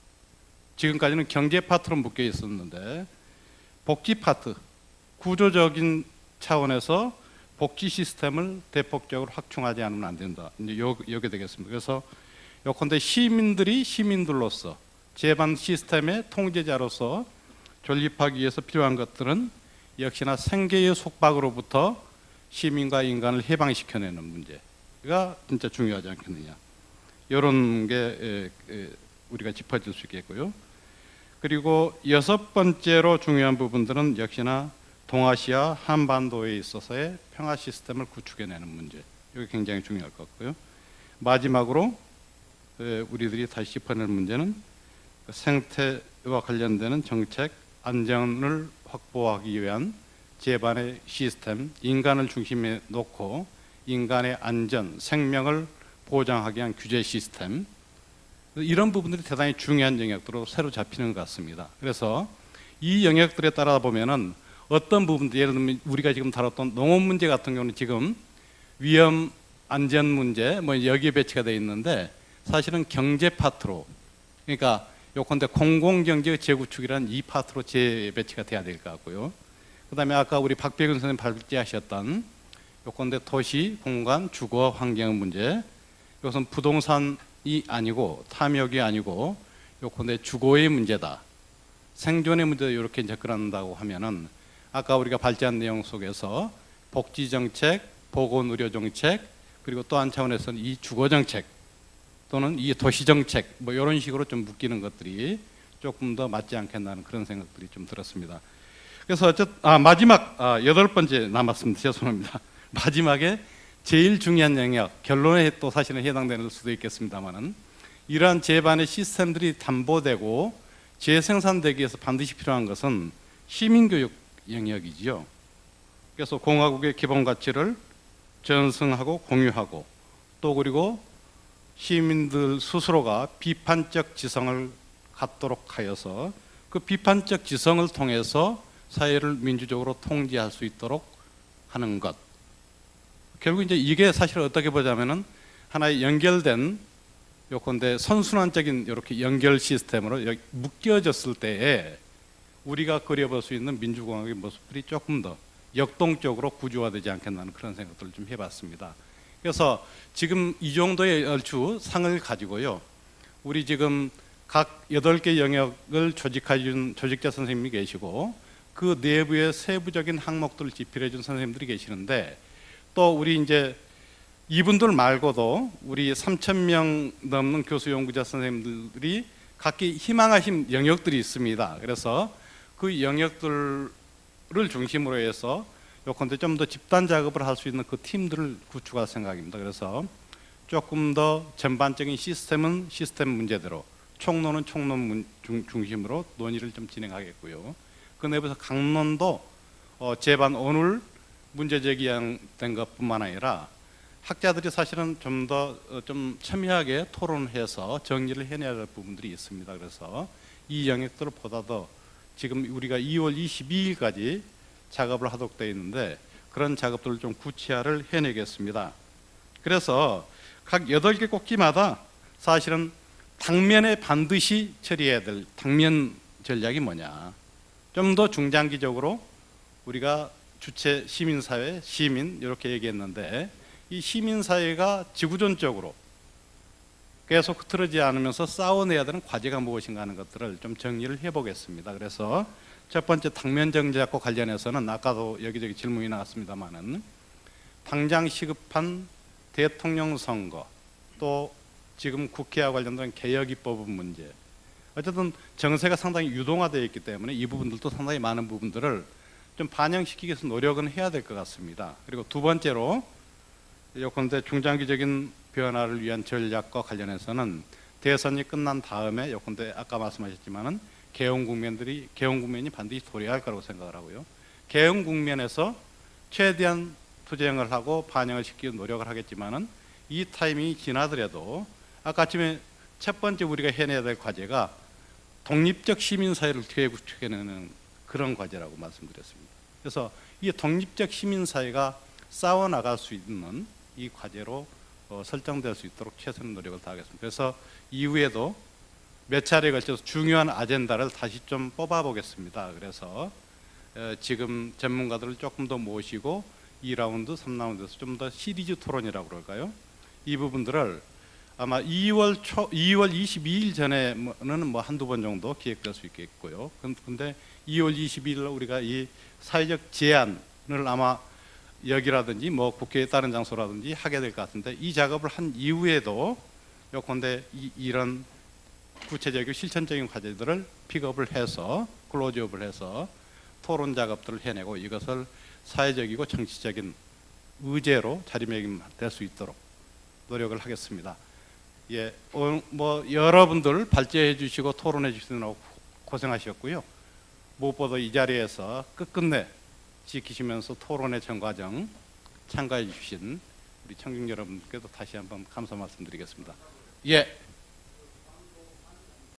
지금까지는 경제 파트로 묶여 있었는데 복지 파트, 구조적인 차원에서 복지 시스템을 대폭적으로 확충하지 않으면 안 된다. 이제 요, 요게 되겠습니다. 그래서 요컨대 시민들이 시민들로서 재반 시스템의 통제자로서 존립하기 위해서 필요한 것들은 역시나 생계의 속박으로부터 시민과 인간을 해방시켜내는 문제가 진짜 중요하지 않겠느냐. 이런 게 우리가 짚어질 수 있겠고요. 그리고 여섯 번째로 중요한 부분들은 역시나 동아시아 한반도에 있어서의 평화 시스템을 구축해내는 문제. 이게 굉장히 중요할 것 같고요. 마지막으로 우리들이 다시 짚어낼 문제는 생태와 관련되는 정책, 안전을 확보하기 위한 제반의 시스템, 인간을 중심에 놓고 인간의 안전, 생명을 보장하기 위한 규제 시스템, 이런 부분들이 대단히 중요한 영역으로 새로 잡히는 것 같습니다. 그래서 이 영역들에 따라 보면은 어떤 부분들, 예를 들면 우리가 지금 다뤘던 농업 문제 같은 경우는 지금 위험 안전 문제 뭐 여기에 배치가 되어 있는데 사실은 경제 파트로, 그러니까 요컨대 공공경제의 재구축이라는 이 파트로 재배치가 돼야 될 것 같고요. 그 다음에 아까 우리 박백은 선생님 발제하셨던 요컨대 도시, 공간, 주거, 환경 문제, 이것은 부동산이 아니고 탐욕이 아니고 요컨대 주거의 문제다, 생존의 문제다, 이렇게 접근한다고 하면은 아까 우리가 발제한 내용 속에서 복지정책, 보건의료정책, 그리고 또 한 차원에서는 이 주거정책 또는 이 도시정책 뭐 이런 식으로 좀 묶이는 것들이 조금 더 맞지 않겠나는 그런 생각들이 좀 들었습니다. 그래서 어쨌든 아 마지막 아, 여덟 번째 남았습니다. 죄송합니다. 마지막에 제일 중요한 영역, 결론에 또 사실은 해당되는 수도 있겠습니다만은 이러한 제반의 시스템들이 담보되고 재생산되기 위해서 반드시 필요한 것은 시민교육 영역이지요. 그래서 공화국의 기본 가치를 전승하고 공유하고 또 그리고 시민들 스스로가 비판적 지성을 갖도록 하여서 그 비판적 지성을 통해서 사회를 민주적으로 통제할 수 있도록 하는 것. 결국 이제 이게 사실 어떻게 보자면은 하나의 연결된 요건데 선순환적인 이렇게 연결 시스템으로 묶여졌을 때에 우리가 그려볼 수 있는 민주공화국의 모습들이 조금 더 역동적으로 구조화되지 않겠나는 그런 생각들을 좀 해봤습니다. 그래서 지금 이 정도의 얼추 상을 가지고요, 우리 지금 각 여덟 개 영역을 조직해준 조직자 선생님이 계시고 그 내부의 세부적인 항목들을 집필해준 선생님들이 계시는데 또 우리 이제 이분들 말고도 우리 삼천 명 넘는 교수 연구자 선생님들이 각기 희망하신 영역들이 있습니다. 그래서 그 영역들을 중심으로 해서 요컨대 좀 더 집단 작업을 할 수 있는 그 팀들을 구축할 생각입니다. 그래서 조금 더 전반적인 시스템은 시스템 문제대로, 총론은 총론 중심으로 논의를 좀 진행하겠고요. 그 내부에서 강론도 어 제반 오늘 문제 제기된 것뿐만 아니라 학자들이 사실은 좀 더 좀 첨예하게 토론해서 정리를 해내야 할 부분들이 있습니다. 그래서 이 영역들을 보다 더 지금 우리가 이월 이십이일까지 작업을 하도록 되어 있는데 그런 작업들을 좀 구체화를 해내겠습니다. 그래서 각 여덟 개 꼭지마다 사실은 당면에 반드시 처리해야 될 당면 전략이 뭐냐, 좀 더 중장기적으로 우리가 주체 시민사회, 시민 이렇게 얘기했는데 이 시민사회가 지구촌적으로 계속 흐트러지지 않으면서 싸워내야 되는 과제가 무엇인가 하는 것들을 좀 정리를 해보겠습니다. 그래서 첫 번째 당면 정책과 관련해서는 아까도 여기저기 질문이 나왔습니다만은 당장 시급한 대통령 선거, 또 지금 국회와 관련된 개혁 입법 문제, 어쨌든 정세가 상당히 유동화되어 있기 때문에 이 부분들도 상당히 많은 부분들을 좀 반영시키기 위해서 노력은 해야 될 것 같습니다. 그리고 두 번째로 요컨대 중장기적인 변화를 위한 전략과 관련해서는 대선이 끝난 다음에 요컨대 아까 말씀하셨지만은 개헌 국면들이 개헌 국면이 반드시 도래할 거라고 생각을 하고요. 개헌 국면에서 최대한 투쟁을 하고 반영을 시키는 노력을 하겠지만은 이 타이밍이 지나더라도 아까 아침에 첫 번째 우리가 해내야 될 과제가 독립적 시민사회를 어떻게 구축해내는 그런 과제라고 말씀드렸습니다. 그래서 이 독립적 시민사회가 싸워나갈 수 있는 이 과제로 어, 설정될 수 있도록 최선의 노력을 다하겠습니다. 그래서 이후에도 몇 차례에 걸쳐서 중요한 아젠다를 다시 좀 뽑아보겠습니다. 그래서 에, 지금 전문가들을 조금 더 모시고 이 라운드, 삼 라운드에서 좀 더 시리즈 토론이라고 그럴까요? 이 부분들을 아마 이월 초, 이월 이십이일 전에는 뭐 한두 번 정도 기획될 수 있겠고요. 근데 이월 이십이일 우리가 이 사회적 제안을 아마 여기라든지 뭐 국회에 다른 장소라든지 하게 될 것 같은데, 이 작업을 한 이후에도 요컨대 이, 이런 구체적이고 실천적인 과제들을 픽업을 해서 클로즈업을 해서 토론 작업들을 해내고 이것을 사회적이고 정치적인 의제로 자리매김될 수 있도록 노력을 하겠습니다. 예, 오늘 뭐 여러분들 발제해 주시고 토론해 주시느라고 고생하셨고요. 무엇보다 이 자리에서 끝끝내 지키시면서 토론의 전 과정 참가해 주신 우리 청중 여러분께도 다시 한번 감사 말씀드리겠습니다. 예.